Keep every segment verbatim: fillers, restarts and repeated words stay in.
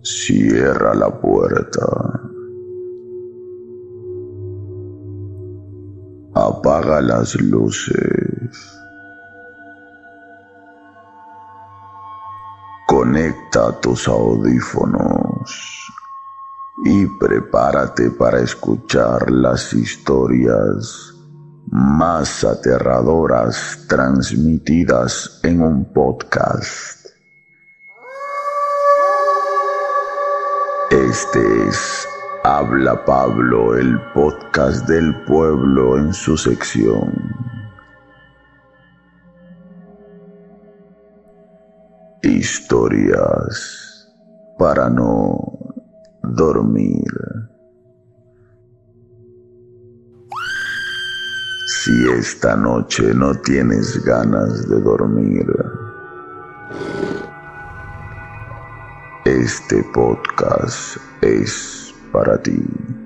Cierra la puerta. Apaga las luces. Conecta tus audífonos y prepárate para escuchar las historias más aterradoras transmitidas en un podcast. Este es Habla Pablo, el podcast del pueblo en su sección Historias para no dormir. Si esta noche no tienes ganas de dormir, este podcast es para ti.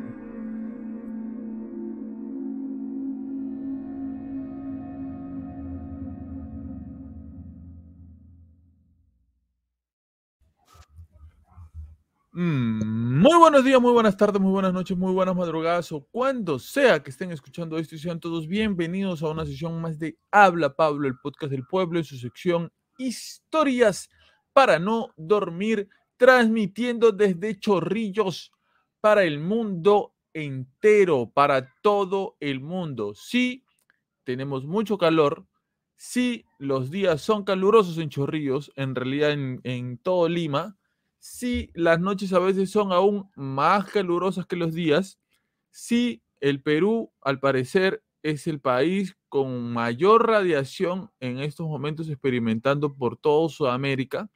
Mm, muy buenos días, muy buenas tardes, muy buenas noches, muy buenas madrugadas o cuando sea que estén escuchando esto y sean todos bienvenidos a una sesión más de Habla Pablo, el podcast del pueblo en su sección Historias para no dormir, transmitiendo desde Chorrillos para el mundo entero, para todo el mundo. Sí, tenemos mucho calor, sí, los días son calurosos en Chorrillos, en realidad en, en todo Lima. Sí, las noches a veces son aún más calurosas que los días. Sí, el Perú, al parecer, es el país con mayor radiación en estos momentos experimentando por todo Sudamérica.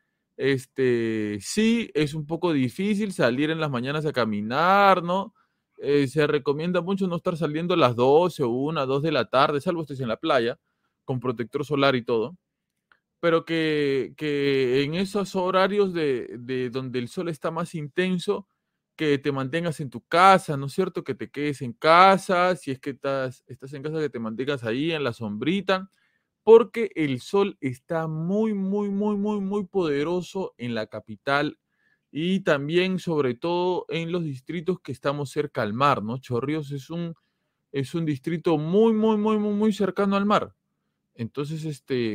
Este, sí, es un poco difícil salir en las mañanas a caminar, ¿no? Eh, se recomienda mucho no estar saliendo a las doce o una, dos de la tarde, salvo estés en la playa, con protector solar y todo, pero que, que en esos horarios de, de donde el sol está más intenso, que te mantengas en tu casa, ¿no es cierto? Que te quedes en casa, si es que estás, estás en casa, que te mantengas ahí en la sombrita, porque el sol está muy, muy, muy, muy, muy poderoso en la capital y también, sobre todo, en los distritos que estamos cerca al mar, ¿no? Chorrillos es un, es un distrito muy, muy, muy, muy, muy cercano al mar. Entonces, este,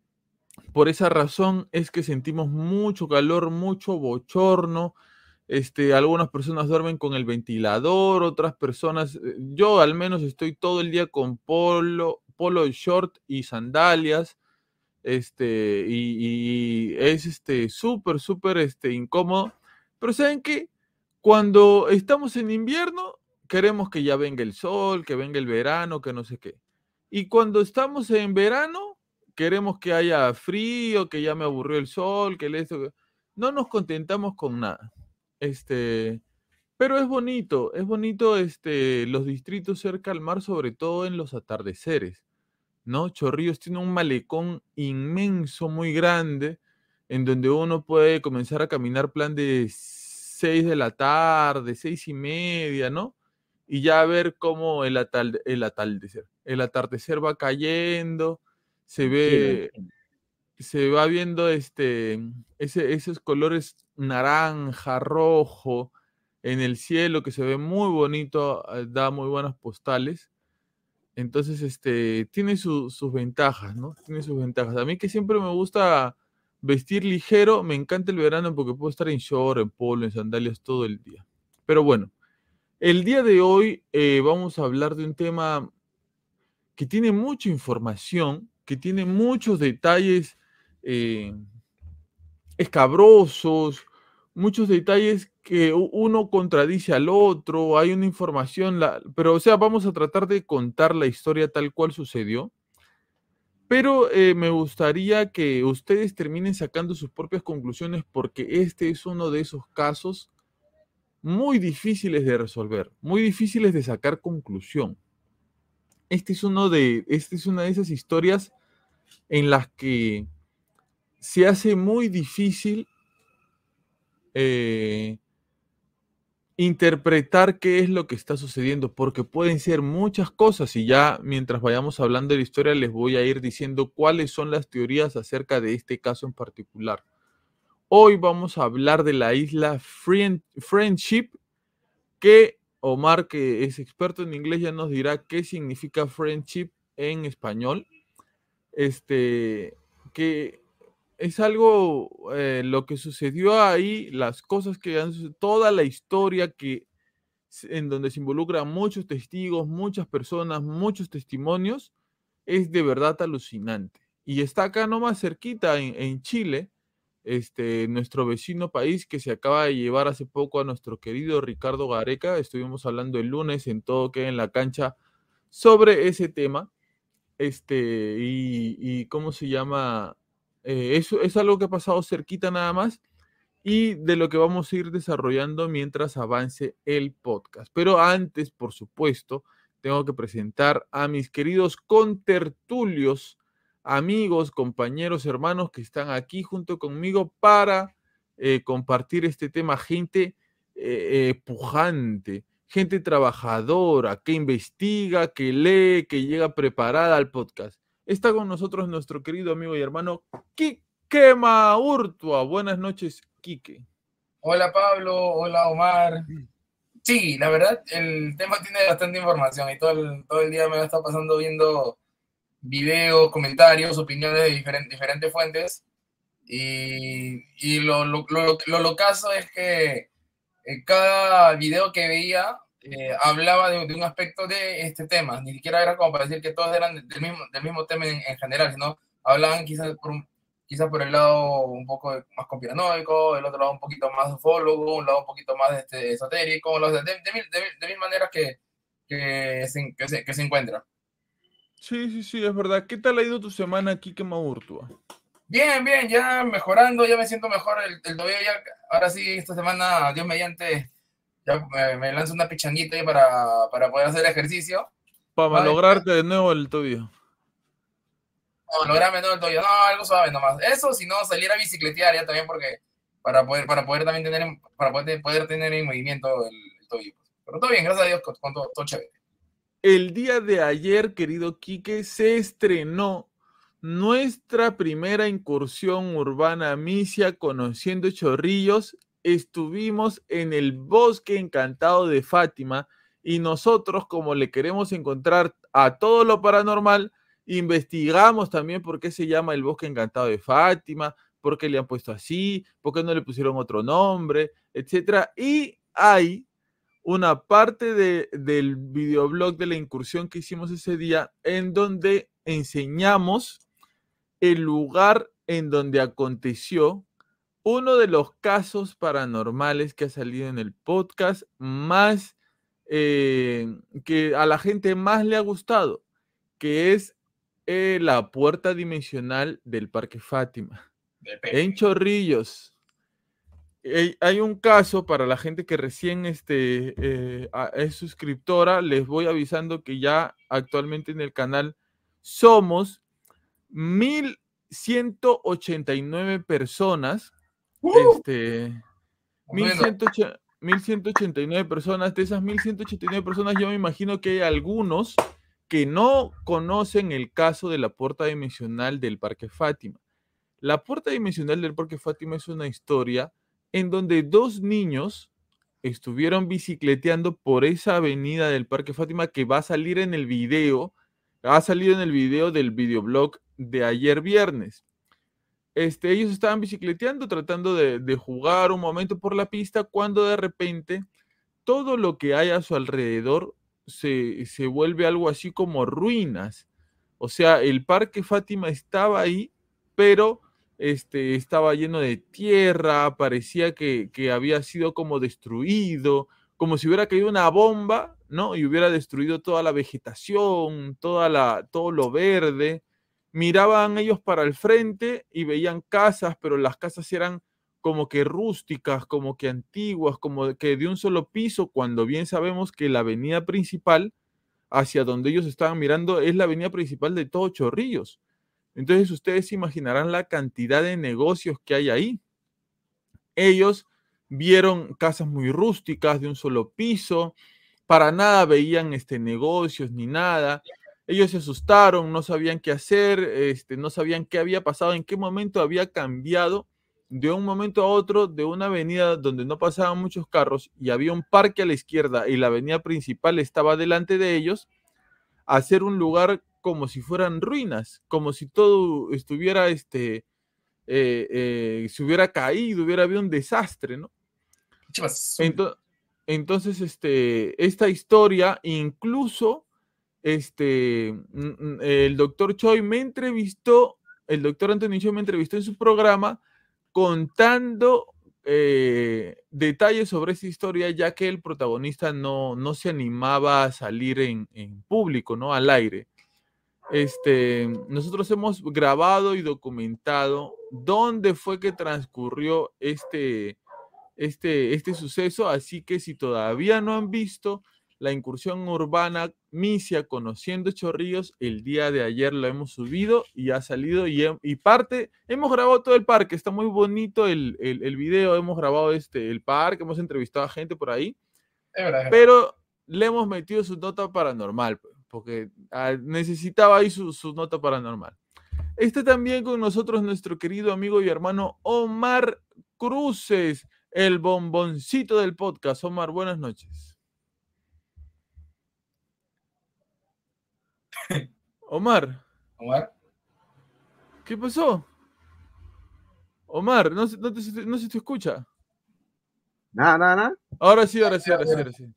por esa razón es que sentimos mucho calor, mucho bochorno. Este, algunas personas duermen con el ventilador, otras personas, eh, yo al menos estoy todo el día con polo, polo short y sandalias, este, y, y es este súper, súper este, incómodo. Pero ¿saben qué? Cuando estamos en invierno, queremos que ya venga el sol, que venga el verano, que no sé qué. Y cuando estamos en verano, queremos que haya frío, que ya me aburrió el sol, que el esto. No nos contentamos con nada. Este, pero es bonito, es bonito este, los distritos cerca al mar, sobre todo en los atardeceres, ¿no? Chorrillos tiene un malecón inmenso, muy grande, en donde uno puede comenzar a caminar plan de seis de la tarde, seis y media, ¿no? Y ya ver cómo el, atal- el atardecer, el atardecer va cayendo, se Entiendo, ve, entiendo. se va viendo este, ese, esos colores naranja, rojo, en el cielo, que se ve muy bonito, eh, da muy buenas postales. Entonces, este, tiene su- sus ventajas, ¿no? Tiene sus ventajas. A mí que siempre me gusta vestir ligero, me encanta el verano porque puedo estar en short, en polo, en sandalias todo el día. Pero bueno, el día de hoy eh, vamos a hablar de un tema que tiene mucha información, que tiene muchos detalles eh, escabrosos, muchos detalles que u- uno contradice al otro, hay una información, la- pero o sea, vamos a tratar de contar la historia tal cual sucedió, pero eh, me gustaría que ustedes terminen sacando sus propias conclusiones porque este es uno de esos casos muy difíciles de resolver, muy difíciles de sacar conclusión. Este es uno de, este es una de esas historias en las que se hace muy difícil eh, interpretar qué es lo que está sucediendo, porque pueden ser muchas cosas y ya mientras vayamos hablando de la historia les voy a ir diciendo cuáles son las teorías acerca de este caso en particular. Hoy vamos a hablar de la isla Friend, Friendship, que Omar, que es experto en inglés, ya nos dirá qué significa friendship en español. Este, que es algo, eh, lo que sucedió ahí, las cosas que han sucedido, toda la historia que en donde se involucran muchos testigos, muchas personas, muchos testimonios, es de verdad alucinante. Y está acá nomás cerquita en, en Chile, este, nuestro vecino país que se acaba de llevar hace poco a nuestro querido Ricardo Gareca. Estuvimos hablando el lunes en Todo Queda en la Cancha sobre ese tema. Este, y, y ¿cómo se llama? Eh, eso es algo que ha pasado cerquita nada más y de lo que vamos a ir desarrollando mientras avance el podcast. Pero antes, por supuesto, tengo que presentar a mis queridos contertulios, amigos, compañeros, hermanos que están aquí junto conmigo para eh, compartir este tema. Gente eh, eh, pujante, gente trabajadora, que investiga, que lee, que llega preparada al podcast. Está con nosotros nuestro querido amigo y hermano Quique Maurtua. Buenas noches, Quique. Hola Pablo, hola Omar. Sí, la verdad, el tema tiene bastante información y todo el, todo el día me lo está pasando viendo videos, comentarios, opiniones de diferentes, diferentes fuentes. Y, y lo, lo, lo, lo locazo es que eh, cada video que veía eh, hablaba de, de un aspecto de este tema. Ni siquiera era como para decir que todos eran del mismo, del mismo tema en, en general, sino hablaban quizás por, un, quizás por el lado un poco más conspiranoico, el otro lado un poquito más ufólogo, un lado un poquito más este, esotérico, de, de, de, de, mil, de, mil, de mil maneras que, que, se, que, se, que se encuentra. Sí, sí, sí, es verdad. ¿Qué tal ha ido tu semana, Quique Maurtua? Bien, bien, ya mejorando, ya me siento mejor el, el tobillo, ya, ahora sí, esta semana, Dios mediante, ya me, me lanzo una pichanguita ahí para, para poder hacer ejercicio. Para malograrte de nuevo el tobillo. No, lograrme todo el tobillo, no, algo suave nomás. Eso, si no, salir a bicicletear ya también, porque para poder, para poder también tener, para poder, poder tener en movimiento el, el tobillo. Pero todo bien, gracias a Dios, con, con todo, todo chévere. El día de ayer, querido Quique, se estrenó nuestra primera incursión urbana misia conociendo Chorrillos. Estuvimos en el Bosque Encantado de Fátima y nosotros, como le queremos encontrar a todo lo paranormal, investigamos también por qué se llama el Bosque Encantado de Fátima, por qué le han puesto así, por qué no le pusieron otro nombre, etcétera. Y hay una parte de, del videoblog de la incursión que hicimos ese día en donde enseñamos el lugar en donde aconteció uno de los casos paranormales que ha salido en el podcast más eh, que a la gente más le ha gustado, que es eh, la puerta dimensional del Parque Fátima en Chorrillos. Hay un caso para la gente que recién este, eh, es suscriptora, les voy avisando que ya actualmente en el canal somos mil ciento ochenta y nueve personas, Uh, este, mil ciento ochenta y nueve personas. De esas mil ciento ochenta y nueve personas yo me imagino que hay algunos que no conocen el caso de la puerta dimensional del Parque Fátima. La puerta dimensional del Parque Fátima es una historia en donde dos niños estuvieron bicicleteando por esa avenida del Parque Fátima que va a salir en el video, ha salido en el video del videoblog de ayer viernes. Este, ellos estaban bicicleteando, tratando de, de jugar un momento por la pista, cuando de repente todo lo que hay a su alrededor se, se vuelve algo así como ruinas. O sea, el Parque Fátima estaba ahí, pero este, estaba lleno de tierra, parecía que, que había sido como destruido, como si hubiera caído una bomba, ¿no? Y hubiera destruido toda la vegetación, toda la, todo lo verde. Miraban ellos para el frente y veían casas, pero las casas eran como que rústicas, como que antiguas, como que de un solo piso, cuando bien sabemos que la avenida principal hacia donde ellos estaban mirando es la avenida principal de todo Chorrillos. Entonces ustedes se imaginarán la cantidad de negocios que hay ahí. Ellos vieron casas muy rústicas de un solo piso, para nada veían este, negocios ni nada. Ellos se asustaron, no sabían qué hacer, este, no sabían qué había pasado, en qué momento había cambiado de un momento a otro de una avenida donde no pasaban muchos carros y había un parque a la izquierda y la avenida principal estaba delante de ellos, a hacer un lugar como si fueran ruinas, como si todo estuviera, este, eh, eh, se hubiera caído, hubiera habido un desastre, ¿no? Entonces, entonces este, esta historia, incluso este, el doctor Choi me entrevistó, el doctor Anthony Choi me entrevistó en su programa contando eh, detalles sobre esa historia, ya que el protagonista no, no se animaba a salir en, en público, ¿no? Al aire. Este, nosotros hemos grabado y documentado dónde fue que transcurrió este, este, este suceso, así que si todavía no han visto la incursión urbana Misia conociendo Chorrillos, el día de ayer lo hemos subido y ha salido y, y parte, hemos grabado todo el parque, está muy bonito el, el, el video, hemos grabado este, el parque, hemos entrevistado a gente por ahí, es verdad, es verdad. Pero le hemos metido su nota paranormal, porque necesitaba ahí su, su nota paranormal. Está también con nosotros nuestro querido amigo y hermano Omar Cruces, el bomboncito del podcast. Omar, buenas noches. Omar. Omar. ¿Qué pasó? Omar, no, no, te, no se te escucha. Nada, nada, nada. Ahora sí, ahora sí, ahora sí, ahora sí.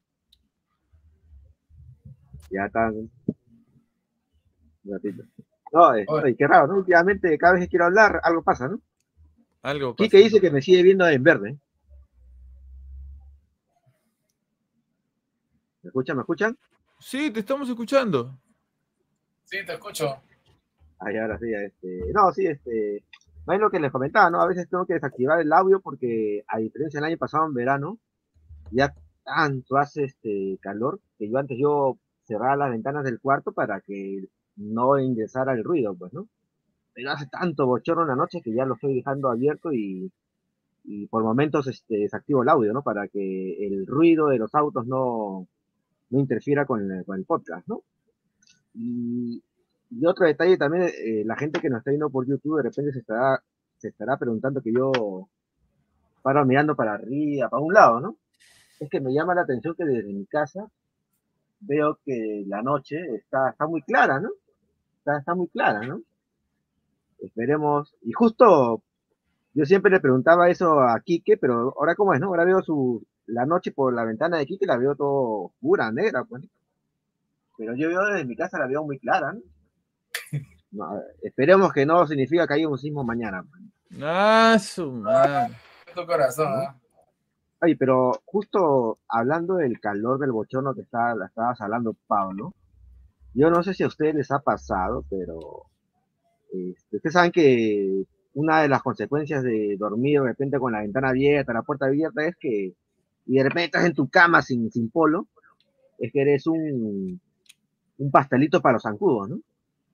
Ya está. Un ratito. No, estoy, qué raro, ¿no? Últimamente, cada vez que quiero hablar, algo pasa, ¿no? Algo pasa. Quique dice que me sigue viendo en verde. ¿Me escuchan? ¿Me escuchan? Sí, te estamos escuchando. Sí, te escucho. Ay, ahora sí, este. No, sí, este. No es lo que les comentaba, ¿no? A veces tengo que desactivar el audio porque, a diferencia del año pasado en verano, ya tanto hace este calor que yo antes yo cerraba las ventanas del cuarto para que no ingresara el ruido, pues, ¿no? Pero hace tanto bochorno en la noche que ya lo estoy dejando abierto y, y por momentos este, desactivo el audio, ¿no? Para que el ruido de los autos no, no interfiera con el, con el podcast, ¿no? Y, y otro detalle también, eh, la gente que nos está viendo por YouTube de repente se estará, se estará preguntando que yo paro mirando para arriba, para un lado, ¿no? Es que me llama la atención que desde mi casa veo que la noche está, está muy clara, ¿no? Está, está muy clara, ¿no? Esperemos, y justo yo siempre le preguntaba eso a Quique, pero ahora cómo es, ¿no? Ahora veo su, la noche por la ventana de Quique, la veo todo oscura, negra, pues. Pero yo veo desde mi casa, la veo muy clara, ¿no? No, esperemos que no significa que haya un sismo mañana. Pues. Ah, su madre. Tu corazón, ¿no? ¿eh? Ay, pero justo hablando del calor del bochorno que está, la estabas hablando, Pablo, yo no sé si a ustedes les ha pasado, pero este, ustedes saben que una de las consecuencias de dormir de repente con la ventana abierta, la puerta abierta, es que, y de repente estás en tu cama sin, sin polo, es que eres un, un pastelito para los zancudos, ¿no?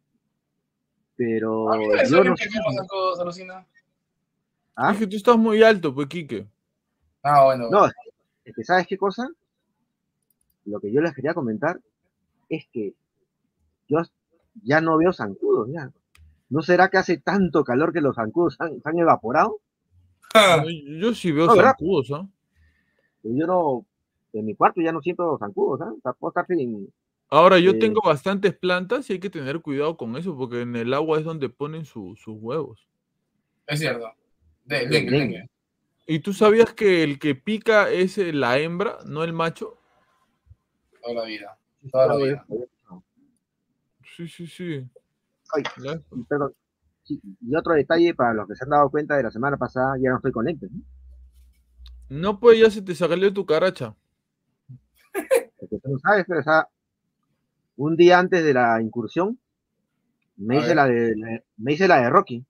Pero ah, yo no sé. Zancudos, alucina. ¿Ah? Es que tú estás muy alto, pues, Quique. Ah, bueno. No, es que ¿sabes qué cosa? Lo que yo les quería comentar es que yo ya no veo zancudos, ya. ¿No será que hace tanto calor que los zancudos han, han evaporado? No, yo sí veo no, zancudos, ¿ah? ¿eh? Yo no, en mi cuarto ya no siento zancudos, ¿ah? ¿eh? Puedo estar sin, Ahora, yo eh, tengo bastantes plantas y hay que tener cuidado con eso, porque en el agua es donde ponen su, sus huevos. Es cierto. De, de, de, de. ¿Y tú sabías que el que pica es la hembra, no el macho? Toda la vida. Toda la vida. Sí, sí, sí. Ay, perdón. Sí, y otro detalle para los que se han dado cuenta de la semana pasada, ya no estoy con lentes, ¿no? No, pues ya se te salió tu caracha. Porque tú no sabes, pero o sea, un día antes de la incursión, me hice la, de, la, me hice la de Rocky.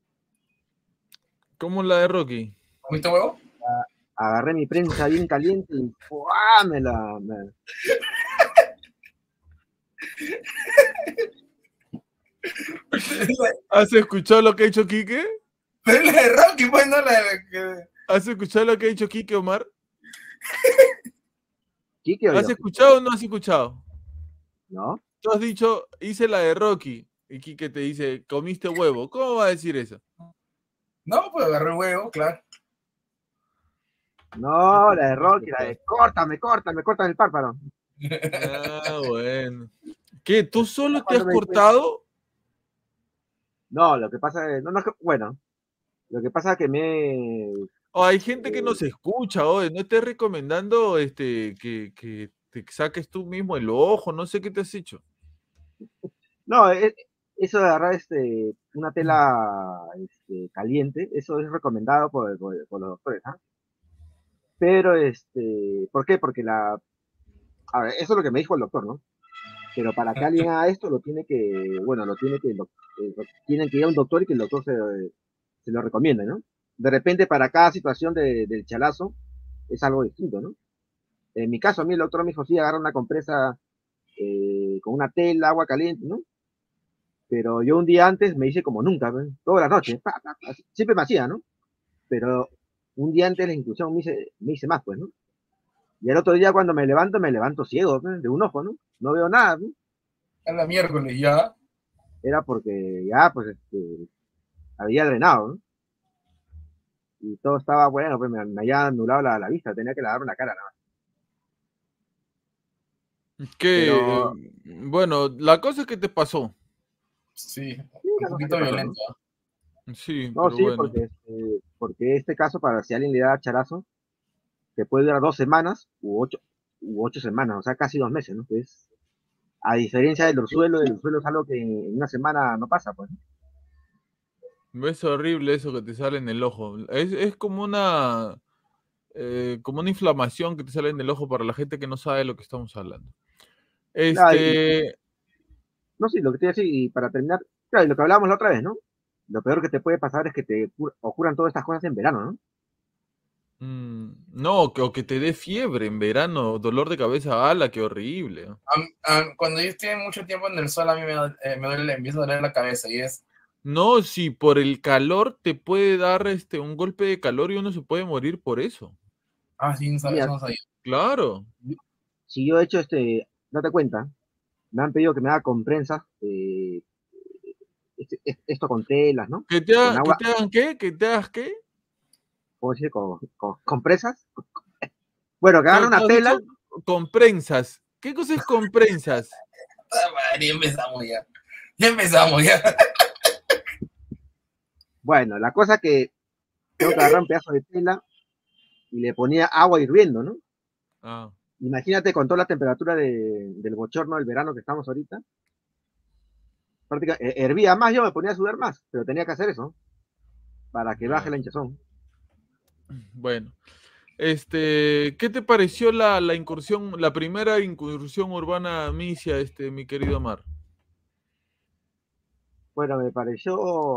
¿Cómo la de Rocky? ¿Comiste huevo? Agarré mi prensa bien caliente y ¡fuá! me la... Me... ¿Has escuchado lo que ha dicho Quique? Pero la de Rocky, pues no la de... ¿Has escuchado lo que ha dicho Quique, Omar? ¿Quique o ¿Has yo? escuchado o no has escuchado? No. Tú has dicho, hice la de Rocky, y Quique te dice, comiste huevo. ¿Cómo va a decir eso? No, pues agarré el huevo, claro. No, la de Rocky, la de córtame, córtame, córtame el párpado. Ah, bueno. ¿Qué? ¿Tú solo te Cuando has me di cuenta- cortado? No, lo que pasa es, no, no, es que- bueno, lo que pasa es que me, O hay gente que nos escucha, oye, no estés recomendando este, que, que te saques tú mismo el ojo, no sé qué te has hecho. no, es- eso de agarrar este, una tela este, caliente, eso es recomendado por, por- por los doctores, ¿ah? Pero, este, ¿por qué? Porque la, a ver, eso es lo que me dijo el doctor, ¿no? Pero para que alguien haga esto, lo tiene que, bueno, lo tiene que, lo, eh, lo- tienen que ir a un doctor y que el doctor se, se lo recomiende, ¿no? De repente, para cada situación de- del chalazo, es algo distinto, ¿no? En mi caso, a mí el doctor me dijo, sí, agarra una compresa eh, con una tela, agua caliente, ¿no? Pero yo un día antes me hice como nunca, ¿no? Todas las noches, pa, pa, pa, siempre me hacía, ¿no? Pero un día antes de la inclusión me hice, me hice más, pues, ¿no? Y el otro día cuando me levanto, me levanto ciego, ¿no? De un ojo, ¿no? No veo nada, ¿no? A la miércoles ya. Era porque ya, pues, este, había drenado, ¿no? Y todo estaba bueno, pues me, me había anulado la, la vista, tenía que lavarme la cara, ¿no? Que, Pero, eh, bueno, la cosa es que te pasó. Sí, sí, un la cosa que poquito pasó, ¿no? violento. Sí, No, pero sí, bueno. porque, este, porque este caso, para si alguien le da charazo, que puede durar dos semanas u ocho, u ocho semanas, o sea, casi dos meses, ¿no? Que es, a diferencia del orzuelo, el orzuelo es algo que en, en una semana no pasa, pues, ¿no? Es horrible eso que te sale en el ojo. Es, es como una, eh, como una inflamación que te sale en el ojo para la gente que no sabe de lo que estamos hablando. Claro, y, Este, no, sí, lo que te iba a decir, y para terminar, claro, y lo que hablábamos la otra vez, ¿no? Lo peor que te puede pasar es que te ocur- ocurran todas estas cosas en verano, ¿no? mm, no, que, o que te dé fiebre en verano, dolor de cabeza, ala, qué horrible. Am- am- cuando yo estoy mucho tiempo en el sol, a mí me, do- eh, me duele, me empieza a doler la cabeza y es, No, si por el calor te puede dar este un golpe de calor y uno se puede morir por eso. ah, sí, no sabía, eso Mira, no sabía. Claro. si yo he hecho este, date cuenta, me han pedido que me haga con prensas, eh, este- es- esto con telas, ¿no? ¿Que te, Con ha- que agua, te hagan qué? ¿Que te hagas qué? ¿cómo se dice? Con, con, compresas. Bueno, que agarre Tú, tú una has tela, dicho con prensas. ¿Qué cosa es con prensas? Ah, madre, ya empezamos ya. Ya empezamos ya. bueno, la cosa que tengo que agarrar un pedazo de tela y le ponía agua hirviendo, ¿no? Ah, Imagínate con toda la temperatura de, del bochorno del verano que estamos ahorita, prácticamente, hervía más, yo me ponía a sudar más, pero tenía que hacer eso para que baje bueno. la hinchazón. Bueno. Este, ¿qué te pareció la, la incursión, la primera incursión urbana misia, este, mi querido Mar? Bueno, me pareció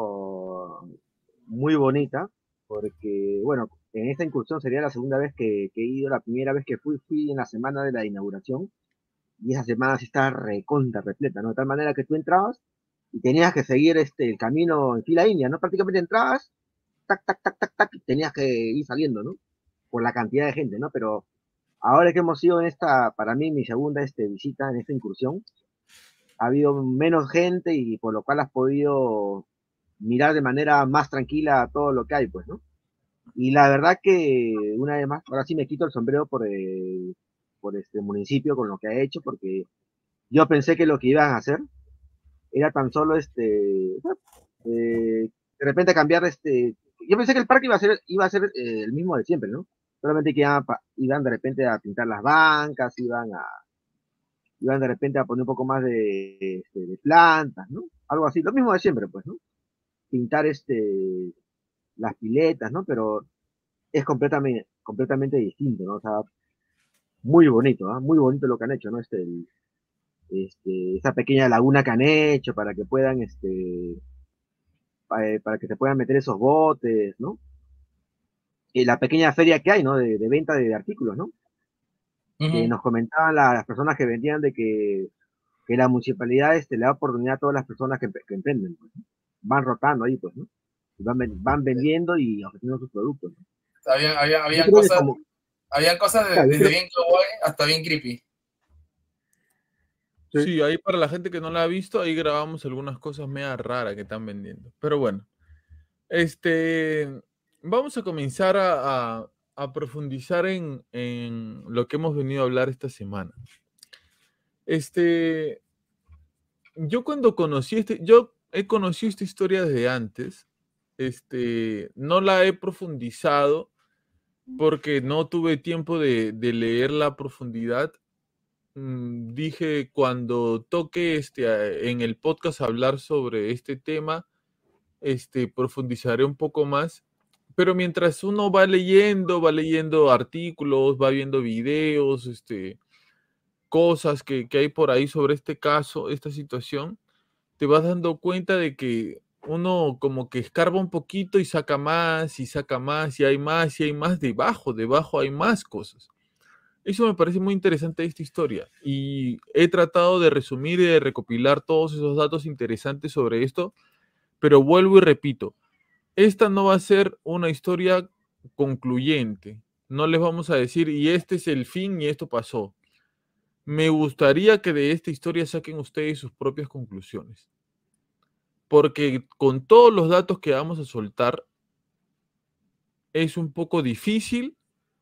muy bonita, porque, bueno, en esta incursión sería la segunda vez que, que he ido, la primera vez que fui, fui en la semana de la inauguración, y esa semana sí estaba recontra repleta, ¿no? De tal manera que tú entrabas y tenías que seguir este, el camino en fila india, ¿no? Prácticamente entrabas, tac, tac, tac, tac, tac, y tenías que ir saliendo, ¿no? Por la cantidad de gente, ¿no? Pero ahora que hemos ido en esta, para mí, mi segunda este, visita en esta incursión, ha habido menos gente y por lo cual has podido mirar de manera más tranquila todo lo que hay, pues, ¿no? Y la verdad que, una vez más, ahora sí me quito el sombrero por, el, por este municipio con lo que ha hecho, porque yo pensé que lo que iban a hacer era tan solo este, eh, de repente cambiar este, yo pensé que el parque iba a ser, iba a ser eh, el mismo de siempre, ¿no? Solamente que iban, a, iban de repente a pintar las bancas, iban a, iban de repente a poner un poco más de, este, de plantas, ¿no? Algo así, lo mismo de siempre, pues, ¿no? Pintar este, las piletas, ¿no? Pero es completamente, completamente distinto, ¿no? O sea, muy bonito, ¿ah? Muy bonito lo que han hecho, ¿no? Este, el, este, esa pequeña laguna que han hecho para que puedan, este, para, para que se puedan meter esos botes, ¿no? Y la pequeña feria que hay, ¿no? De, de venta de artículos, ¿no? Que Ujú. nos comentaban la- las personas que vendían de que, que la municipalidad este, le da oportunidad a todas las personas que, que emprenden, pues, ¿no? Van rotando ahí, pues, ¿no? Y van, van vendiendo y ofreciendo sus productos, ¿no? Habían, habían, Yo habían creo que cosas, como, habían cosas de- claro, yo desde creo, bien kawaii hasta bien creepy. sí, Sí, ahí para la gente que no la ha visto, ahí grabamos algunas cosas medio raras que están vendiendo. Pero bueno. Este, vamos a comenzar a, a- a profundizar en, en lo que hemos venido a hablar esta semana. Este, yo cuando conocí este, yo he conocido esta historia desde antes. Este, no la he profundizado porque no tuve tiempo de, de leerla a profundidad. Mm, dije cuando toque este, a- en el podcast hablar sobre este tema, este, profundizaré un poco más. Pero mientras uno va leyendo, va leyendo artículos, va viendo videos, este, cosas que, que hay por ahí sobre este caso, esta situación, te vas dando cuenta de que uno como que escarba un poquito y saca más, y saca más, y hay más, y hay más debajo, debajo hay más cosas. Eso me parece muy interesante de esta historia y he tratado de resumir y de recopilar todos esos datos interesantes sobre esto, pero vuelvo y repito, esta no va a ser una historia concluyente. No les vamos a decir, y este es el fin y esto pasó. Me gustaría que de esta historia saquen ustedes sus propias conclusiones. Porque con todos los datos que vamos a soltar, es un poco difícil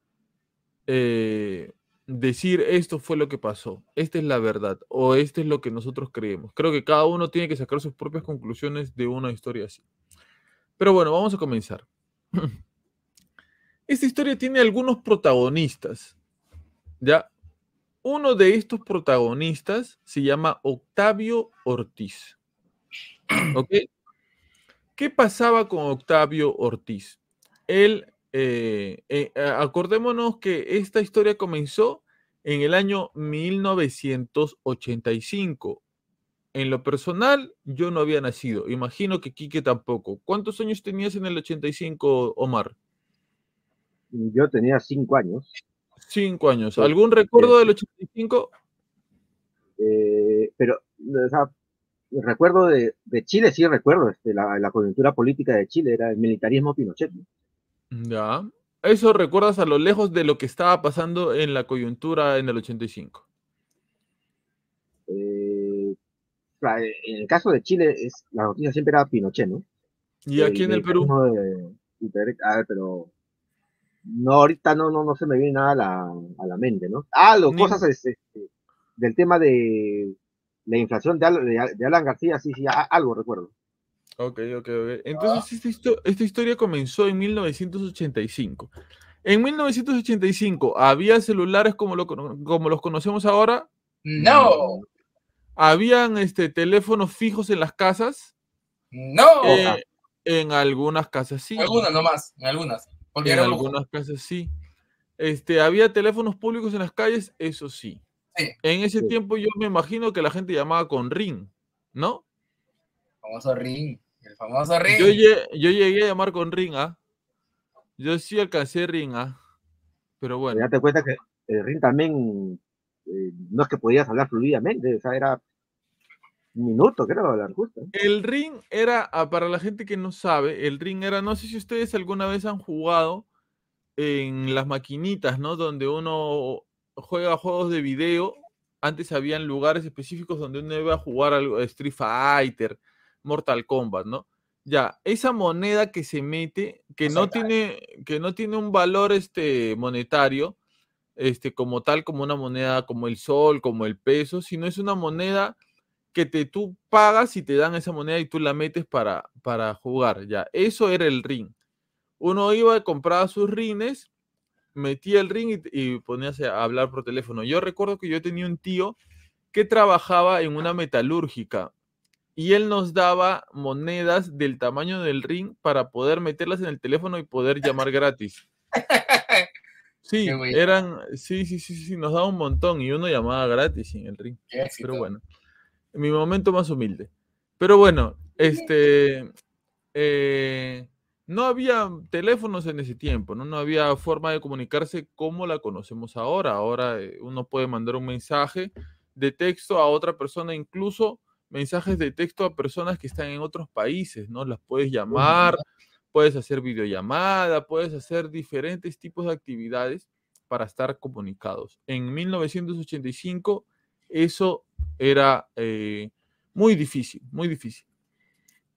eh, decir esto fue lo que pasó, esta es la verdad, o esto es lo que nosotros creemos. Creo que cada uno tiene que sacar sus propias conclusiones de una historia así. Pero bueno, vamos a comenzar. Esta historia tiene algunos protagonistas, ¿ya? Uno de estos protagonistas se llama Octavio Ortiz. ¿Ok? ¿Qué pasaba con Octavio Ortiz? Él, eh, eh, acordémonos que esta historia comenzó en el año mil novecientos ochenta y cinco. En lo personal, yo no había nacido. Imagino que Quique tampoco. ¿Cuántos años tenías en el ochenta y cinco, Omar? Yo tenía cinco años. Cinco años. Pues, ¿Algún recuerdo del ochenta y cinco? eh, pero, o sea, recuerdo de, de Chile, sí recuerdo, este, la, la coyuntura política de Chile era el militarismo Pinochet, ¿no? Ya. Eso recuerdas a lo lejos de lo que estaba pasando en la coyuntura en el ochenta y cinco. Eh, en el caso de Chile, es, la noticia siempre era Pinochet, ¿no? ¿Y aquí El en el Perú? militarismo de, de, a ver, pero no, ahorita no, no, no se me viene nada a la, a la mente, ¿no? Ah, lo, Ni- cosas este, del tema de la inflación de, Al- de, de Alan García, sí, sí, a- algo recuerdo. Ok, ok, ok. Entonces, esta, histo- esta historia comenzó en mil novecientos ochenta y cinco. En mil novecientos ochenta y cinco, ¿había celulares como, lo cono- como los conocemos ahora? No, ¿Habían este, teléfonos fijos en las casas? no. Eh, en algunas casas sí, Algunas nomás, en algunas. Porque en era un lujo. algunas casas sí. Este, ¿había teléfonos públicos en las calles? Eso sí. Sí, En ese Sí. tiempo yo me imagino que la gente llamaba con ring, ¿no? famoso ring. El famoso Yo, ring. lle- yo llegué a llamar con ring, ¿ah? Yo sí alcancé ring, ¿ah? Pero Pero ya bueno. te cuenta que el ring también, eh, no es que podías hablar fluidamente, o sea, era un minuto, creo, hablar justo. El ring era, ah, para la gente que no sabe, el ring era, no sé si ustedes alguna vez han jugado en las maquinitas, ¿no? Donde uno juega juegos de video. Antes habían lugares específicos donde uno iba a jugar algo, Street Fighter, Mortal Kombat, ¿no? Ya, esa moneda que se mete, que O sea, no tiene, que no tiene un valor este, monetario, este, como tal, como una moneda como el sol, como el peso, sino es una moneda que te, tú pagas y te dan esa moneda y tú la metes para, para jugar, ya. Eso era el ring. Uno iba a comprar sus rines, metía el ring y, y poníase a hablar por teléfono. Yo recuerdo que yo tenía un tío que trabajaba en una metalúrgica y él nos daba monedas del tamaño del ring para poder meterlas en el teléfono y poder llamar gratis. qué Sí, güey, eran, sí, sí, sí, sí, nos daba un montón y uno llamaba gratis en el ring. qué Pero éxito. bueno, en mi momento más humilde. Pero bueno, este, eh, no había teléfonos en ese tiempo, ¿no? No había forma de comunicarse como la conocemos ahora. Ahora eh, uno puede mandar un mensaje de texto a otra persona, incluso mensajes de texto a personas que están en otros países, ¿no? Las puedes llamar, puedes hacer videollamada, puedes hacer diferentes tipos de actividades para estar comunicados. En mil novecientos ochenta y cinco eso era eh, muy difícil, muy difícil.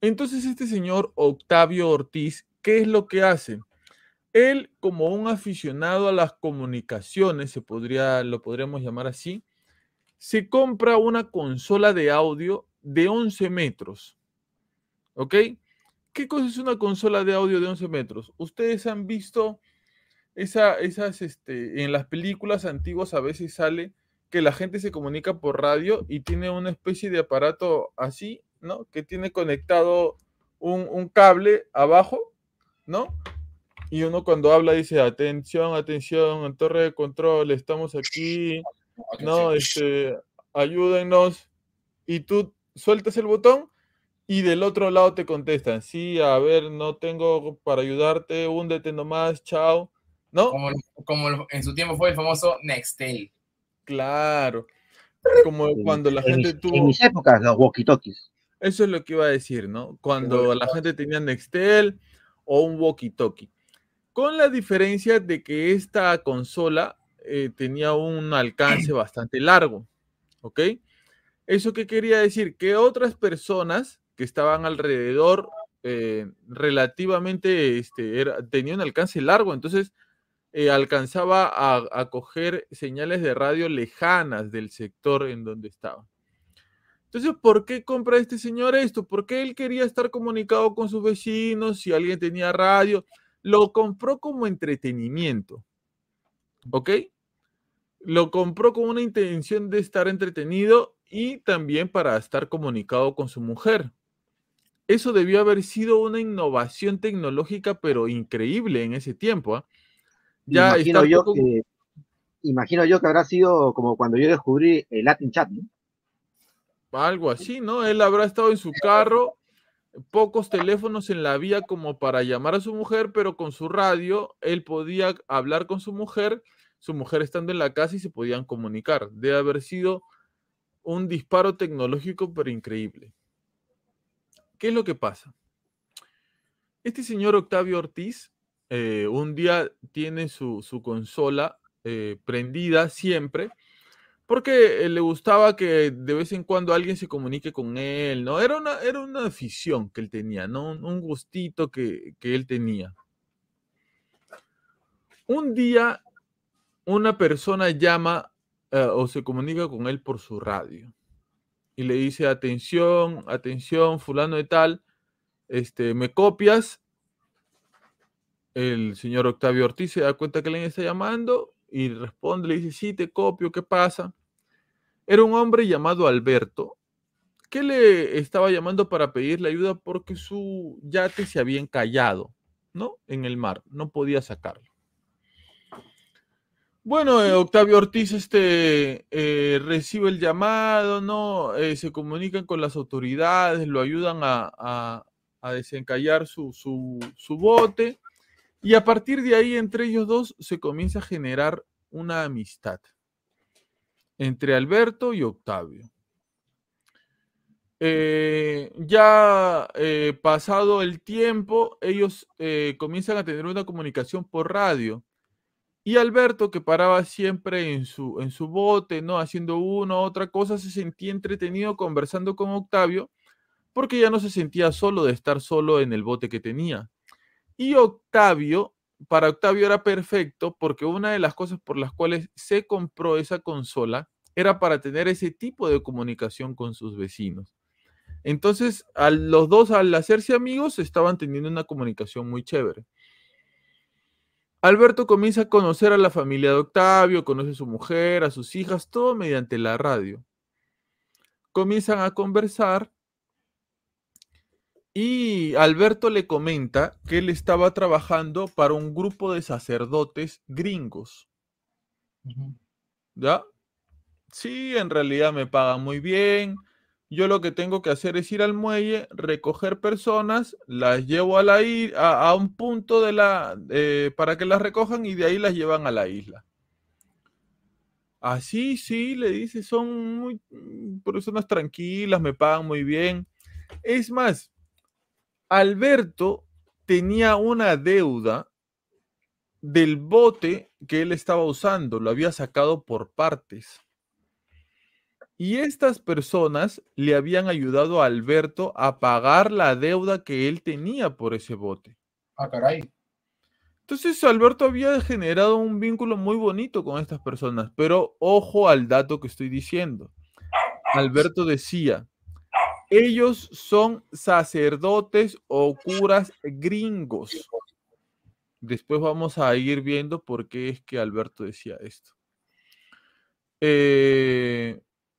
Entonces este señor Octavio Ortiz, ¿qué es lo que hace? Él, como un aficionado a las comunicaciones, se podría, lo podríamos llamar así, se compra una consola de audio de once metros. ¿Ok? ¿Qué cosa es una consola de audio de once metros? Ustedes han visto esa, esas, este, en las películas antiguas a veces sale que la gente se comunica por radio y tiene una especie de aparato así, ¿no? Que tiene conectado un, un cable abajo, ¿no? Y uno cuando habla dice, atención, atención, torre de control, estamos aquí, no, Atención. este, ayúdennos. Y tú sueltas el botón y del otro lado te contestan, sí, a ver, no tengo para ayudarte, húndete nomás, chao, ¿no? Como, como en su tiempo fue el famoso Nextel. Claro, como En, cuando la en gente mis, en tuvo, mis épocas, los walkie-talkies. eso es lo que iba a decir, ¿no? Como Cuando la gente tenía Nextel o un walkie-talkie. Con la diferencia de que esta consola eh, tenía un alcance bastante largo, ¿ok? ¿Eso qué quería decir? Que otras personas que estaban alrededor eh, relativamente este, era, tenían un alcance largo, entonces eh, alcanzaba a, a coger señales de radio lejanas del sector en donde estaba. Entonces, ¿por qué compra este señor esto? Porque él quería estar comunicado con sus vecinos, si alguien tenía radio, lo compró como entretenimiento, ¿ok? Lo compró con una intención de estar entretenido y también para estar comunicado con su mujer. Eso debió haber sido una innovación tecnológica, pero increíble en ese tiempo, ¿eh? Ya Imagino estar tú yo con que, imagino yo que habrá sido como cuando yo descubrí el Latin Chat, ¿no? algo así, ¿no? Él habrá estado en su carro, pocos teléfonos en la vía como para llamar a su mujer, pero con su radio él podía hablar con su mujer, su mujer estando en la casa y se podían comunicar. Debe haber sido un disparo tecnológico, pero increíble. ¿Qué es lo que pasa? Este señor Octavio Ortiz eh, un día tiene su, su consola eh, prendida siempre porque eh, le gustaba que de vez en cuando alguien se comunique con él, ¿no? Era una, era una afición que él tenía, ¿no? Un, un gustito que, que él tenía. Un día una persona llama eh, o se comunica con él por su radio y le dice, atención, atención, fulano de tal, este, ¿me copias? El señor Octavio Ortiz se da cuenta que alguien está llamando y responde, le dice, sí, te copio, ¿qué pasa? Era un hombre llamado Alberto que le estaba llamando para pedirle ayuda porque su yate se había encallado, ¿no? En el mar, no podía sacarlo. Bueno, eh, Octavio Ortiz este, eh, recibe el llamado, ¿no? Eh, se comunican con las autoridades, lo ayudan a, a, a desencallar su, su, su bote. Y a partir de ahí, entre ellos dos, se comienza a generar una amistad entre Alberto y Octavio. Eh, ya eh, pasado el tiempo, ellos eh, comienzan a tener una comunicación por radio. Y Alberto, que paraba siempre en su, en su bote, ¿no? Haciendo una u otra cosa, se sentía entretenido conversando con Octavio, porque ya no se sentía solo de estar solo en el bote que tenía. Y Octavio, para Octavio era perfecto porque una de las cosas por las cuales se compró esa consola era para tener ese tipo de comunicación con sus vecinos. Entonces, a los dos al hacerse amigos estaban teniendo una comunicación muy chévere. Alberto comienza a conocer a la familia de Octavio, conoce a su mujer, a sus hijas, todo mediante la radio. Comienzan a conversar y Alberto le comenta que él estaba trabajando para un grupo de sacerdotes gringos. ¿Ya? Sí, en realidad me pagan muy bien. Yo lo que tengo que hacer es ir al muelle, recoger personas, las llevo a, la a, a un punto de la, eh, para que las recojan y de ahí las llevan a la isla. Así, sí, le dice, son muy personas tranquilas, me pagan muy bien. Es más, Alberto tenía una deuda del bote que él estaba usando, lo había sacado por partes. Y estas personas le habían ayudado a Alberto a pagar la deuda que él tenía por ese bote. Ah, caray. Entonces Alberto había generado un vínculo muy bonito con estas personas, pero ojo al dato que estoy diciendo. Alberto decía, ellos son sacerdotes o curas gringos. Después vamos a ir viendo por qué es que Alberto decía esto. Eh,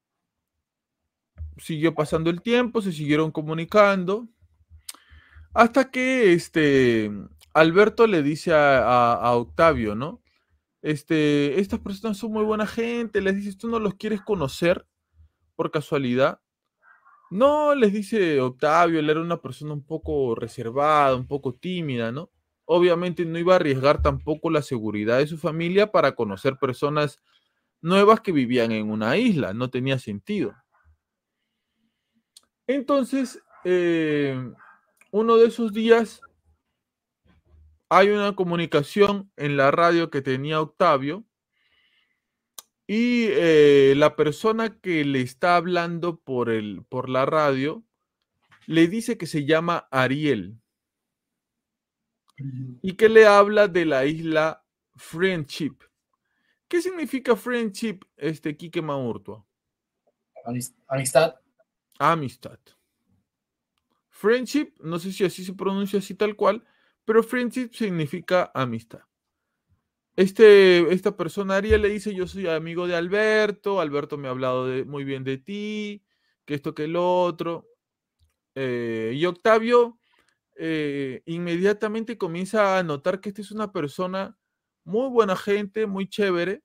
siguió pasando el tiempo, se siguieron comunicando, hasta que este, Alberto le dice a, a, a Octavio, ¿no? Este, estas personas son muy buena gente, les dices, ¿tú no los quieres conocer por casualidad? No, les dice Octavio, él era una persona un poco reservada, un poco tímida, ¿no? Obviamente no iba a arriesgar tampoco la seguridad de su familia para conocer personas nuevas que vivían en una isla, no tenía sentido. Entonces, eh, uno de esos días hay una comunicación en la radio que tenía Octavio y eh, la persona que le está hablando por, el, por la radio le dice que se llama Ariel y que le habla de la isla Friendship. ¿Qué significa Friendship, este Quique Maurtua? Amistad. Amistad. Friendship, no sé si así se pronuncia así tal cual, pero friendship significa amistad. Este, esta persona Ariel le dice, yo soy amigo de Alberto, Alberto me ha hablado de, muy bien de ti, que esto, que el otro. Eh, y Octavio eh, inmediatamente comienza a notar que esta es una persona muy buena gente, muy chévere,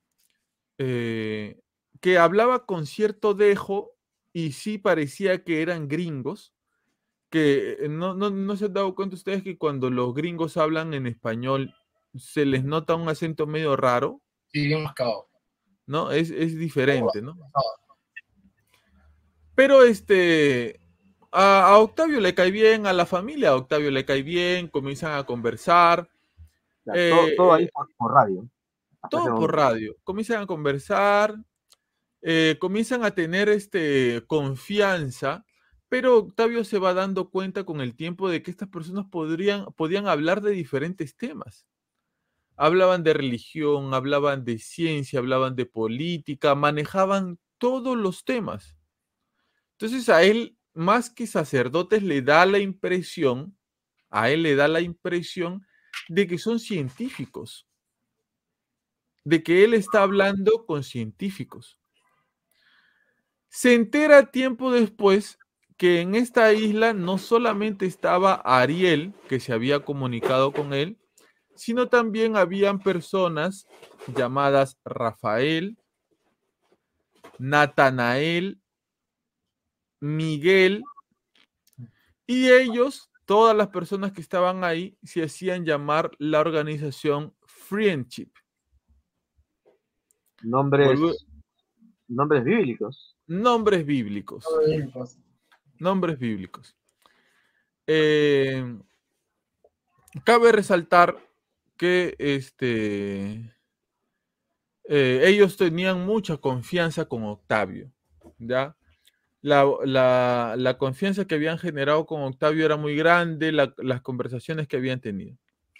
eh, que hablaba con cierto dejo y sí parecía que eran gringos, que no, no, no se han dado cuenta ustedes que cuando los gringos hablan en español se les nota un acento medio raro. Sí, bien mascado. ¿No? Es, es diferente, ¿no? Pero este, a, a Octavio le cae bien, a la familia a Octavio le cae bien, comienzan a conversar. Ya, eh, todo, todo ahí eh, por, por radio. Hasta ese todo por momento. radio. Comienzan a conversar, eh, comienzan a tener este, confianza, pero Octavio se va dando cuenta con el tiempo de que estas personas podrían, podían hablar de diferentes temas. Hablaban de religión, hablaban de ciencia, hablaban de política, manejaban todos los temas. Entonces a él, más que sacerdotes, le da la impresión, a él le da la impresión de que son científicos, de que él está hablando con científicos. Se entera tiempo después que en esta isla no solamente estaba Ariel, que se había comunicado con él, sino también habían personas llamadas Rafael, Natanael, Miguel, y ellos, todas las personas que estaban ahí, se hacían llamar la organización Friendship. Nombres, Volve- nombres bíblicos. Nombres bíblicos. Nombres bíblicos. Eh, cabe resaltar que este, eh, ellos tenían mucha confianza con Octavio, ¿ya? La, la, la confianza que habían generado con Octavio era muy grande, la, las conversaciones que habían tenido.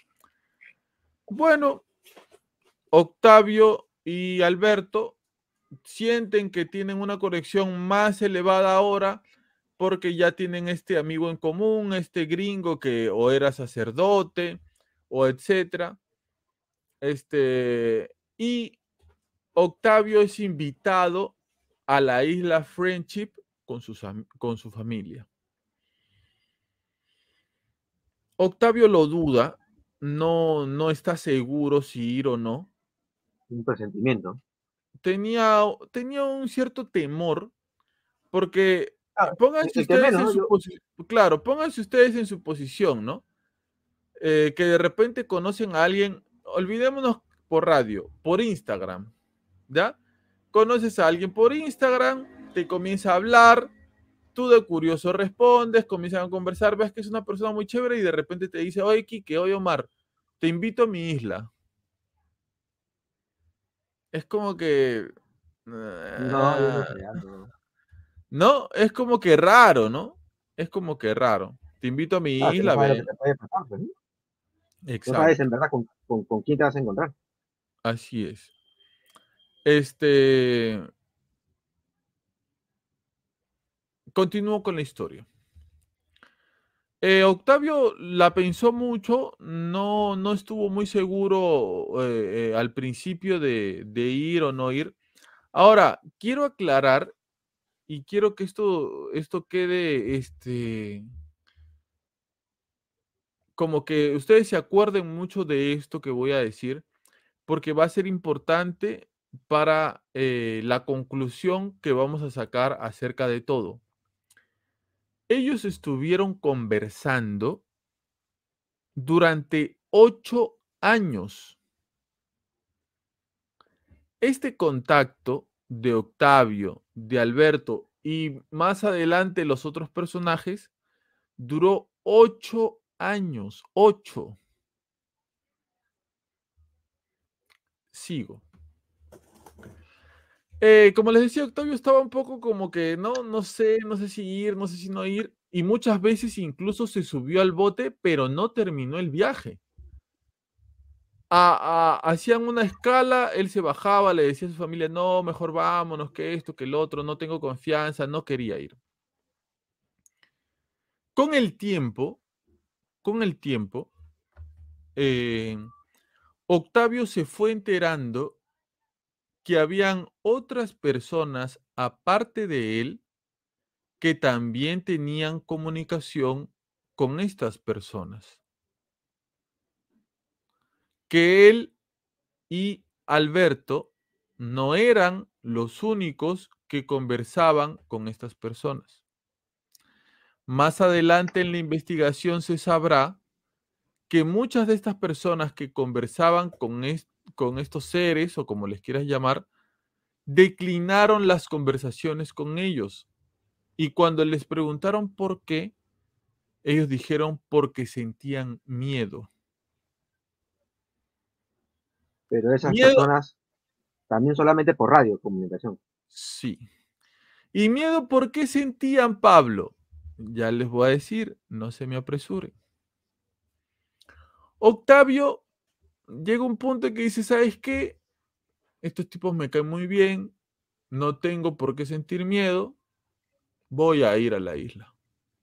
Bueno, Octavio y Alberto sienten que tienen una conexión más elevada ahora porque ya tienen este amigo en común, este gringo que o era sacerdote o etcétera. Este, y Octavio es invitado a la isla Friendship con, sus, con su familia. Octavio lo duda, no, no está seguro si ir o no. Un presentimiento. Tenía, tenía un cierto temor, porque Ah, pónganse el que ustedes menos, en ¿no? su Yo- posición, claro, pónganse ustedes en su posición, ¿no? Eh, que de repente conocen a alguien, olvidémonos por radio, por Instagram, ¿ya? Conoces a alguien por Instagram, te comienza a hablar, tú de curioso respondes, comienzan a conversar, ves que es una persona muy chévere y de repente te dice, oye, Kike, oye, Omar, te invito a mi isla. Es como que No, yo no Ah, sé, no. no, es como que raro, ¿no? Es como que raro. Te invito a mi Ah, que no isla, sabes lo que ven. te puede pasar, pues, ¿no? No sabes en Exacto, verdad con, con, con quién te vas a encontrar. así es. Este, continúo con la historia. Eh, Octavio la pensó mucho, no, no estuvo muy seguro eh, eh, al principio de, de ir o no ir. Ahora, quiero aclarar y quiero que esto, esto quede, este, como que ustedes se acuerden mucho de esto que voy a decir, porque va a ser importante para eh, la conclusión que vamos a sacar acerca de todo. Ellos estuvieron conversando durante ocho años. Este contacto de Octavio, de Alberto y más adelante los otros personajes duró ocho años. Ocho. Sigo. Eh, como les decía, Octavio estaba un poco como que no, no sé, no sé si ir, no sé si no ir. Y muchas veces incluso se subió al bote, pero no terminó el viaje. A- a- hacían una escala, él se bajaba, le decía a su familia, no, mejor vámonos, que esto, que el otro, no tengo confianza, no quería ir. Con el tiempo, con el tiempo, eh, Octavio se fue enterando que habían otras personas aparte de él que también tenían comunicación con estas personas. Que él y Alberto no eran los únicos que conversaban con estas personas. Más adelante en la investigación se sabrá que muchas de estas personas que conversaban con, est con estos seres, o como les quieras llamar, declinaron las conversaciones con ellos. Y cuando les preguntaron por qué, ellos dijeron porque sentían miedo. Pero esas Miedo, personas también solamente por radio, comunicación. sí. ¿Y miedo por qué sentían, Pablo? Ya les voy a decir, no se me apresure. Octavio llega un punto en que dice, ¿sabes qué? Estos tipos me caen muy bien, no tengo por qué sentir miedo, voy a ir a la isla.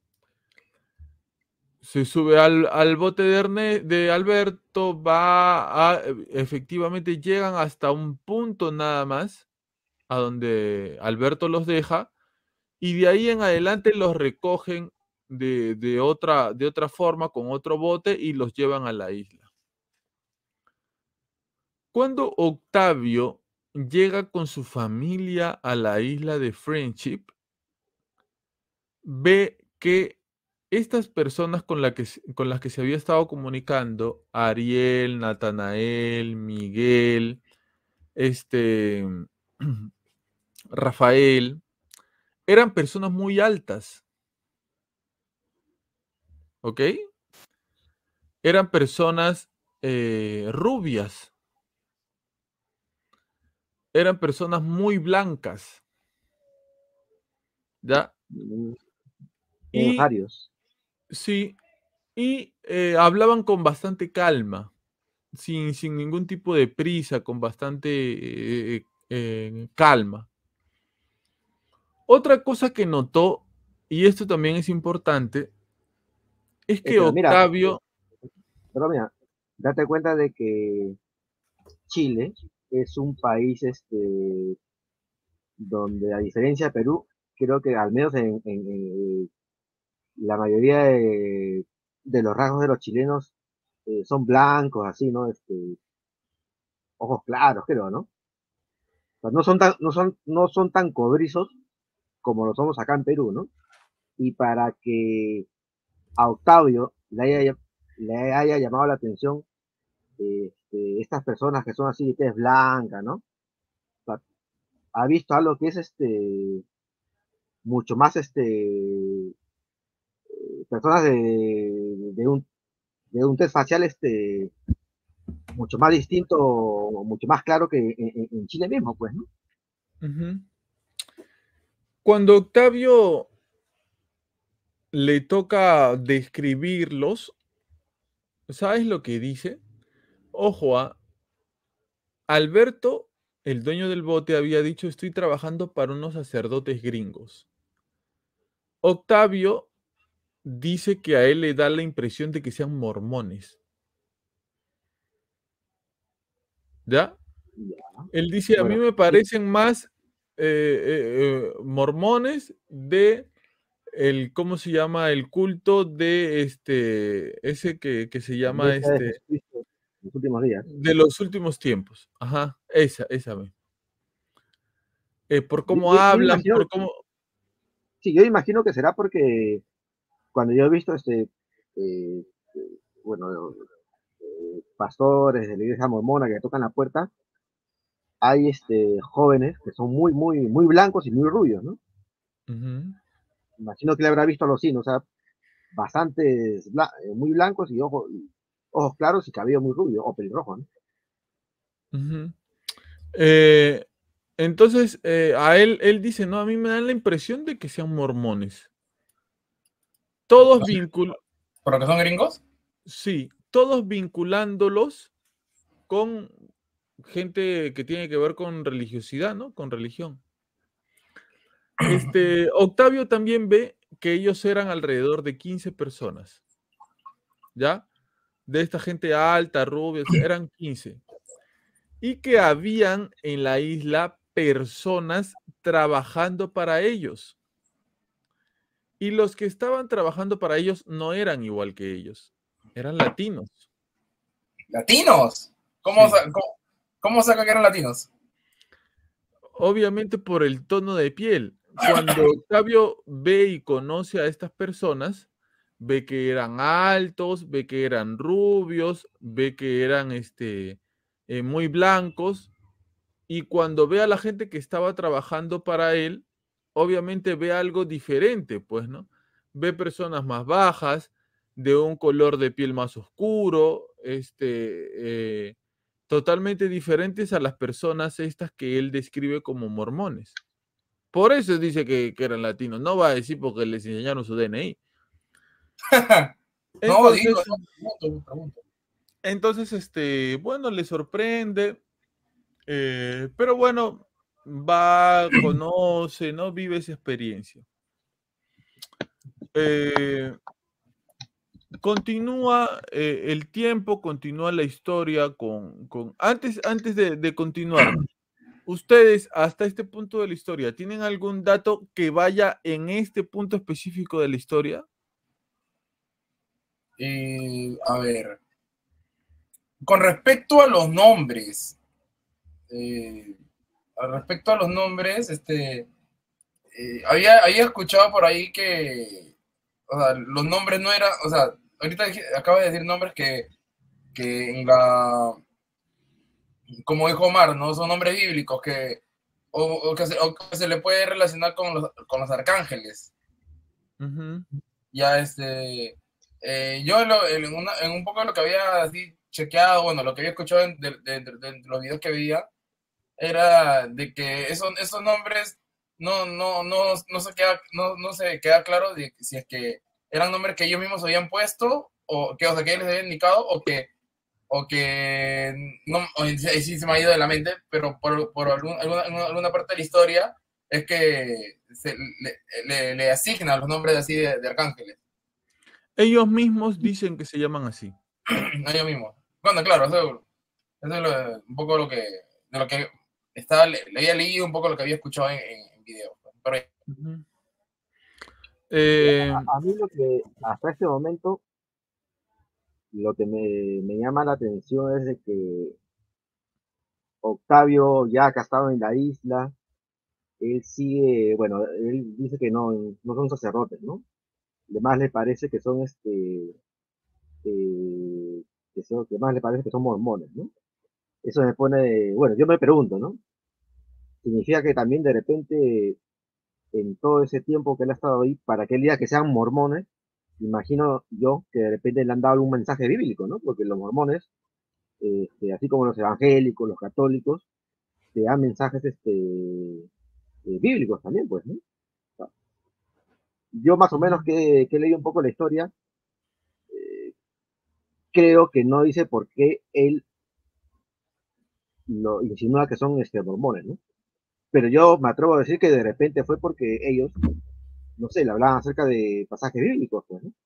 Se sube al, al bote de, Erne- de Alberto, va a, efectivamente llegan hasta un punto nada más, a donde Alberto los deja, y de ahí en adelante los recogen de, de otra, de otra forma, con otro bote, y los llevan a la isla. Cuando Octavio llega con su familia a la isla de Friendship, ve que estas personas con, la que, con las que se había estado comunicando, Ariel, Natanael, Miguel, este, Rafael, eran personas muy altas, ¿ok? Eran personas eh, rubias, eran personas muy blancas, ¿ya? Mm, En Y varios. sí, y eh, hablaban con bastante calma, sin, sin ningún tipo de prisa, con bastante eh, eh, calma. Otra cosa que notó, y esto también es importante, es Eh, que pero mira, Octavio, pero mira, date cuenta de que Chile es un país este, donde, a diferencia de Perú, creo que al menos en, en- en la mayoría de, de los rasgos de los chilenos eh, son blancos, así, ¿no? Este, ojos claros, creo, ¿no? O sea, no son tan, no son, no son tan cobrizos como lo somos acá en Perú, ¿no? Y para que a Octavio le haya, le haya llamado la atención este, estas personas que son así de tez blanca, ¿no? O sea, ha visto algo que es este mucho más este personas de, de un de un test facial este mucho más distinto, mucho más claro que en, en Chile mismo, pues, ¿no? Ujú. Cuando Octavio le toca describirlos, ¿sabes lo que dice? Ojo, a Alberto, el dueño del bote, había dicho, estoy trabajando para unos sacerdotes gringos. Octavio dice que a él le da la impresión de que sean mormones. ¿Ya? Ya. Él dice, a mí Bueno, me sí, parecen más eh, eh, eh, mormones de el, ¿cómo se llama? El culto de este, ese que, que se la llama iglesia de este, Jesucristo en los últimos días. de los últimos tiempos. Ajá, esa, esa. ve. Eh, por Yo, cómo yo- yo hablan, imagino, por cómo... sí, yo imagino que será porque cuando yo he visto este, eh, eh, bueno, eh, pastores de la iglesia mormona que tocan la puerta, hay este, jóvenes que son muy, muy, muy blancos y muy rubios, ¿no? Ujú, Imagino que le habrá visto a los signos, o sea, bastantes, bla- eh, muy blancos y ojos, ojos claros y cabello muy rubio, o pelirrojo, ¿no? ujú. Eh, entonces, eh, a él, él dice, no, a mí me dan la impresión de que sean mormones. Todos vincul ¿Por lo que son gringos? sí, todos vinculándolos con gente que tiene que ver con religiosidad, ¿no? Con religión. Este, Octavio también ve que ellos eran alrededor de quince personas, ¿ya? De esta gente alta, rubia, eran quince. Y que habían en la isla personas trabajando para ellos. Y los que estaban trabajando para ellos no eran igual que ellos, eran latinos. ¿Latinos? ¿Cómo, Sí, sa- cómo, cómo saca que eran latinos? obviamente por el tono de piel. Cuando Octavio ve y conoce a estas personas, ve que eran altos, ve que eran rubios, ve que eran este, eh, muy blancos, y cuando ve a la gente que estaba trabajando para él, obviamente ve algo diferente, pues, ¿no? Ve personas más bajas, de un color de piel más oscuro, este, eh, totalmente diferentes a las personas estas que él describe como mormones. Por eso dice que, que eran latinos, no va a decir porque les enseñaron su D N I. No, digo, Entonces, no, pregunto, pregunto. entonces, este, bueno, le sorprende, eh, pero bueno, va, conoce, ¿no? Vive esa experiencia. Eh, continúa eh, el tiempo, continúa la historia con... con... Antes, antes de, de continuar, ustedes hasta este punto de la historia, ¿tienen algún dato que vaya en este punto específico de la historia? Eh, a ver, con respecto a los nombres, eh, al respecto a los nombres, este, eh, había, había escuchado por ahí que, o sea, los nombres no eran, o sea, ahorita dije- acabo de decir nombres que, que en la, como dijo Omar, ¿no? Son nombres bíblicos que, o, o que, se, o que se le puede relacionar con los, con los arcángeles. Ujú, Ya, este, eh, yo en, lo, en, una, en, un poco de lo que había así chequeado, bueno, lo que había escuchado de, de, de, de los videos que veía, era de que esos, esos nombres no, no, no, no, se queda, no, no se queda claro de si es que eran nombres que ellos mismos habían puesto, o que, o sea, que ellos les habían indicado, o que, o que no, o, sí se me ha ido de la mente, pero por, por algún, alguna, alguna parte de la historia es que se, le, le, le asignan los nombres así de, de arcángeles. ellos mismos dicen que se llaman así. No ellos mismos. Bueno, claro, eso, eso es lo, un poco lo que, de lo que estaba, le, le había leído un poco lo que había escuchado en, en, en video. Pero, Ujú. Sí, Eh, a, a mí lo que hasta este momento lo que me, me llama la atención es de que Octavio, ya que ha estado en la isla, él sigue, bueno, él dice que no, no son sacerdotes, ¿no? Además le parece que son este, eh, que son, que más le parece que son mormones, ¿no? Eso me pone, bueno, yo me pregunto, ¿no? Significa que también de repente, en todo ese tiempo que él ha estado ahí, para que él diga que sean mormones, imagino yo que de repente le han dado un mensaje bíblico, ¿no? Porque los mormones, este, así como los evangélicos, los católicos, te dan mensajes este, eh, bíblicos también, pues, ¿no? Yo más o menos que, que he leído un poco la historia, creo que no dice por qué él lo insinúa que son este, mormones, ¿no? Pero yo me atrevo a decir que de repente fue porque ellos, no sé, le hablaban acerca de pasajes bíblicos, pues, ¿no?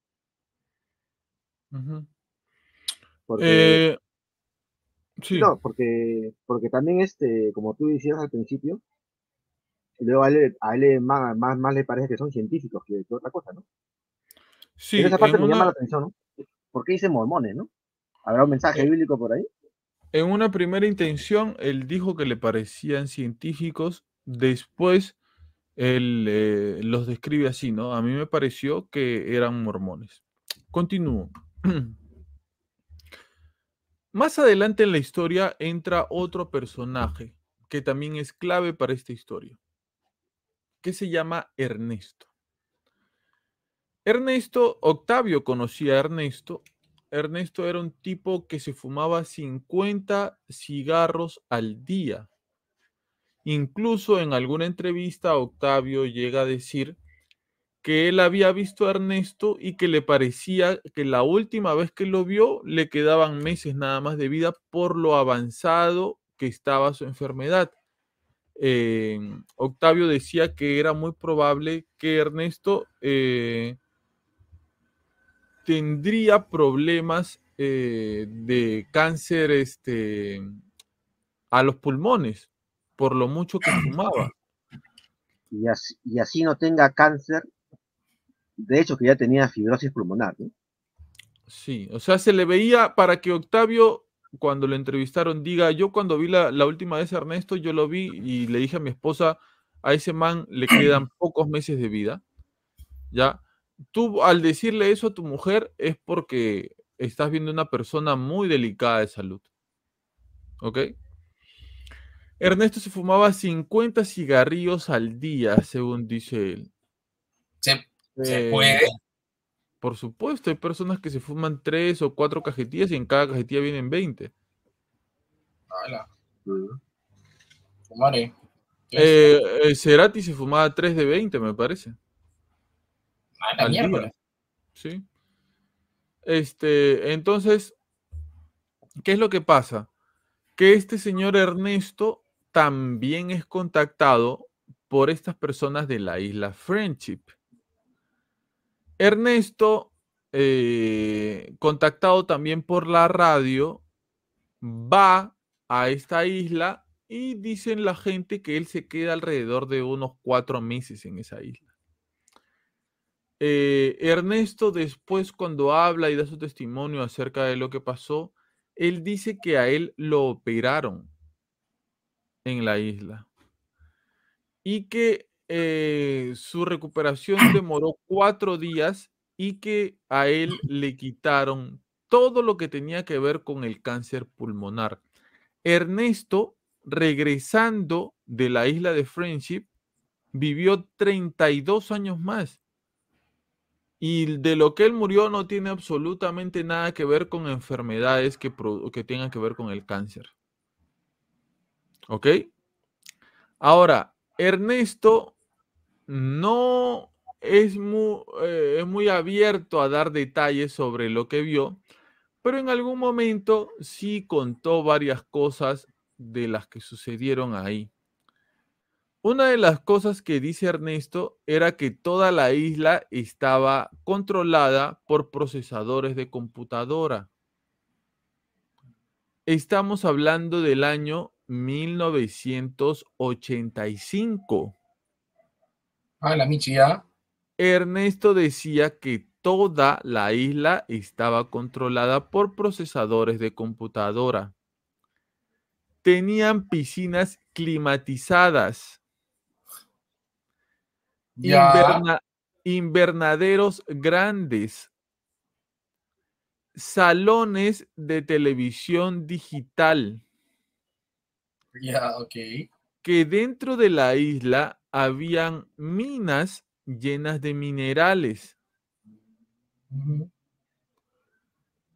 Ujú. Porque, Eh, sí, no, porque, porque también, este, como tú decías al principio, luego a él, a él más, más, más le parece que son científicos que, que otra cosa, ¿no? Pero sí, esa parte en me llama una, la atención, ¿no? ¿Por qué dice mormones, no? ¿Habrá un mensaje eh, bíblico por ahí? en una primera intención, él dijo que le parecían científicos, después él eh, los describe así, ¿no? A mí me pareció que eran mormones. Continúo. Más adelante en la historia entra otro personaje que también es clave para esta historia, que se llama Ernesto. Ernesto, Octavio conocía a Ernesto. Ernesto era un tipo que se fumaba cincuenta cigarros al día. Incluso en alguna entrevista Octavio llega a decir que él había visto a Ernesto y que le parecía que la última vez que lo vio le quedaban meses nada más de vida por lo avanzado que estaba su enfermedad. Eh, Octavio decía que era muy probable que Ernesto eh, tendría problemas eh, de cáncer este, a los pulmones por lo mucho que fumaba. Y así, y así no tenga cáncer, de hecho que ya tenía fibrosis pulmonar, ¿no? Sí, o sea, se le veía para que Octavio, cuando lo entrevistaron, diga, yo cuando vi la, la última vez a Ernesto, yo lo vi y le dije a mi esposa, a ese man le quedan pocos meses de vida, ¿ya? Tú al decirle eso a tu mujer es porque estás viendo una persona muy delicada de salud, ¿ok? Ernesto se fumaba cincuenta cigarrillos al día, según dice él. Se, se Eh, puede. por supuesto, hay personas que se fuman tres o cuatro cajetillas y en cada cajetilla vienen veinte. Hola, Mm. fumaré. Entonces, Eh, eh, Cerati se fumaba tres de veinte, me parece, a la al día, miércoles. ¿sí? Este, entonces, ¿qué es lo que pasa? Que este señor Ernesto también es contactado por estas personas de la isla Friendship. Ernesto, eh, contactado también por la radio, va a esta isla y dicen la gente que él se queda alrededor de unos cuatro meses en esa isla. Eh, Ernesto después cuando habla y da su testimonio acerca de lo que pasó, él dice que a él lo operaron en la isla y que eh, su recuperación demoró cuatro días y que a él le quitaron todo lo que tenía que ver con el cáncer pulmonar. Ernesto, regresando de la isla de Friendship, vivió treinta y dos años más. Y de lo que él murió no tiene absolutamente nada que ver con enfermedades que, que tengan que ver con el cáncer. ¿Ok? Ahora, Ernesto no es muy, eh, es muy abierto a dar detalles sobre lo que vio, pero en algún momento sí contó varias cosas de las que sucedieron ahí. Una de las cosas que dice Ernesto era que toda la isla estaba controlada por procesadores de computadora. Estamos hablando del año mil novecientos ochenta y cinco. Ah, la Michi ya. Ernesto decía que toda la isla estaba controlada por procesadores de computadora. Tenían piscinas climatizadas, Ya, inverna- invernaderos grandes, salones de televisión digital, ya, ok. que dentro de la isla habían minas llenas de minerales. Ujú.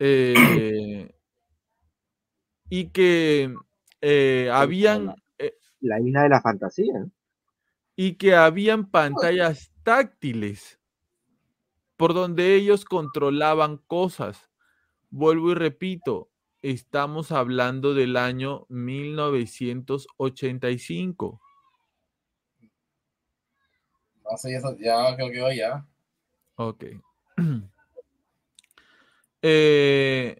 eh, y que eh, Pucha, habían, la- eh, La isla de la fantasía. Y que habían pantallas táctiles por donde ellos controlaban cosas. Vuelvo y repito, estamos hablando del año mil novecientos ochenta y cinco. No sé, eso ya creo que voy ya. Ok. Eh,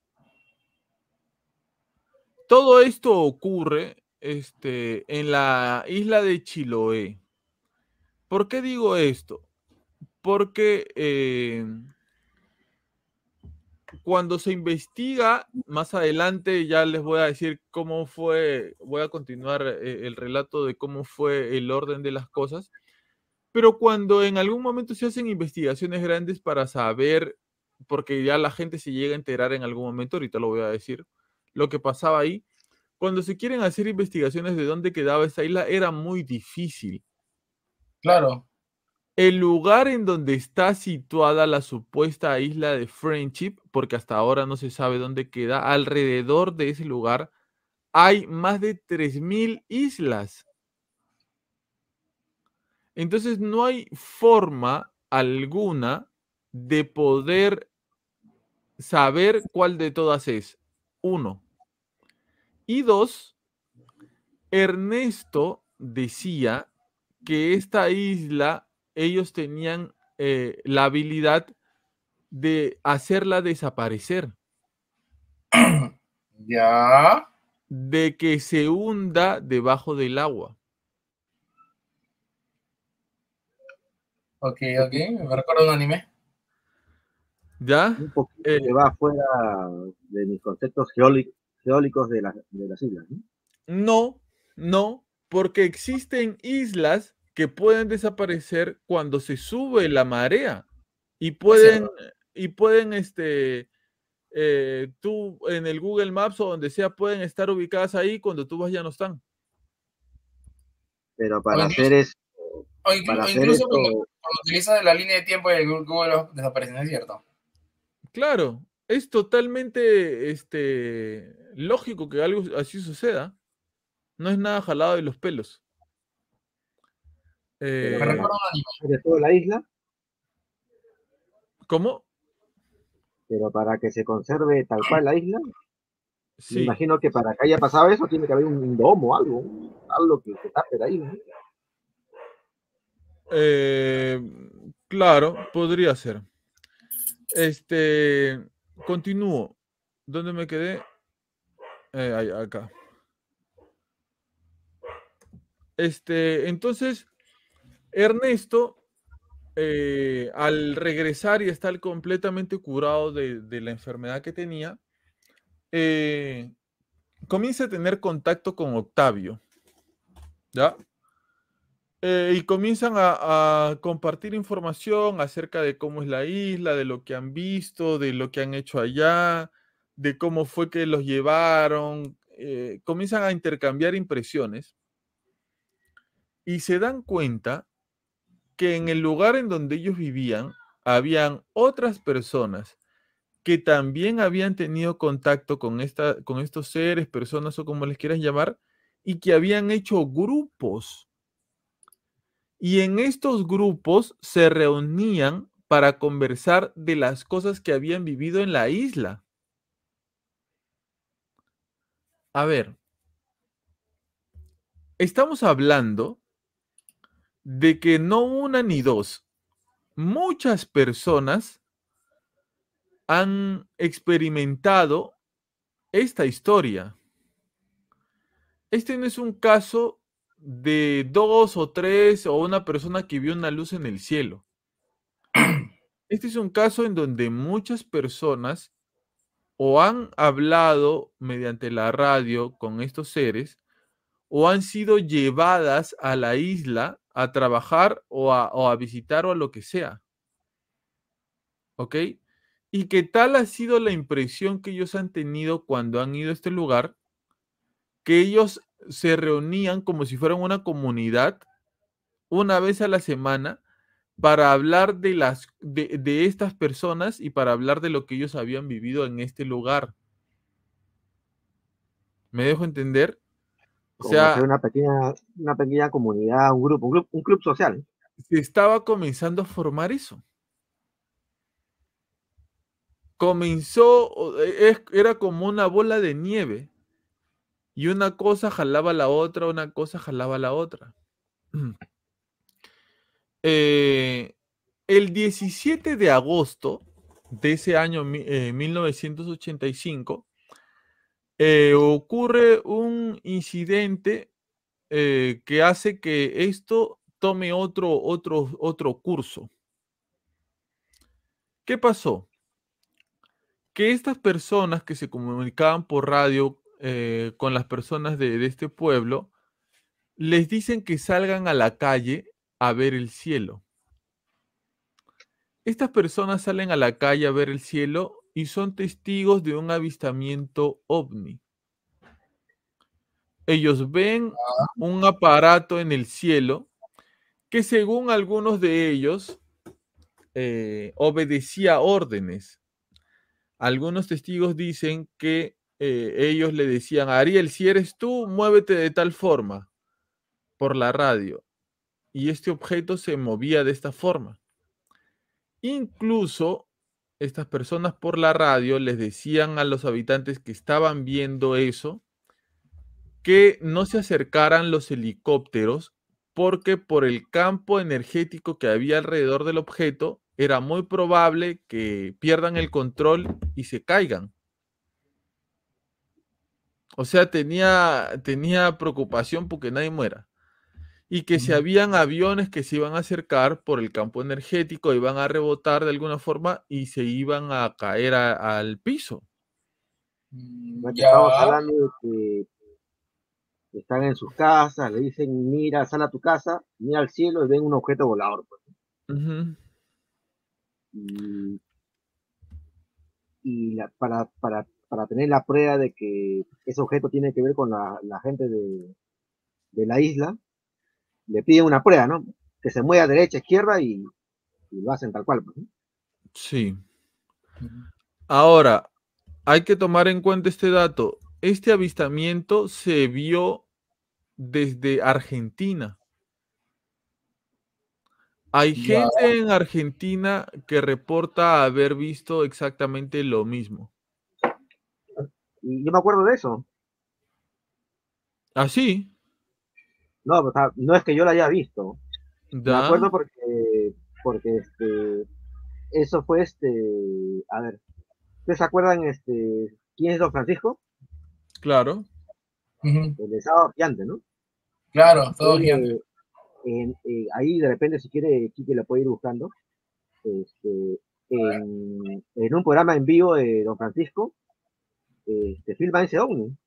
todo esto ocurre este, en la isla de Chiloé. ¿Por qué digo esto? Porque eh, cuando se investiga, más adelante ya les voy a decir cómo fue, voy a continuar eh, el relato de cómo fue el orden de las cosas, pero cuando en algún momento se hacen investigaciones grandes para saber, porque ya la gente se llega a enterar en algún momento, ahorita lo voy a decir, lo que pasaba ahí, cuando se quieren hacer investigaciones de dónde quedaba esa isla, era muy difícil. Claro. El lugar en donde está situada la supuesta isla de Friendship, porque hasta ahora no se sabe dónde queda, alrededor de ese lugar hay más de tres mil islas. Entonces no hay forma alguna de poder saber cuál de todas es. Uno. Y dos, Ernesto decía que esta isla, ellos tenían eh, la habilidad de hacerla desaparecer, Ya. de que se hunda debajo del agua. Ok, ok. Me recuerda un anime. ¿Ya? Un poquito Eh, que va fuera de mis conceptos geólicos, geólicos de, la, de las islas, ¿no? no, no, porque existen islas que pueden desaparecer cuando se sube la marea y Es pueden, cierto. y pueden, este, eh, tú en el Google Maps o donde sea, pueden estar ubicadas ahí, cuando tú vas ya no están. Pero O para hacer incluso, es, o inclu- para o hacer incluso cuando, esto, cuando utilizas la línea de tiempo y el Google desaparece, ¿no es cierto? Claro, es totalmente este, lógico que algo así suceda. No es nada jalado de los pelos. pero Me Eh, para recuerda un anime. hacer de toda la isla, ¿Cómo? pero para que se conserve tal cual la isla, me Sí. imagino que para que haya pasado eso tiene que haber un domo, algo, un- algo que, que tape la isla, ¿no? Eh, claro, podría ser. Este, continúo. ¿Dónde me quedé? Eh, ahí, acá. Este, entonces, Ernesto, eh, al regresar y estar completamente curado de, de la enfermedad que tenía, eh, comienza a tener contacto con Octavio, ¿ya? Eh, y comienzan a, a compartir información acerca de cómo es la isla, de lo que han visto, de lo que han hecho allá, de cómo fue que los llevaron. Eh, comienzan a intercambiar impresiones y se dan cuenta que en el lugar en donde ellos vivían, habían otras personas que también habían tenido contacto con, esta, con estos seres, personas o como les quieras llamar, y que habían hecho grupos. Y en estos grupos se reunían para conversar de las cosas que habían vivido en la isla. A ver, estamos hablando de que no una ni dos, muchas personas han experimentado esta historia. Este no es un caso de dos o tres o una persona que vio una luz en el cielo. Este es un caso en donde muchas personas o han hablado mediante la radio con estos seres o han sido llevadas a la isla a trabajar o a, o a visitar o a lo que sea. ¿Ok? Y que tal ha sido la impresión que ellos han tenido cuando han ido a este lugar, que ellos se reunían como si fueran una comunidad una vez a la semana para hablar de, las, de, de estas personas y para hablar de lo que ellos habían vivido en este lugar. ¿Me dejo entender? O Como hacer sea, una pequeña, una pequeña comunidad, un grupo, un club, un club social. se estaba comenzando a formar eso. Comenzó, o- e- es- era como una bola de nieve. Y una cosa jalaba a la otra, una cosa jalaba a la otra. Eh, el diecisiete de agosto de ese año mi- eh, mil novecientos ochenta y cinco, eh, ocurre un incidente eh, que hace que esto tome otro, otro, otro curso. ¿Qué pasó? Que estas personas que se comunicaban por radio eh, con las personas de, de este pueblo, les dicen que salgan a la calle a ver el cielo. Estas personas salen a la calle a ver el cielo y son testigos de un avistamiento ovni. Ellos ven un aparato en el cielo que, según algunos de ellos, eh, obedecía órdenes. Algunos testigos dicen que eh, ellos le decían: Ariel, si eres tú, muévete de tal forma por la radio. Y este objeto se movía de esta forma. Incluso estas personas por la radio les decían a los habitantes que estaban viendo eso que no se acercaran los helicópteros, porque por el campo energético que había alrededor del objeto era muy probable que pierdan el control y se caigan. O sea, tenía, tenía preocupación porque nadie muera. Y que si habían aviones que se iban a acercar por el campo energético, iban a rebotar de alguna forma y se iban a caer a- al piso. Mm, ¿No? Que ya. estamos hablando de que están en sus casas, le dicen, mira, sal a tu casa, mira al cielo y ven un objeto volador. Pues. Ujú. Y, y la- para, para, para tener la prueba de que ese objeto tiene que ver con la, la gente de, de la isla, le piden una prueba, ¿no? Que se mueva derecha, izquierda y, y lo hacen tal cual. Pues, ¿no? Sí. Ahora, hay que tomar en cuenta este dato. Este avistamiento se vio desde Argentina. Hay Ya. gente en Argentina que reporta haber visto exactamente lo mismo. Y yo me acuerdo de eso. Así, No, o sea, no es que yo lo haya visto. Me ¿da? acuerdo porque, porque este, eso fue este, a ver, ¿ustedes se acuerdan este, quién es Don Francisco? Claro. Ujú. El de Sábado Gigante, ¿no? Claro, todo Él, gigante. eh, en- eh, ahí de repente si quiere, Kike le puede ir buscando, este, en, en un programa en vivo de Don Francisco, este, filma ese ovni.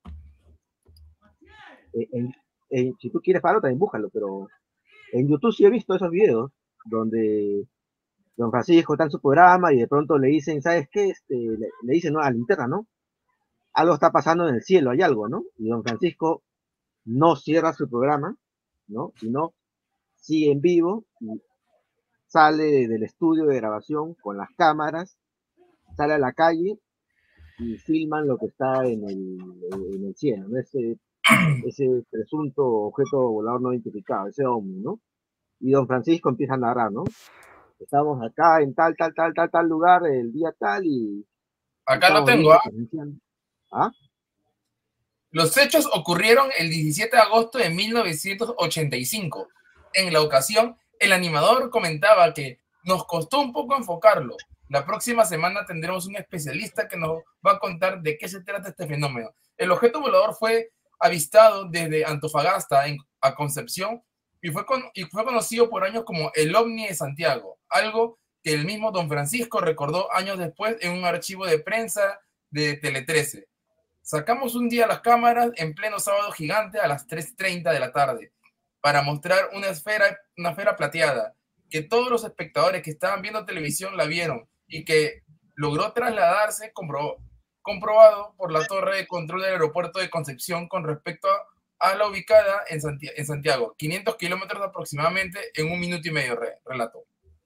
Eh, en- en- si tú quieres pararlo, también búscalo, pero en YouTube sí he visto esos videos donde Don Francisco está en su programa y de pronto le dicen, ¿sabes qué? Este, le, le dicen, ¿no? A la linterna, ¿no? Algo está pasando en el cielo, hay algo, ¿no? Y Don Francisco no cierra su programa, ¿no? Sino sigue en vivo y sale del estudio de grabación con las cámaras, sale a la calle y filman lo que está en el, en el cielo, ¿no? Ese, ese presunto objeto volador no identificado, ese ovni, ¿no? Y Don Francisco empieza a narrar, ¿no? Estamos acá en tal, tal, tal, tal, tal lugar, el día tal, y, y Acá lo estamos tengo, viendo, ¿ah? presenciando. ¿Ah? Los hechos ocurrieron el diecisiete de agosto de mil novecientos ochenta y cinco. En la ocasión, el animador comentaba que nos costó un poco enfocarlo. La próxima semana tendremos un especialista que nos va a contar de qué se trata este fenómeno. El objeto volador fue avistado desde Antofagasta en, a Concepción y fue, con, y fue conocido por años como el OVNI de Santiago, algo que el mismo Don Francisco recordó años después en un archivo de prensa de Tele trece. Sacamos un día las cámaras en pleno sábado gigante a las tres y treinta de la tarde para mostrar una esfera, una esfera plateada que todos los espectadores que estaban viendo televisión la vieron y que logró trasladarse compro, comprobado por la torre de control del aeropuerto de Concepción con respecto a, a la ubicada en, Santiago, en Santiago, quinientos kilómetros aproximadamente en un minuto y medio, re, relato.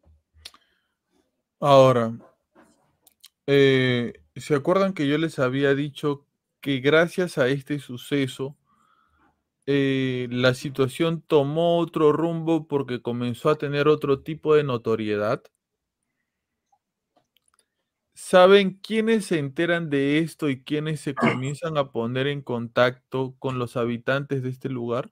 Ahora, eh, ¿se acuerdan que yo les había dicho que gracias a este suceso eh, la situación tomó otro rumbo porque comenzó a tener otro tipo de notoriedad. ¿Saben quiénes se enteran de esto y quiénes se comienzan a poner en contacto con los habitantes de este lugar?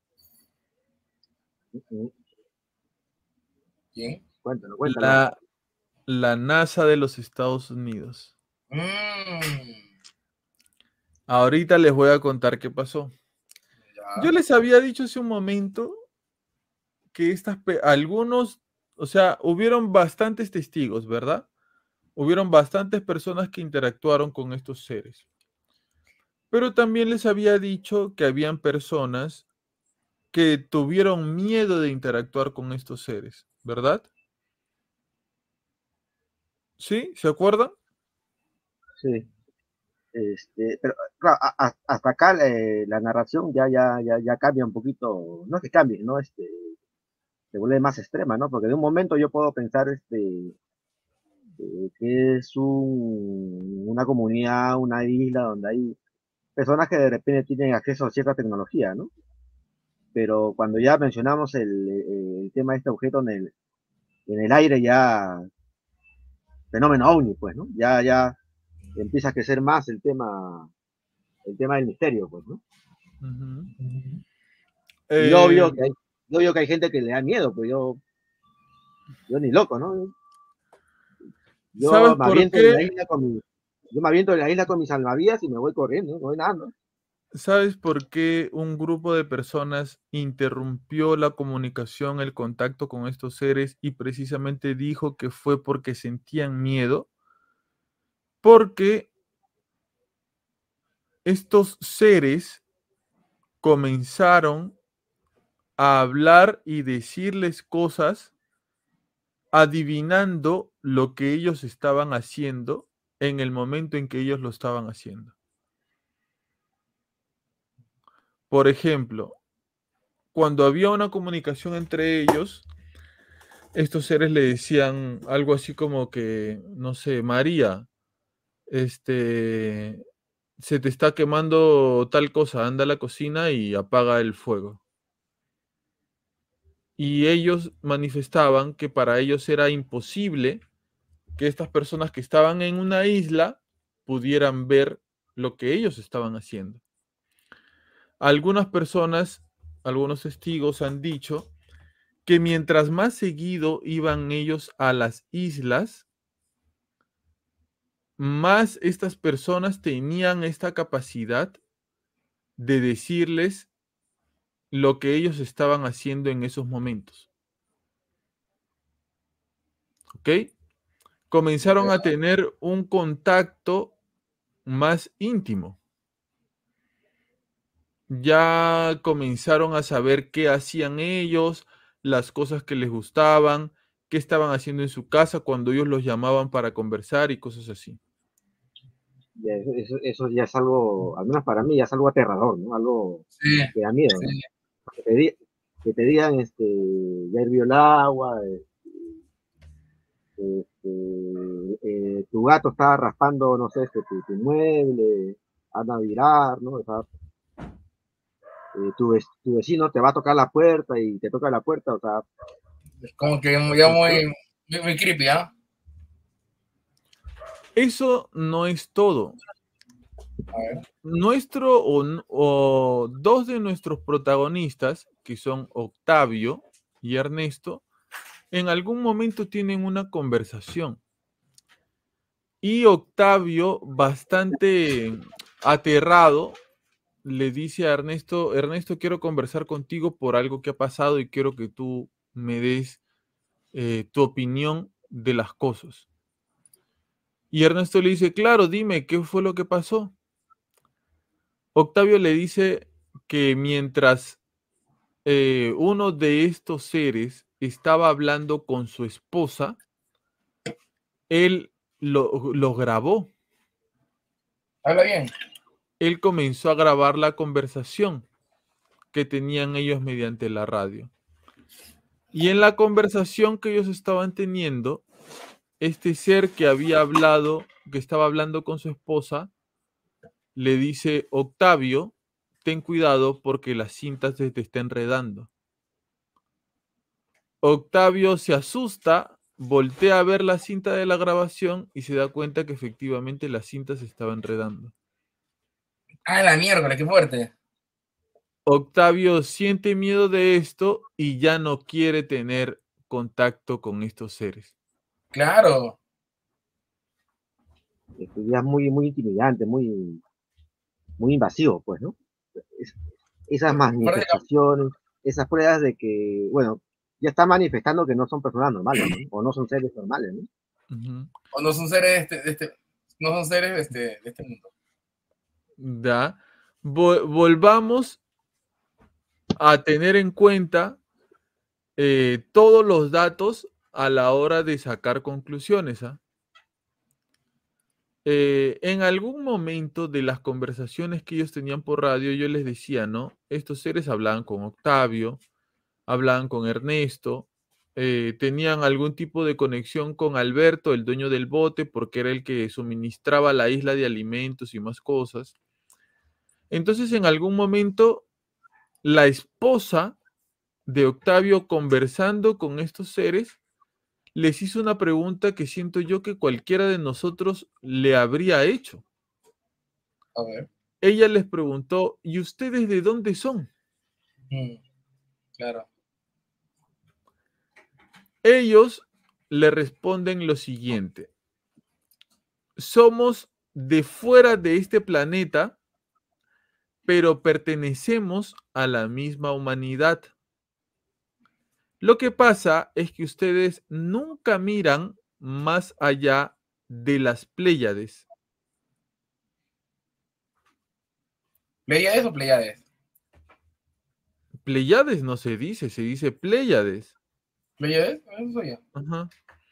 ¿Quién? Cuéntalo, cuéntalo. La, la NASA de los Estados Unidos. Mm, Ahorita les voy a contar qué pasó. ya. Yo les había dicho hace un momento que estas, pe- algunos, o sea, hubieron bastantes testigos, ¿verdad? Hubieron bastantes personas que interactuaron con estos seres. Pero también les había dicho que habían personas que tuvieron miedo de interactuar con estos seres, ¿verdad? ¿Sí? ¿Se acuerdan? Sí. Este, pero claro, a- a- hasta acá eh, la narración ya, ya, ya, ya cambia un poquito, no es que cambie, ¿no? Este, se vuelve más extrema, ¿no? Porque de un momento yo puedo pensar este, eh, que es un, una comunidad, una isla donde hay personas que de repente tienen acceso a cierta tecnología, ¿no? Pero cuando ya mencionamos el, el tema de este objeto en el, en el aire, ya fenómeno ovni, pues, ¿no? Ya, ya empieza a crecer más el tema, el tema del misterio, pues, ¿no? Ujú. Y Eh, obvio que hay, y obvio que hay gente que le da miedo, pues yo, yo ni loco, ¿no? ¿Sabes Yo me por aviento en la qué? isla con mi, yo me aviento en la isla con mis salvavidas y me voy corriendo, no voy nadando. ¿Sabes por qué un grupo de personas interrumpió la comunicación, el contacto con estos seres y precisamente dijo que fue porque sentían miedo? Porque estos seres comenzaron a hablar y decirles cosas adivinando lo que ellos estaban haciendo en el momento en que ellos lo estaban haciendo. Por ejemplo, cuando había una comunicación entre ellos, estos seres le decían algo así como que, no sé, María, este, se te está quemando tal cosa, anda a la cocina y apaga el fuego. Y ellos manifestaban que para ellos era imposible que estas personas que estaban en una isla pudieran ver lo que ellos estaban haciendo. Algunas personas, algunos testigos han dicho que mientras más seguido iban ellos a las islas, más estas personas tenían esta capacidad de decirles lo que ellos estaban haciendo en esos momentos. ¿Ok? Comenzaron a tener un contacto más íntimo. Ya comenzaron a saber qué hacían ellos, las cosas que les gustaban, qué estaban haciendo en su casa cuando ellos los llamaban para conversar y cosas así. Y eso, eso, eso ya es algo, al menos para mí, ya es algo aterrador, ¿no? Algo Sí, que da miedo, sí. ¿no? Que te, di- que te digan, este, ya hirvió el agua, este, eh, tu gato está raspando, no sé, este, tu, tu mueble, anda a virar, ¿no? O sea, eh, tu, ve- tu vecino te va a tocar la puerta y te toca la puerta, o sea, Es como que ya ¿Correcto? muy, muy, muy creepy, ¿ah? Eso no es todo. A ver. Nuestro o, n- o dos de nuestros protagonistas, que son Octavio y Ernesto, en algún momento tienen una conversación. Y Octavio, bastante aterrado, le dice a Ernesto, Ernesto, quiero conversar contigo por algo que ha pasado y quiero que tú me des eh, tu opinión de las cosas. Y Ernesto le dice, claro, dime, ¿qué fue lo que pasó? Octavio le dice que mientras eh, uno de estos seres estaba hablando con su esposa, él lo, lo grabó. Habla bien. Él comenzó a grabar la conversación que tenían ellos mediante la radio. Y en la conversación que ellos estaban teniendo, este ser que había hablado, que estaba hablando con su esposa, le dice, Octavio, ten cuidado porque la cinta se te está enredando. Octavio se asusta, voltea a ver la cinta de la grabación y se da cuenta que efectivamente la cinta se estaba enredando. Ah, la miércoles, qué fuerte. Octavio siente miedo de esto y ya no quiere tener contacto con estos seres. Claro. Esto ya es muy, muy intimidante, muy, muy invasivo, pues, ¿no? Es- esas Por- por- manifestaciones, esas pruebas de que, bueno, ya está manifestando que no son personas normales, ¿no? O no son seres normales, ¿no? Ujú. O no son seres de este, de este- no son seres de este, de este mundo. Ya. Vo- volvamos a tener en cuenta eh, todos los datos a la hora de sacar conclusiones. ¿ah? Eh, en algún momento de las conversaciones que ellos tenían por radio, yo les decía, ¿no? Estos seres hablaban con Octavio, hablaban con Ernesto, eh, tenían algún tipo de conexión con Alberto, el dueño del bote, porque era el que suministraba la isla de alimentos y más cosas. Entonces, en algún momento, la esposa de Octavio, conversando con estos seres, les hizo una pregunta que siento yo que cualquiera de nosotros le habría hecho. A ver. Ella les preguntó, ¿y ustedes de dónde son? Mm, claro. Ellos le responden lo siguiente: somos de fuera de este planeta, pero pertenecemos a la misma humanidad. Lo que pasa es que ustedes nunca miran más allá de las Pléyades. ¿Pleiades o Pleiades? Pléyades no se dice, se dice Pléyades. ¿Pleiades? Eso soy yo. Ajá.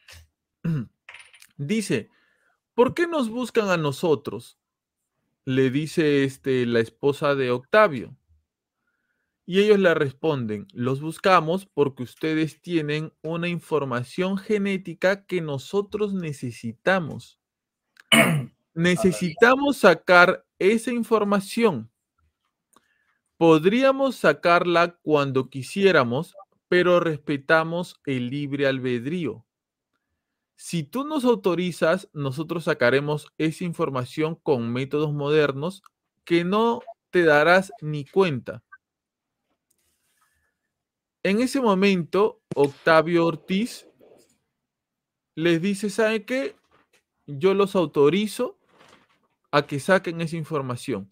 Dice, ¿por qué nos buscan a nosotros? Le dice este, la esposa de Octavio. Y ellos le responden, los buscamos porque ustedes tienen una información genética que nosotros necesitamos. Necesitamos sacar esa información. Podríamos sacarla cuando quisiéramos, pero respetamos el libre albedrío. Si tú nos autorizas, nosotros sacaremos esa información con métodos modernos que no te darás ni cuenta. En ese momento, Octavio Ortiz les dice, ¿saben qué? Yo los autorizo a que saquen esa información.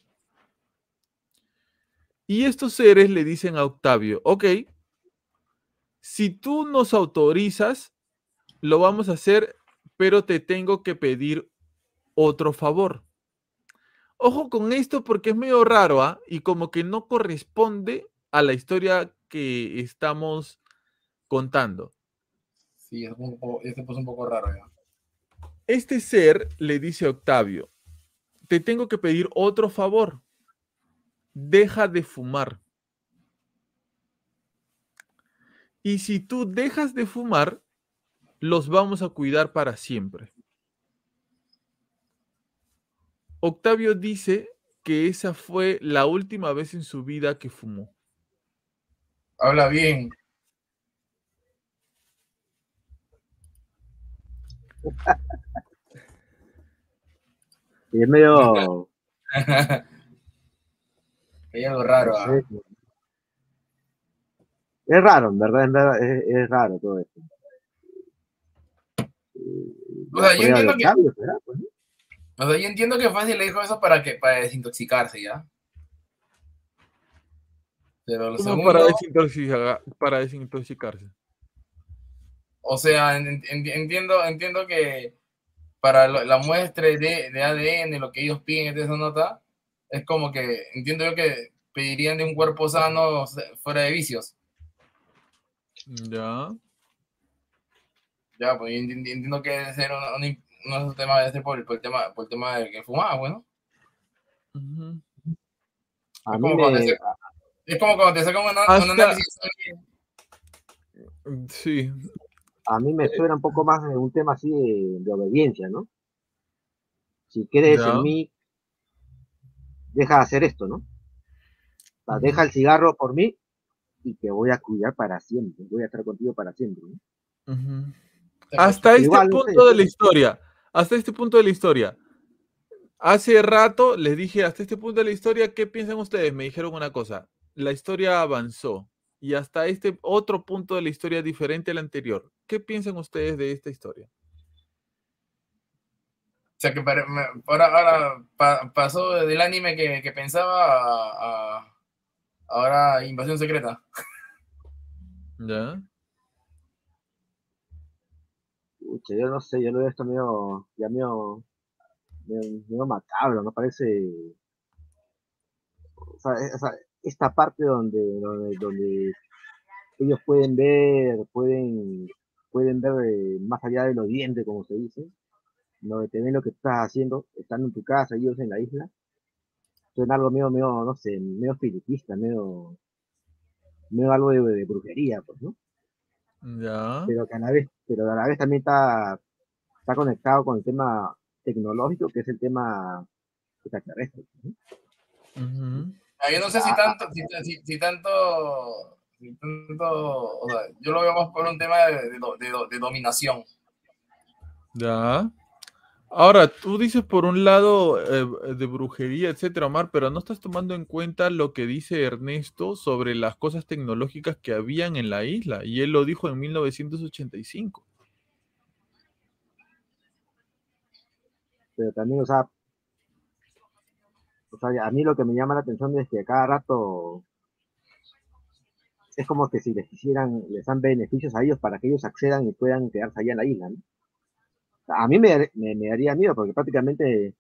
Y estos seres le dicen a Octavio, ok, si tú nos autorizas, lo vamos a hacer, pero te tengo que pedir otro favor. Ojo con esto porque es medio raro, ¿ah? Y como que no corresponde a la historia que estamos contando. Sí, es un poco, este puso un poco raro ya. Este ser le dice a Octavio, te tengo que pedir otro favor. Deja de fumar. Y si tú dejas de fumar, los vamos a cuidar para siempre. Octavio dice que esa fue la última vez en su vida que fumó. Habla bien. Y es medio, Hay algo raro. no ¿Ah? sé, es raro, en verdad, en verdad, es, es raro todo esto. O La sea, yo prueba de entiendo que, Octavio, ¿será? Pues, ¿no? o sea, yo entiendo que fácil le dijo eso para que para desintoxicarse ya. Pero lo ¿Cómo para segundo, desintoxicar, para desintoxicarse? o sea, en- en- entiendo, entiendo que para lo- la muestra de, de A D N, lo que ellos piden de esa nota, es como que entiendo yo que pedirían de un cuerpo sano, o sea, fuera de vicios. Ya. Ya, pues yo enti- entiendo que debe ser un- un- uno de esos temas debe ser por, el- por el tema, por el tema de que fumaba, bueno. Ujú. A Es mí como cuando te, me, sa- es como cuando te sacan una- un Hasta, análisis. sí, a mí me suena un poco más de un tema así de, de obediencia, ¿no? Si crees ya. en mí, deja de hacer esto, ¿no? sea, Ujú. deja el cigarro por mí y te voy a cuidar para siempre, voy a estar contigo para siempre, ¿no? Ujú. Te cacho. Hasta Pero este igual, no sé, punto de pues, la historia, hasta este punto de la historia. Hace rato les dije, hasta este punto de la historia, ¿qué piensan ustedes? Me dijeron una cosa, la historia avanzó y hasta este otro punto de la historia diferente al anterior. ¿Qué piensan ustedes de esta historia? O sea, que pare- me- ahora, ahora pa- pasó del anime que, que pensaba a, a- ahora Invasión Secreta. ¿Ya? pucha, yo no sé, yo lo veo esto medio, ya medio, medio, medio macabro, ¿no? Parece, o sea, es- o sea, esta parte donde, donde, donde ellos pueden ver, pueden, pueden ver eh, más allá de los dientes, como se dice, donde te ven lo que estás haciendo, estando en tu casa, ellos en la isla, suena algo medio, medio, no sé, medio spiritista, medio, medio algo de, de brujería, pues, ¿no? ¿Ya? Pero que a la vez, pero a la vez también está, está conectado con el tema tecnológico, que es el tema extraterrestre, ¿no? Ujú. Ah, yo no sé si tanto, si, si- si tanto, si tanto, o sea, yo lo veo más por un tema de, de do- de do- de dominación. ¿Ya? Ahora, tú dices por un lado eh, de brujería, etcétera, Omar, pero no estás tomando en cuenta lo que dice Ernesto sobre las cosas tecnológicas que habían en la isla, y él lo dijo en mil novecientos ochenta y cinco. Pero también, o sea, o sea, a mí lo que me llama la atención es que cada rato es como que si les quisieran, les dan beneficios a ellos para que ellos accedan y puedan quedarse allá en la isla, ¿no? A mí me, me, me daría miedo porque prácticamente,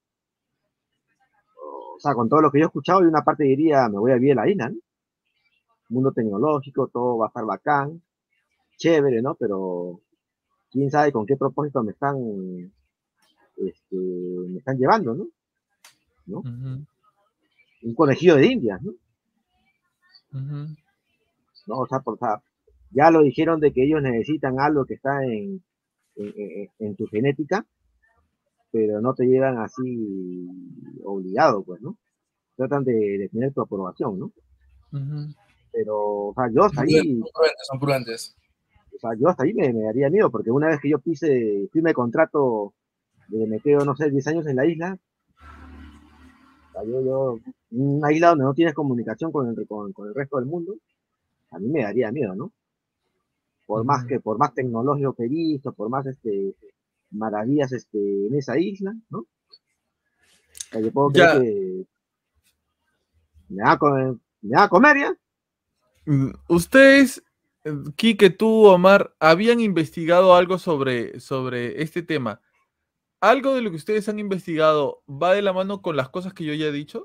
o sea, con todo lo que yo he escuchado, y una parte diría, me voy a vivir en la isla, ¿no? Mundo tecnológico, todo va a estar bacán, chévere, ¿no? Pero quién sabe con qué propósito me están, este, me están llevando, ¿no? ¿No? Ujú, Un conejillo de indias, ¿no? ujú, ¿No? O sea, por, o sea, ya lo dijeron de que ellos necesitan algo que está en, en, en, en tu genética, pero no te llevan así obligado, pues, ¿no? Tratan de, de tener tu aprobación, ¿no? ujú. Pero, o sea, yo hasta Son ahí, prudentes, son prudentes. o sea, yo hasta ahí me, me daría miedo, porque una vez que yo pise, firme contrato de que me quedo, no sé, diez años en la isla, o sea, yo, yo, una isla donde no tienes comunicación con el, con, con el resto del mundo, a mí me daría miedo, ¿no? Por más Ujú. que, por más tecnológico que he visto, por más este, maravillas este, en esa isla, ¿no? O sea, yo puedo creer Ya, que me va a comer, me va a comer ya. mm, ustedes, eh, Quique, tú, Omar, habían investigado algo sobre, sobre este tema. ¿Algo de lo que ustedes han investigado va de la mano con las cosas que yo ya he dicho?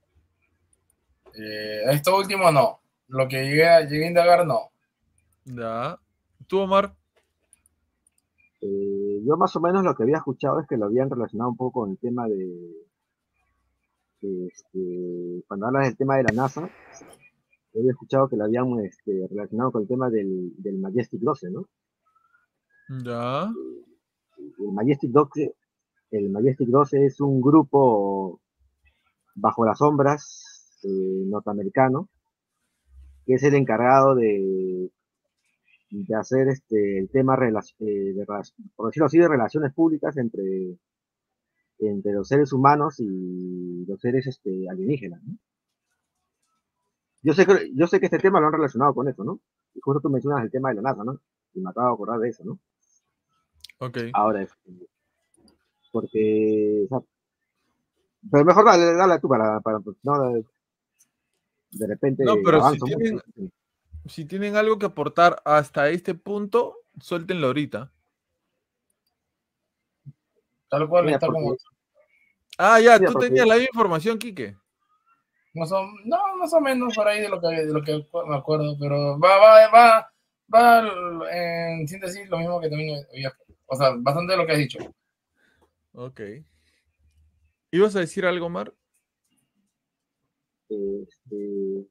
Eh, esto último no. Lo que llegué a, llegué a indagar no. Ya. ¿Tú, Omar? Eh, yo más o menos lo que había escuchado es que lo habían relacionado un poco con el tema de, de, este, cuando hablas del tema de la NASA, yo había escuchado que lo habían este, relacionado con el tema del, del Majestic doce, ¿no? Ya. El Majestic doce, el Majestic doce es un grupo bajo las sombras eh, norteamericano, que es el encargado de, de hacer este, el tema, relac- eh, de, por decirlo así, de relaciones públicas entre, entre los seres humanos y los seres este, alienígenas, ¿no? Yo sé, que, yo sé que este tema lo han relacionado con eso, ¿no? Y justo tú mencionas el tema de la NASA, ¿no? Y me acabo de acordar de eso, ¿no? Ok. Ahora, este, porque, o sea, pero mejor dale, dale tú para, para pues, no, de, de repente No, pero si avanzo mucho. tienen, si tienen algo que aportar hasta este punto, suéltenlo ahorita. Tal cual Mira, está como. porque, Ah, ya, mira, tú porque, tenías la misma información, Quique. Más o, no, más o menos por ahí de lo que, de lo que me acuerdo, pero va, va, va, va en síntesis lo mismo que también había. O sea, bastante de lo que has dicho. Ok. ¿Ibas a decir algo, Omar? este,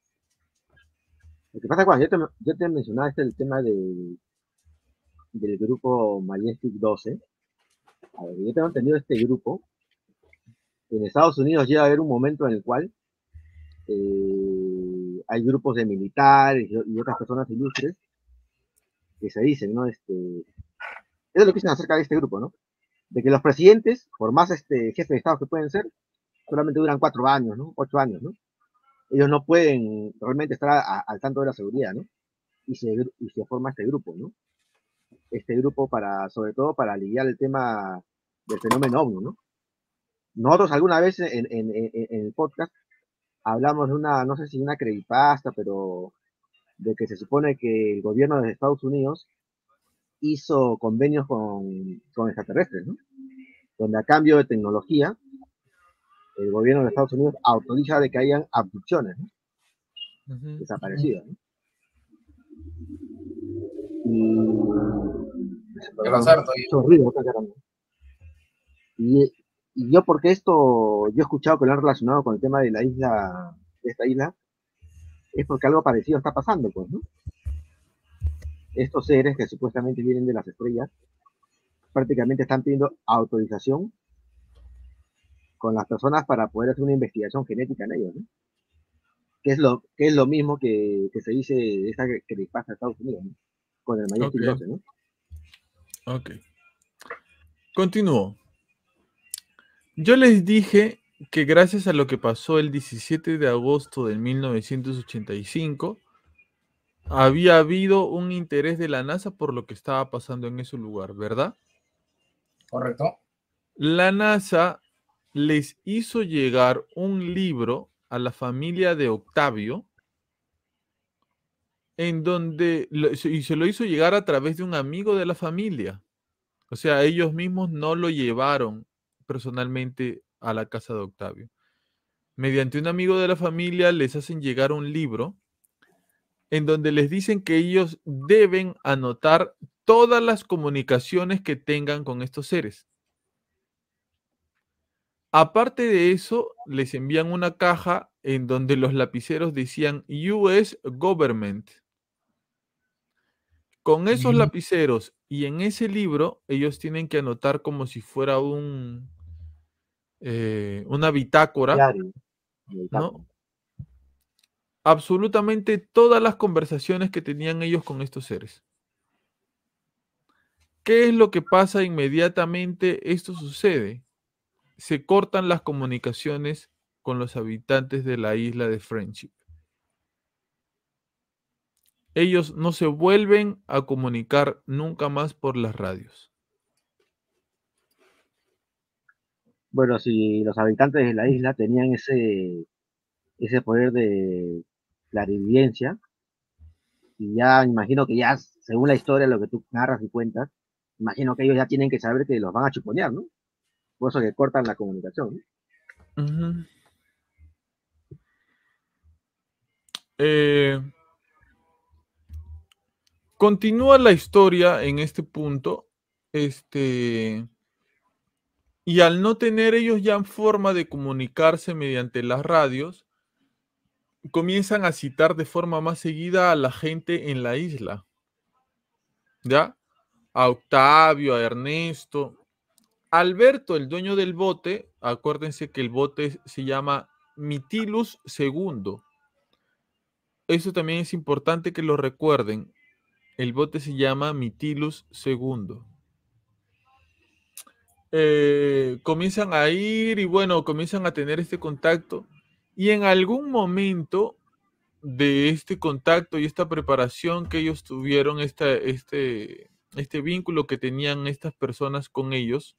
lo que pasa es cuando yo te, yo te mencionaba este el tema del, del grupo Majestic doce, a ver, yo tengo entendido este grupo, en Estados Unidos llega a haber un momento en el cual eh, hay grupos de militares y, y otras personas ilustres que se dicen, ¿no? Este, eso es lo que dicen acerca de este grupo, ¿no? De que los presidentes, por más este, jefes de Estado que pueden ser, solamente duran cuatro años, ¿no? Ocho años, ¿no? Ellos no pueden realmente estar a, a, al tanto de la seguridad, ¿no? Y se, y se forma este grupo, ¿no? Este grupo para, sobre todo para aliviar el tema del fenómeno ovni, ¿no? Nosotros alguna vez en, en, en, en el podcast hablamos de una, no sé si una creepypasta, pero de que se supone que el gobierno de Estados Unidos hizo convenios con, con extraterrestres, ¿no? Donde a cambio de tecnología, el gobierno de Estados Unidos autoriza de que hayan abducciones, ¿no? Uh-huh. Desaparecidas, ¿no? Y... Mucho ruido, y, y yo, porque esto, yo he escuchado que lo han relacionado con el tema de la isla, de esta isla, es porque algo parecido está pasando, pues, ¿no? Estos seres que supuestamente vienen de las estrellas, prácticamente están pidiendo autorización con las personas para poder hacer una investigación genética en ellos, ¿no? Que es lo, que es lo mismo que, que se dice de esta que, que le pasa a Estados Unidos, ¿no? Con el Majestic okay. doce, ¿no? Ok. Continúo. Yo les dije que gracias a lo que pasó el diecisiete de agosto de mil novecientos ochenta y cinco, había habido un interés de la NASA por lo que estaba pasando en ese lugar, ¿verdad? Correcto. La NASA les hizo llegar un libro a la familia de Octavio, en donde, y se lo hizo llegar a través de un amigo de la familia. O sea, ellos mismos no lo llevaron personalmente a la casa de Octavio. Mediante un amigo de la familia les hacen llegar un libro en donde les dicen que ellos deben anotar todas las comunicaciones que tengan con estos seres. Aparte de eso, les envían una caja en donde los lapiceros decían U S Government. Con esos mm. lapiceros y en ese libro, ellos tienen que anotar como si fuera un, eh, una bitácora, Diario. ¿no? Absolutamente todas las conversaciones que tenían ellos con estos seres. ¿Qué es lo que pasa inmediatamente? Esto sucede. Se cortan las comunicaciones con los habitantes de la isla de Friendship. Ellos no se vuelven a comunicar nunca más por las radios. Bueno, si los habitantes de la isla tenían ese, ese poder de clarividencia, y ya imagino que ya, según la historia, lo que tú narras y cuentas, imagino que ellos ya tienen que saber que los van a chuponear, ¿no? Por eso que cortan la comunicación, ¿no? Uh-huh. Eh, continúa la historia en este punto, este, y al no tener ellos ya forma de comunicarse mediante las radios, comienzan a citar de forma más seguida a la gente en la isla, ¿ya? A Octavio, a Ernesto. Alberto, el dueño del bote, acuérdense que el bote se llama Mitilus segundo. Eso también es importante que lo recuerden. El bote se llama Mitilus segundo. Eh, comienzan a ir y bueno, comienzan a tener este contacto. Y en algún momento de este contacto y esta preparación que ellos tuvieron, esta, este, este vínculo que tenían estas personas con ellos,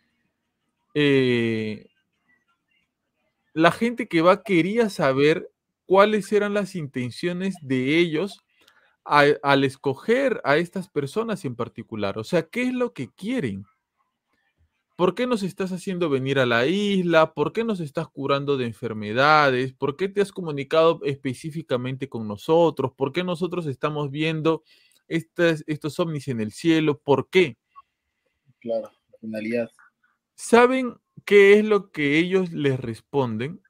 eh, la gente que va quería saber cuáles eran las intenciones de ellos a, al escoger a estas personas en particular. O sea, ¿qué es lo que quieren? ¿Por qué nos estás haciendo venir a la isla? ¿Por qué nos estás curando de enfermedades? ¿Por qué te has comunicado específicamente con nosotros? ¿Por qué nosotros estamos viendo estas, estos ovnis en el cielo? ¿Por qué? Claro, la finalidad. ¿Saben qué es lo que ellos les responden?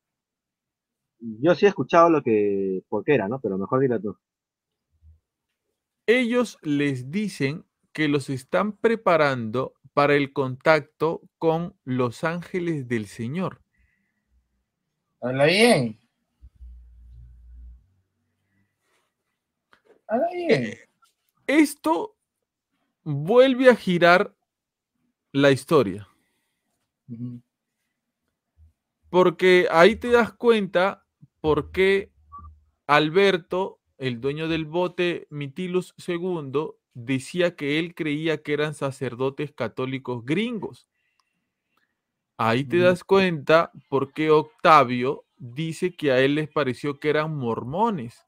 Yo sí he escuchado lo que, por qué era, ¿no? Pero mejor dile tú. Ellos les dicen que los están preparando para el contacto con los ángeles del Señor. Habla bien. Ah, bien. Eh, Esto vuelve a girar la historia. Ujú. Porque ahí te das cuenta por qué Alberto, el dueño del bote Mitilus segundo, decía que él creía que eran sacerdotes católicos gringos. Ahí te Ujú. das cuenta por qué Octavio dice que a él les pareció que eran mormones.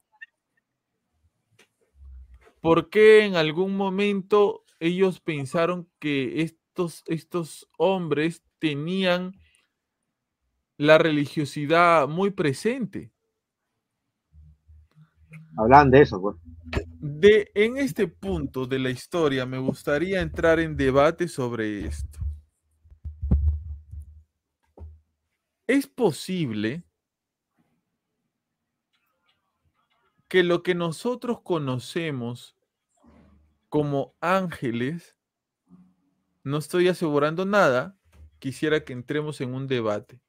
¿Por qué en algún momento ellos pensaron que estos, estos hombres tenían la religiosidad muy presente? Hablaban de eso, pues. De, en este punto de la historia me gustaría entrar en debate sobre esto. ¿Es posible que lo que nosotros conocemos como ángeles, no estoy asegurando nada, quisiera que entremos en un debate?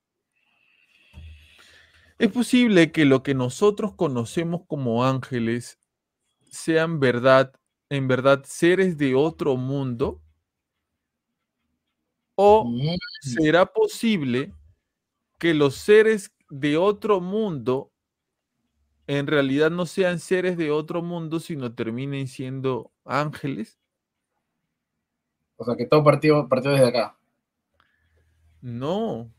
¿Es posible que lo que nosotros conocemos como ángeles sean verdad, en verdad, seres de otro mundo? ¿O Mm. será posible que los seres de otro mundo en realidad no sean seres de otro mundo, sino terminen siendo ángeles? O sea, que todo partido, partido desde acá. No.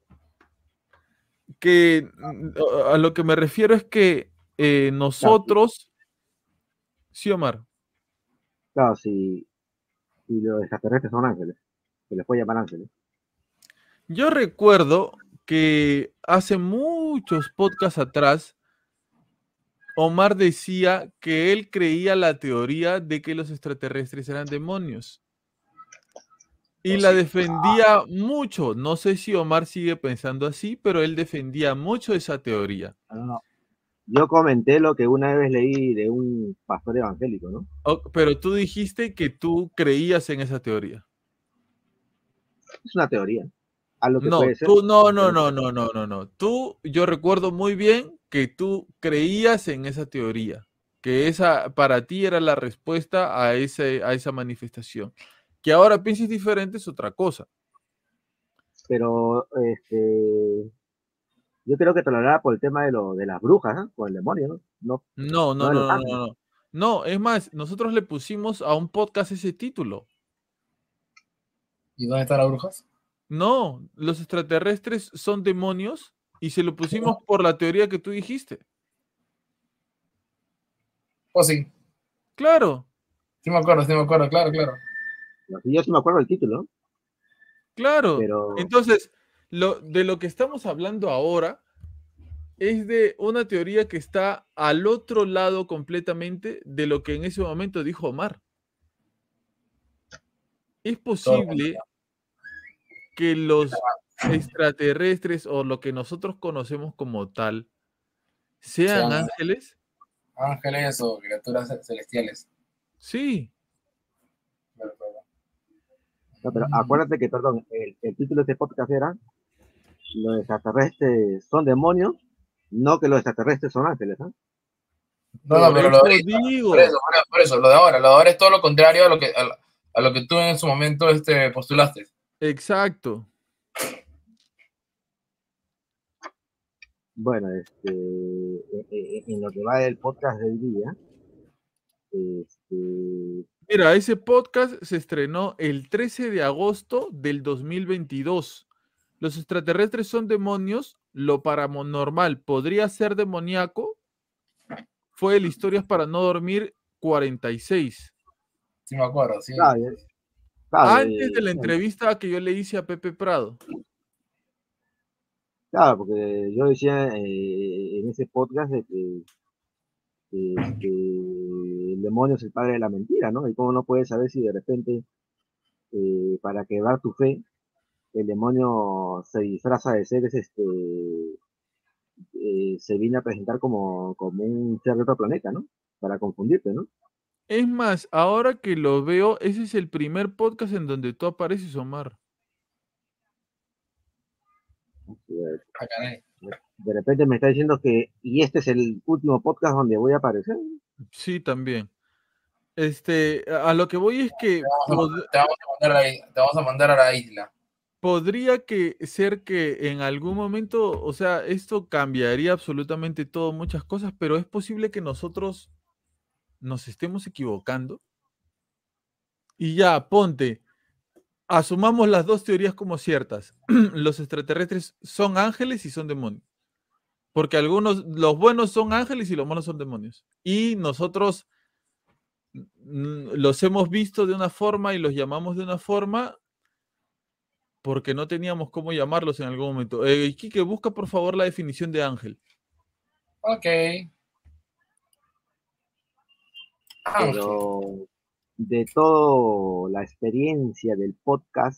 Que mm, a lo que me refiero es que eh, Claro, sí, nosotros, sí, Omar, claro, si, si los extraterrestres son ángeles, se les puede llamar ángeles. yo recuerdo que hace muchos podcasts atrás, Omar decía que él creía la teoría de que los extraterrestres eran demonios y Oh, la sí. defendía mucho. No sé si Omar sigue pensando así, pero él defendía mucho esa teoría. No, no, no. Yo comenté lo que una vez leí de un pastor evangélico, ¿no? O- pero tú dijiste que tú creías en esa teoría. Es una teoría, algo que No, puede ser, tú no, que no, no no, puede no, ser. no, no, no. Tú, yo recuerdo muy bien que tú creías en esa teoría, que esa para ti era la respuesta a ese, a esa manifestación. Que ahora pienses diferente es otra cosa. Pero este, yo creo que te lo hablaba por el tema de, lo, de las brujas, ¿no? Con el demonio, ¿no? No, No, no, no de los no, no, ángeles. no, no. No, es más, nosotros le pusimos a un podcast ese título. ¿Y dónde están las brujas? No, los extraterrestres son demonios y se lo pusimos por la teoría que tú dijiste. Oh, sí. Claro, Sí me acuerdo, sí me acuerdo, claro, claro. Yo sí me acuerdo del título, ¿no? claro. Pero, Entonces, lo, de lo que estamos hablando ahora es de una teoría que está al otro lado completamente de lo que en ese momento dijo Omar. ¿Es Todo. posible que los extraterrestres o lo que nosotros conocemos como tal sean Sean ángeles? ángeles o criaturas celestiales. Sí. Claro, claro. no, pero Mm. acuérdate que, perdón, el, el título de este podcast era los extraterrestres son demonios, no que los extraterrestres son ángeles, ¿no? No, no, Por pero lo de eso ahorita, por eso, digo. por eso, por eso, lo de ahora, lo de ahora es todo lo contrario a lo que, a, lo- a lo que tú en su momento este, postulaste. Exacto. Bueno, este, en, en- en lo que va del podcast del día, este, Mira, ese podcast se estrenó el trece de agosto del dos mil veintidós. Los extraterrestres son demonios, lo paranormal podría ser demoníaco. Fue el Historias para no dormir cuarenta y seis. Sí me acuerdo, sí. claro, eh, claro, Antes de eh, la el- entrevista que yo le hice a Pepe Prado. claro, porque yo decía eh, en ese podcast de que este, el demonio es el padre de la mentira, ¿no? Y cómo no puedes saber si de repente, eh, para quebrar tu fe, el demonio se disfraza de seres, este, eh, se viene a presentar como, como un ser de otro planeta, ¿no? Para confundirte, ¿no? Es más, ahora que lo veo, ese es el primer podcast en donde tú apareces, Omar. Eh, Ah, caray. De repente me está diciendo que, y este es el último podcast donde voy a aparecer. Sí, también. Este, a a lo que voy es que Te vamos a pod- mandar, te vamos a mandar a la, i- te vamos a mandar a la isla. podría que ser que en algún momento, o sea, esto cambiaría absolutamente todo, muchas cosas, pero es posible que nosotros nos estemos equivocando. Y ya, ponte, asumamos las dos teorías como ciertas. Los extraterrestres son ángeles y son demonios. Porque algunos, los buenos son ángeles y los malos son demonios. Y nosotros mm, los hemos visto de una forma y los llamamos de una forma porque no teníamos cómo llamarlos en algún momento. Eh, Quique, busca por favor la definición de ángel. Ok. Ángel. Pero de toda la experiencia del podcast,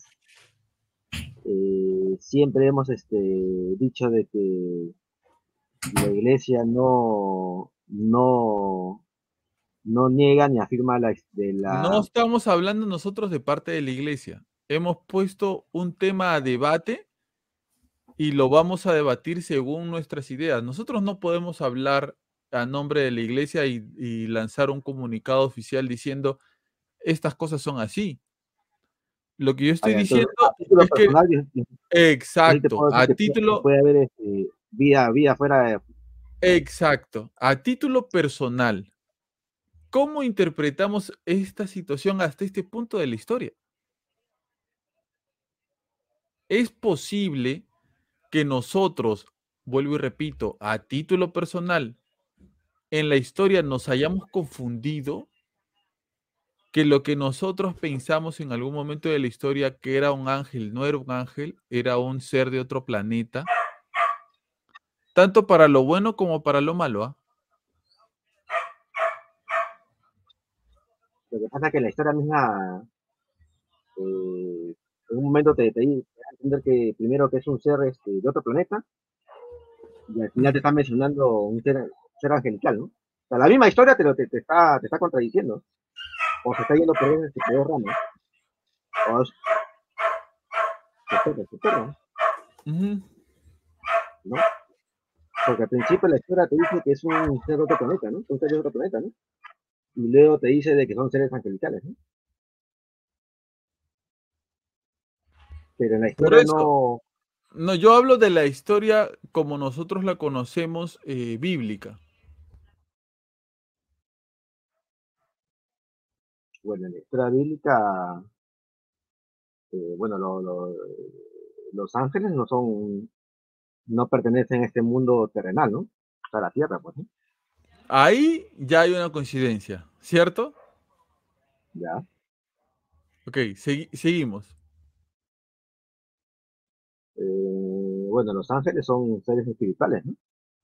eh, siempre hemos este, dicho de que la iglesia no, no, no niega ni afirma la, de No la... estamos hablando nosotros de parte de la iglesia. Hemos puesto un tema a debate y lo vamos a debatir según nuestras ideas. Nosotros no podemos hablar a nombre de la iglesia y, y lanzar un comunicado oficial diciendo estas cosas son así. Lo que yo estoy Vaya, entonces, diciendo a título es que, personal, yo, yo- yo sí te exacto, puedo decir a que, pu- que título, puede haber este, vía, vía fuera de... exacto, a título personal, ¿cómo interpretamos esta situación hasta este punto de la historia? Es posible que nosotros, vuelvo y repito, a título personal, en la historia nos hayamos confundido, que lo que nosotros pensamos en algún momento de la historia que era un ángel, no era un ángel, era un ser de otro planeta, tanto para lo bueno como para lo malo, ¿ah? Lo que pasa es que la historia misma, eh, en un momento te, te, te da a entender que primero que es un ser este, de otro planeta, y al final te está mencionando un ser, ser angelical, ¿no? O sea, la misma historia te, lo, te, te, está, te está contradiciendo, o se está yendo por dos, por dos ramas, o es, se pierde, se pierde, Ujú. ¿no? Porque al principio la historia te dice que es un ser de otro planeta, ¿no? Un ser de otro planeta, ¿no? Y luego te dice de que son seres angelicales, ¿no? Pero en la Por historia eso, no, no, yo hablo de la historia como nosotros la conocemos, eh, bíblica. bueno, en la historia bíblica, eh, bueno, lo, lo, los ángeles no son, no pertenecen a este mundo terrenal, ¿no? A la tierra, pues, ¿no? Ahí ya hay una coincidencia, ¿cierto? Ya. Ok, segui- seguimos. Eh, bueno, los ángeles son seres espirituales, ¿no?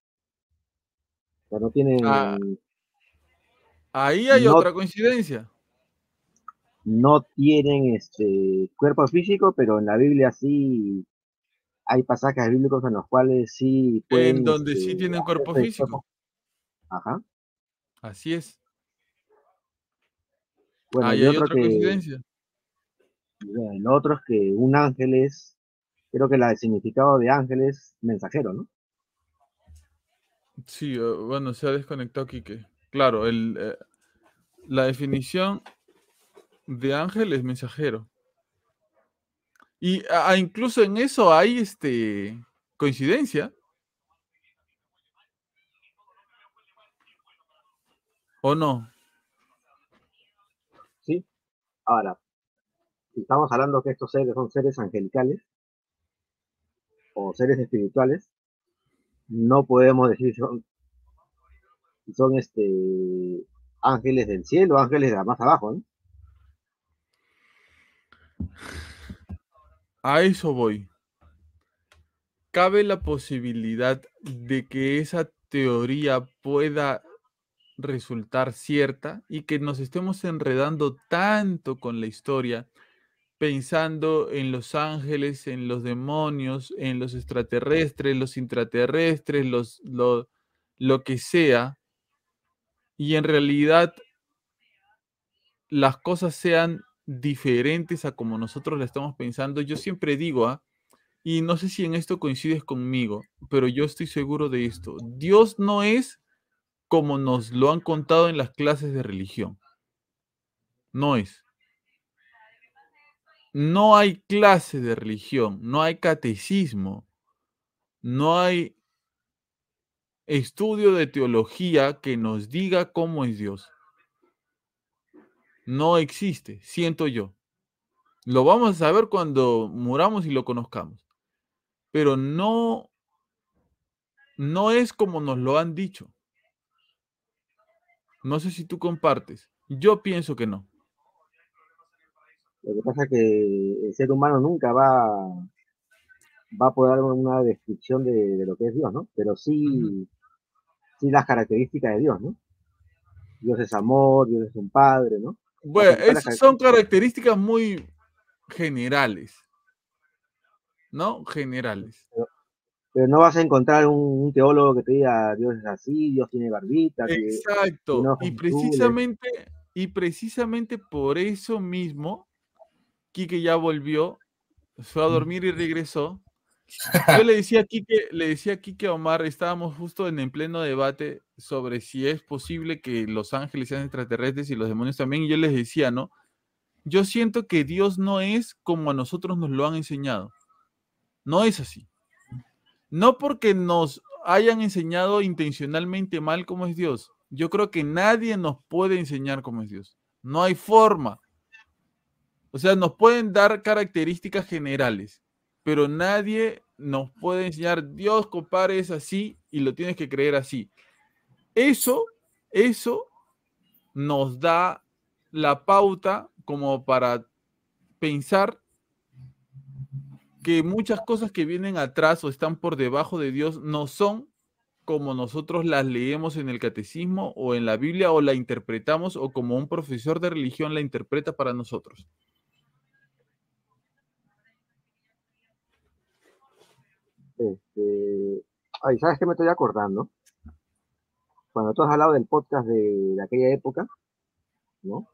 O sea, no Ah, tienen, ahí hay no, otra coincidencia. no tienen este cuerpo físico, pero en la Biblia sí hay pasajes bíblicos en los cuales sí En pueden donde sí este, tienen cuerpo hacerse físico. cuerpo. Ajá. Así es. Bueno, Ahí y hay otro otra que, coincidencia. el otro es que un ángel es, creo que la, el significado de ángel es mensajero, ¿no? Sí, eh, bueno, se ha desconectado Quique. Claro, el, eh, la definición de ángel es mensajero. Y ah, incluso en eso hay este coincidencia, ¿o no? Sí. Ahora, si estamos hablando que estos seres son seres angelicales o seres espirituales, no podemos decir si son, si son este ángeles del cielo, ángeles de más abajo, ¿no? A eso voy. ¿Cabe la posibilidad de que esa teoría pueda resultar cierta y que nos estemos enredando tanto con la historia, pensando en los ángeles, en los demonios, en los extraterrestres, los intraterrestres, los, lo, lo que sea, y en realidad las cosas sean diferentes a como nosotros la estamos pensando? Yo siempre digo, ¿ah? Y no sé si en esto coincides conmigo, pero yo estoy seguro de esto. Dios no es como nos lo han contado en las clases de religión. No es. No hay clase de religión, no hay catecismo, no hay estudio de teología que nos diga cómo es Dios. No existe, siento yo. Lo vamos a saber cuando muramos y lo conozcamos. Pero no, no es como nos lo han dicho. No sé si tú compartes. Yo pienso que no. Lo que pasa es que el ser humano nunca va, va a poder dar una descripción de, de lo que es Dios, ¿no? Pero sí, Ujú. sí las características de Dios, ¿no? Dios es amor, Dios es un padre, ¿no? Las Bueno, principales esas son características. características muy generales, ¿no? Generales. Pero, pero no vas a encontrar un, un teólogo que te diga Dios es así, Dios tiene barbita, tiene, tiene Exacto. Y ojos azules. precisamente, y precisamente por eso mismo, Quique ya volvió, fue a dormir y regresó. Yo le decía a Quique, le decía a Quique a Omar, estábamos justo en, en pleno debate sobre si es posible que los ángeles sean extraterrestres y los demonios también, y yo les decía, ¿no? Yo siento que Dios no es como a nosotros nos lo han enseñado. No es así. No porque nos hayan enseñado intencionalmente mal cómo es Dios. Yo creo que nadie nos puede enseñar cómo es Dios. No hay forma. O sea, nos pueden dar características generales, pero nadie nos puede enseñar, Dios, compadre, es así y lo tienes que creer así. Eso, eso nos da la pauta como para pensar que muchas cosas que vienen atrás o están por debajo de Dios no son como nosotros las leemos en el catecismo o en la Biblia o la interpretamos o como un profesor de religión la interpreta para nosotros. Este, ay, ¿sabes qué me estoy acordando? Cuando tú has hablado del podcast de, de aquella época, ¿no?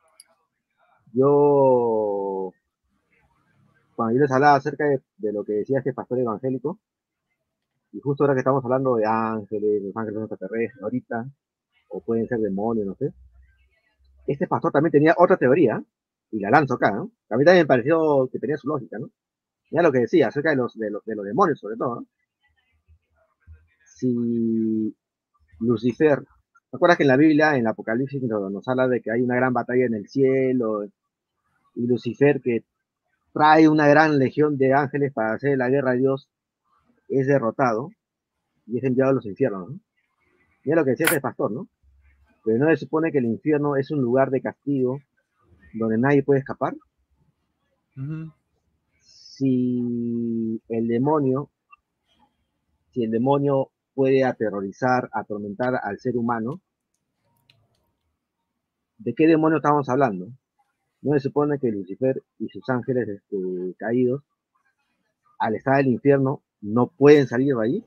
Yo, cuando yo les hablaba acerca de, de lo que decía este pastor evangélico, y justo ahora que estamos hablando de ángeles, los ángeles extraterrestres ahorita, o pueden ser demonios, no sé, este pastor también tenía otra teoría, y la lanzo acá, ¿no? A mí también me pareció que tenía su lógica, ¿no? Ya lo que decía acerca de los, de los, de los demonios, sobre todo, ¿no? Si Lucifer, ¿te acuerdas que en la Biblia, en el Apocalipsis, nos, nos habla de que hay una gran batalla en el cielo, y Lucifer, que trae una gran legión de ángeles para hacer la guerra a Dios, es derrotado y es enviado a los infiernos, ¿no? Mira lo que decía este pastor, ¿no? Pero no se supone que el infierno es un lugar de castigo donde nadie puede escapar. Uh-huh. Si el demonio, si el demonio puede aterrorizar, atormentar al ser humano, ¿de qué demonio estamos hablando? No se supone que Lucifer y sus ángeles este, caídos, al estar en el infierno, no pueden salir de ahí.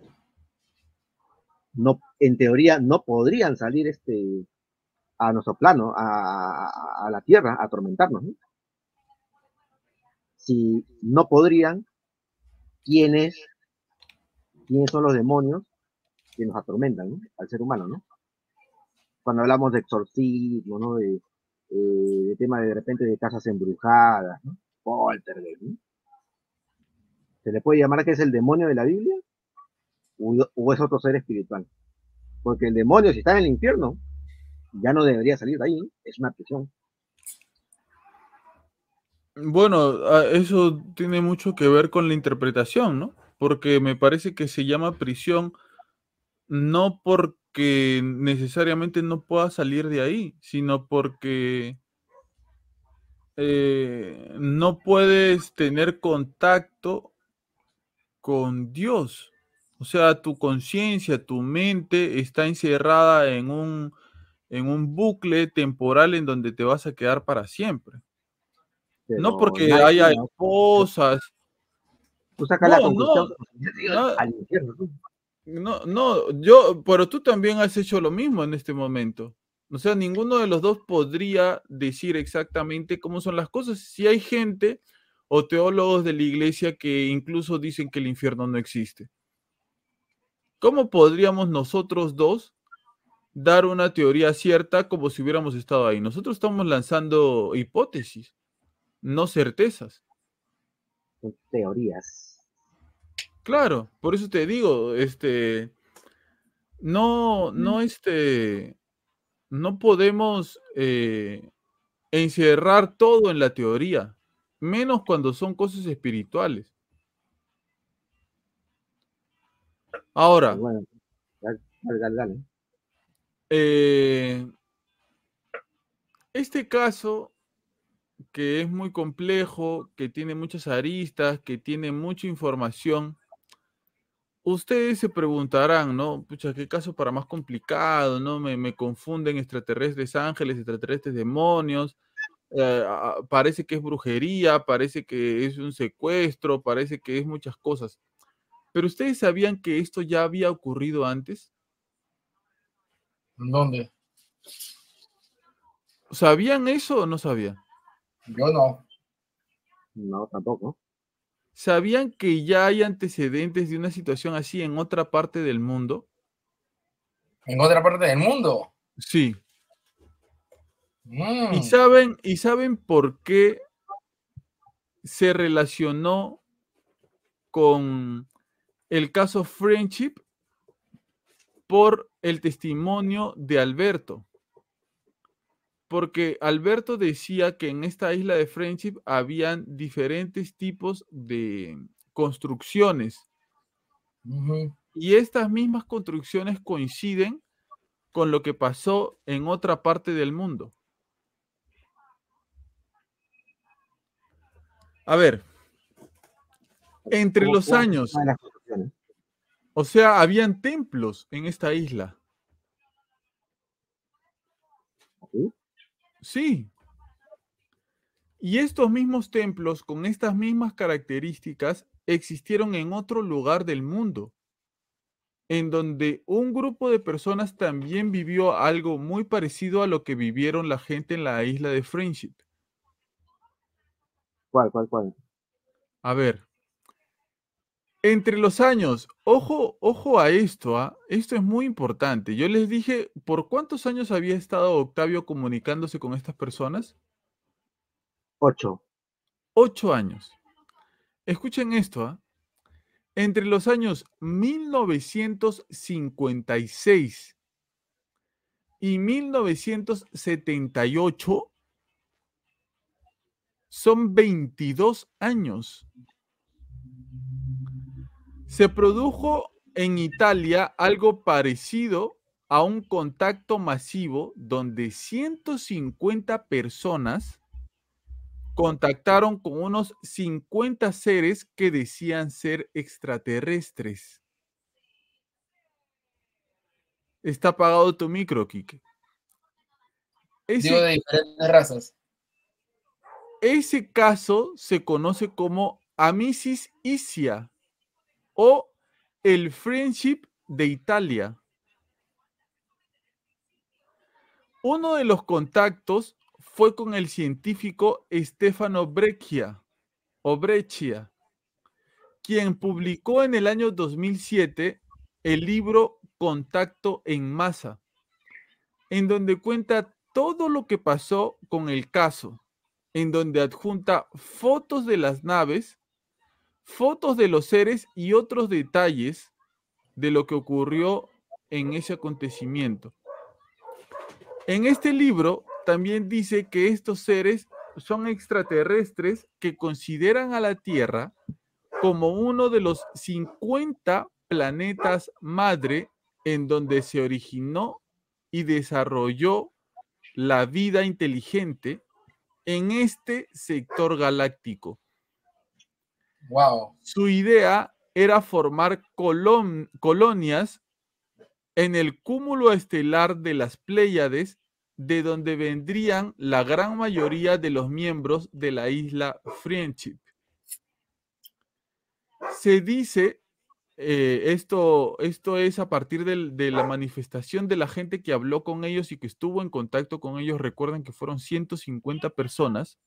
No, en teoría, no podrían salir este, a nuestro plano, a, a, a la tierra, a atormentarnos, ¿no? Si no podrían, ¿quiénes, quiénes son los demonios que nos atormentan, ¿no? Al ser humano, ¿no? Cuando hablamos de exorcismo, ¿no? De, eh, de tema de, de repente de casas embrujadas, ¿no? Poltergeist, ¿no? ¿Se le puede llamar que es el demonio de la Biblia? ¿O, o es otro ser espiritual? Porque el demonio, si está en el infierno, ya no debería salir de ahí, ¿no? Es una prisión. Bueno, eso tiene mucho que ver con la interpretación, ¿no? Porque me parece que se llama prisión no porque necesariamente no pueda salir de ahí, sino porque eh, no puedes tener contacto con Dios. O sea, tu conciencia, tu mente está encerrada en un, en un bucle temporal en donde te vas a quedar para siempre. No Pero porque nadie, haya no, cosas. tú sacas la No, no, conclusión no, al infierno, ¿no? no, no, yo, pero tú también has hecho lo mismo en este momento. O sea, ninguno de los dos podría decir exactamente cómo son las cosas. Si hay gente o teólogos de la iglesia que incluso dicen que el infierno no existe. ¿Cómo podríamos nosotros dos dar una teoría cierta como si hubiéramos estado ahí. Nosotros estamos lanzando hipótesis, no certezas. Son teorías. Claro, por eso te digo, este, no, no, este, no podemos eh, encerrar todo en la teoría, menos cuando son cosas espirituales. Ahora, Bueno, dale, dale, dale, dale. eh, este caso que es muy complejo, que tiene muchas aristas, que tiene mucha información, ustedes se preguntarán, ¿no? Pucha, qué caso para más complicado, ¿no? Me, me confunden extraterrestres ángeles, extraterrestres demonios, eh, a- parece que es brujería, parece que es un secuestro, parece que es muchas cosas. Pero ustedes sabían que esto ya había ocurrido antes. ¿Dónde? ¿Sabían eso o no sabían? Yo no. No, tampoco. ¿Sabían que ya hay antecedentes de una situación así en otra parte del mundo? En otra parte del mundo. Sí. ¿Y Mm, saben, y saben por qué se relacionó con el caso Friendship? Por el testimonio de Alberto. Porque Alberto decía que en esta isla de Friendship habían diferentes tipos de construcciones. ujú. Y estas mismas construcciones coinciden con lo que pasó en otra parte del mundo. A ver, entre ¿Cómo, los cómo es el años, tema de las construcciones? o sea, habían templos en esta isla. ¿Sí? Sí. Y estos mismos templos, con estas mismas características, existieron en otro lugar del mundo, en donde un grupo de personas también vivió algo muy parecido a lo que vivieron la gente en la isla de Friendship. ¿Cuál, cuál, cuál? A ver, entre los años, ojo, ojo a esto, ¿ah? Esto es muy importante. Yo les dije, ¿por cuántos años había estado Octavio comunicándose con estas personas? Ocho. Ocho años. Escuchen esto, ¿ah? Entre los años mil novecientos cincuenta y seis y mil novecientos setenta y ocho son veintidós años. Se produjo en Italia algo parecido a un contacto masivo donde ciento cincuenta personas contactaron con unos cincuenta seres que decían ser extraterrestres. Está apagado tu micro, Quique. Digo, Ese, de diferentes razas. ese caso se conoce como Amisis Isia o el Friendship de Italia. Uno de los contactos fue con el científico Stefano Breccia, o Breccia, quien publicó en el año dos mil siete el libro Contacto en Masa, en donde cuenta todo lo que pasó con el caso, en donde adjunta fotos de las naves, fotos de los seres y otros detalles de lo que ocurrió en ese acontecimiento. En este libro también dice que estos seres son extraterrestres que consideran a la Tierra como uno de los cincuenta planetas madre en donde se originó y desarrolló la vida inteligente en este sector galáctico. Wow. Su idea era formar colon colonias en el cúmulo estelar de las Pléyades, de donde vendrían la gran mayoría de los miembros de la isla Friendship. Se dice, eh, esto, esto es a partir del, de la manifestación de la gente que habló con ellos y que estuvo en contacto con ellos. Recuerden que fueron ciento cincuenta personas.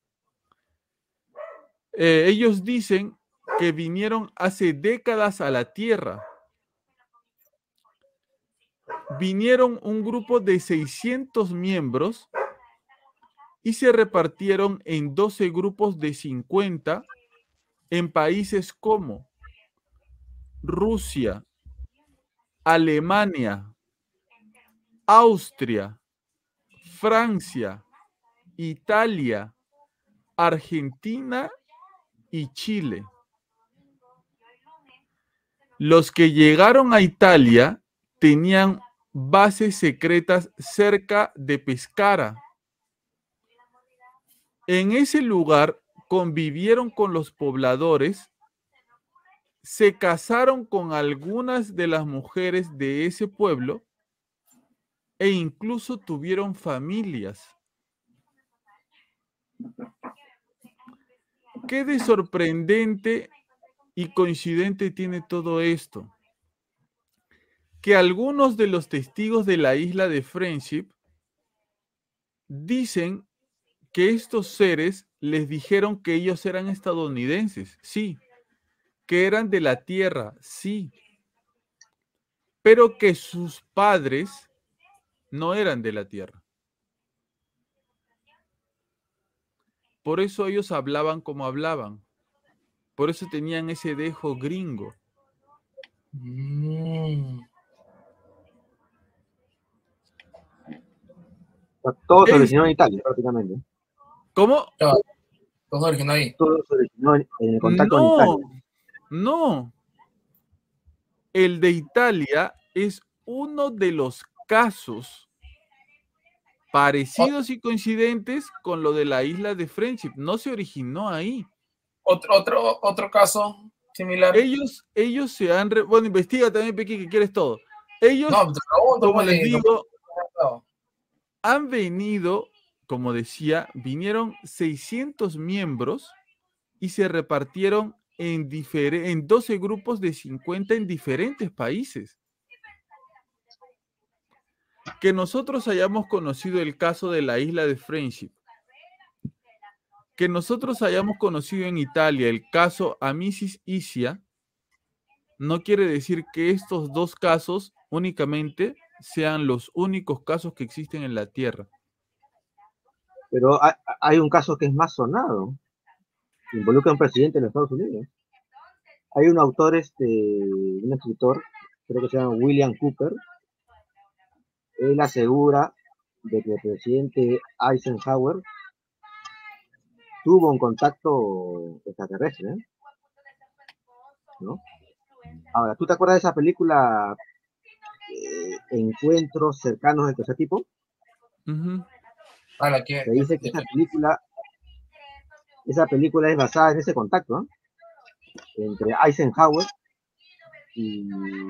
Eh, ellos dicen que vinieron hace décadas a la Tierra vinieron un grupo de seiscientos miembros y se repartieron en doce grupos de cincuenta en países como Rusia, Alemania, Austria, Francia, Italia, Argentina y Chile. Los que llegaron a Italia tenían bases secretas cerca de Pescara. En ese lugar convivieron con los pobladores, se casaron con algunas de las mujeres de ese pueblo e incluso tuvieron familias. ¿Qué de sorprendente y coincidente tiene todo esto? Que algunos de los testigos de la isla de Friendship dicen que estos seres les dijeron que ellos eran estadounidenses, sí, que eran de la Tierra, sí, pero que sus padres no eran de la Tierra. Por eso ellos hablaban como hablaban. Por eso tenían ese dejo gringo. Mm. Todo se ¿Qué originó en dice? Italia, prácticamente. ¿Cómo? Todo todo se originó ahí. Todo se originó en, en el contacto con No, Italia. no. El de Italia es uno de los casos parecidos y coincidentes con lo de la isla de Friendship. No se originó ahí. Otro, otro, otro caso similar. Ellos, ellos se han... Re... Bueno, investiga también, Pequi, que quieres todo. Ellos, No, te pregunto, como pues, les y- digo, no. han venido, como decía, vinieron seiscientos miembros y se repartieron en, difer- en doce grupos de cincuenta en diferentes países. Que nosotros hayamos conocido el caso de la isla de Friendship, que nosotros hayamos conocido en Italia el caso Amicis Isia, no quiere decir que estos dos casos únicamente sean los únicos casos que existen en la Tierra. Pero hay, hay un caso que es más sonado. Involucra a un presidente de los Estados Unidos. Hay un autor, este, un escritor, creo que se llama William Cooper. Él asegura de que el presidente Eisenhower tuvo un contacto extraterrestre, ¿eh? ¿No? Ahora, ¿tú te acuerdas de esa película eh, Encuentros cercanos del tercer tipo? Uh-huh. Ah, la que- Se dice que esa película, esa película es basada en ese contacto, ¿no? Entre Eisenhower y,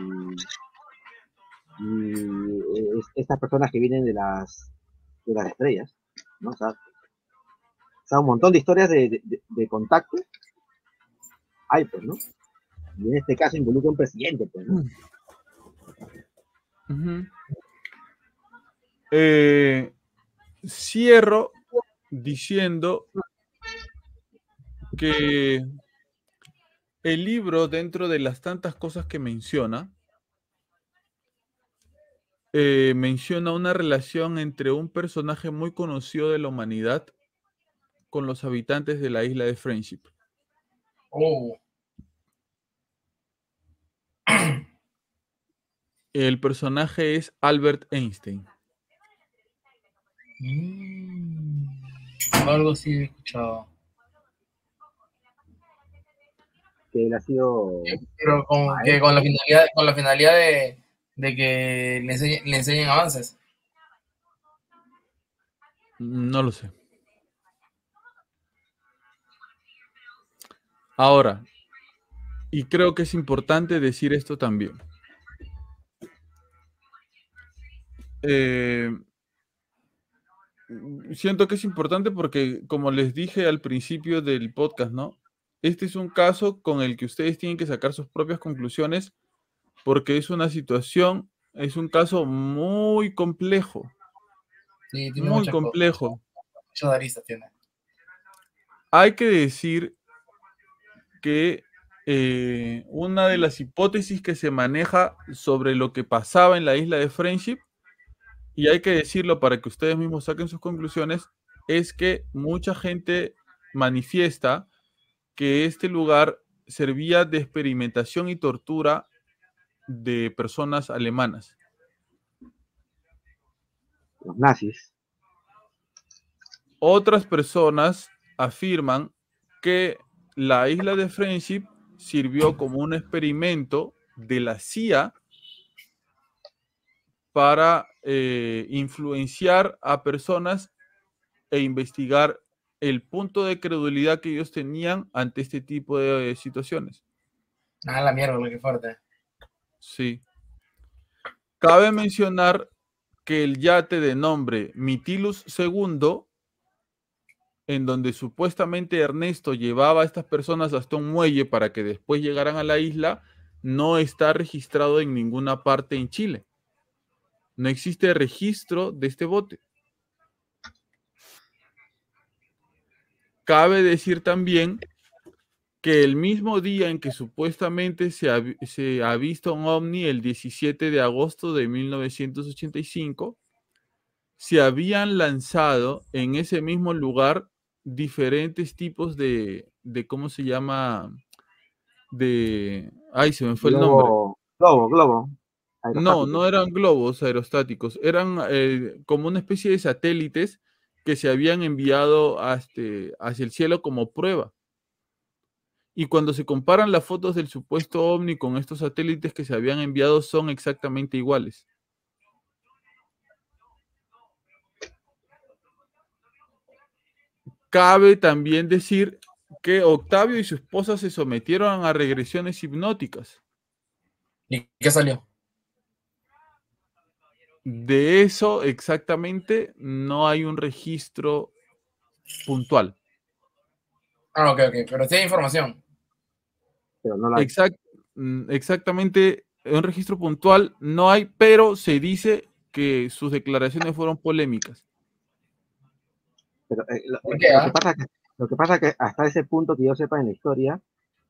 y eh, estas personas que vienen de las, de las estrellas, ¿no? O sea, o sea, un montón de historias de, de, de contacto hay, pues, ¿no? Y en este caso involucra a un presidente, pues, ¿no? Uh-huh. Eh, cierro diciendo que el libro, dentro de las tantas cosas que menciona, eh, menciona una relación entre un personaje muy conocido de la humanidad con los habitantes de la isla de Friendship. Oh, El personaje es Albert Einstein. mm. Algo sí he escuchado. Que él ha sido Pero con, que con la finalidad, con la finalidad de, de que le enseñen, le enseñen avances. No lo sé. Ahora, y creo que es importante decir esto también. Eh, siento que es importante porque, como les dije al principio del podcast, ¿no? Este es un caso con el que ustedes tienen que sacar sus propias conclusiones porque es una situación, es un caso muy complejo, Sí, tiene muy muchas cosas, complejo. muchas aristas tiene. Hay que decir que eh, una de las hipótesis que se maneja sobre lo que pasaba en la isla de Friendship, y hay que decirlo para que ustedes mismos saquen sus conclusiones, es que mucha gente manifiesta que este lugar servía de experimentación y tortura de personas alemanas. Los nazis. Otras personas afirman que la isla de Friendship sirvió como un experimento de la C I A para eh, influenciar a personas e investigar el punto de credulidad que ellos tenían ante este tipo de eh, situaciones. Ah, la mierda, lo que fuerte. Sí. Cabe mencionar que el yate de nombre Mytilus segundo, en donde supuestamente Ernesto llevaba a estas personas hasta un muelle para que después llegaran a la isla, no está registrado en ninguna parte en Chile. No existe registro de este bote. Cabe decir también que el mismo día en que supuestamente se ha, se ha visto un ovni, el diecisiete de agosto de mil novecientos ochenta y cinco, se habían lanzado en ese mismo lugar diferentes tipos de, de ¿cómo se llama? De, ay, se me fue el nombre. Globo, globo, globo. No, no eran globos aerostáticos, eran eh, como una especie de satélites que se habían enviado hasta, hacia el cielo como prueba. Y cuando se comparan las fotos del supuesto ovni con estos satélites que se habían enviado, son exactamente iguales. Cabe también decir que Octavio y su esposa se sometieron a regresiones hipnóticas. ¿Y qué salió? De eso exactamente no hay un registro puntual. Ah, ok, ok, pero sí hay información. Pero no la hay. Exact, exactamente, un registro puntual no hay, pero se dice que sus declaraciones fueron polémicas. Pero, eh, lo, ¿Por qué, lo ah? que pasa que, lo que pasa que hasta ese punto que yo sepa en la historia,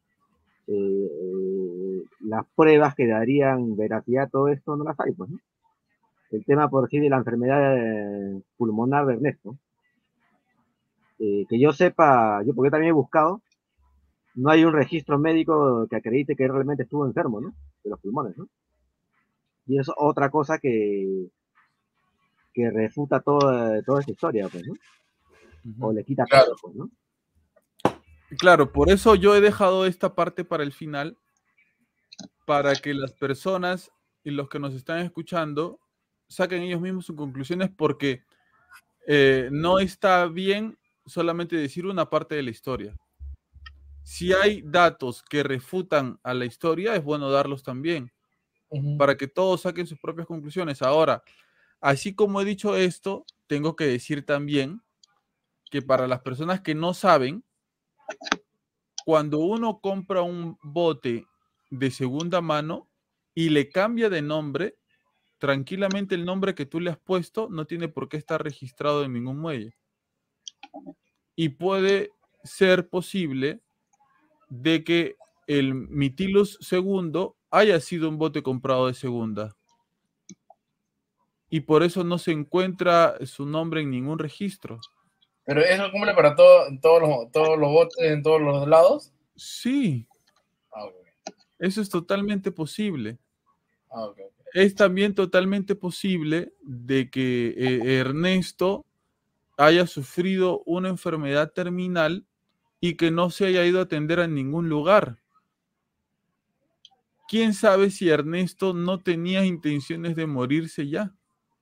eh, las pruebas que darían veracidad a todo esto no las hay, pues, ¿no? El tema por sí de la enfermedad eh, pulmonar de Ernesto, eh, que yo sepa, yo porque también he buscado, no hay un registro médico que acredite que realmente estuvo enfermo, ¿no? De los pulmones, ¿no? Y eso es otra cosa que, que refuta toda, toda esta historia, pues, ¿no? O le quita Claro. peso, pues, ¿no? Claro, por eso yo he dejado esta parte para el final, para que las personas y los que nos están escuchando saquen ellos mismos sus conclusiones, porque eh, no está bien solamente decir una parte de la historia. Si hay datos que refutan a la historia, es bueno darlos también, Uh-huh. para que todos saquen sus propias conclusiones. Ahora, así como he dicho esto, tengo que decir también que para las personas que no saben, cuando uno compra un bote de segunda mano y le cambia de nombre, tranquilamente el nombre que tú le has puesto no tiene por qué estar registrado en ningún muelle. Y puede ser posible de que el Mytilus segundo haya sido un bote comprado de segunda. Y por eso no se encuentra su nombre en ningún registro. Pero eso cumple para todo, todos los, todos los botes en todos los lados. Sí, Ah, okay. eso es totalmente posible. Ah, okay, okay. Es también totalmente posible de que eh, Ernesto haya sufrido una enfermedad terminal y que no se haya ido a atender a ningún lugar. ¿Quién sabe si Ernesto no tenía intenciones de morirse ya?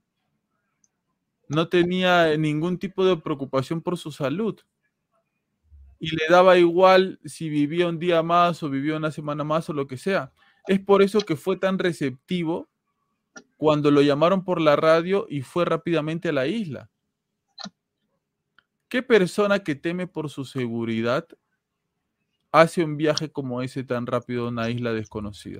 No tenía ningún tipo de preocupación por su salud. Y le daba igual si vivía un día más o vivía una semana más o lo que sea. Es por eso que fue tan receptivo cuando lo llamaron por la radio y fue rápidamente a la isla. ¿Qué persona que teme por su seguridad hace un viaje como ese tan rápido a una isla desconocida?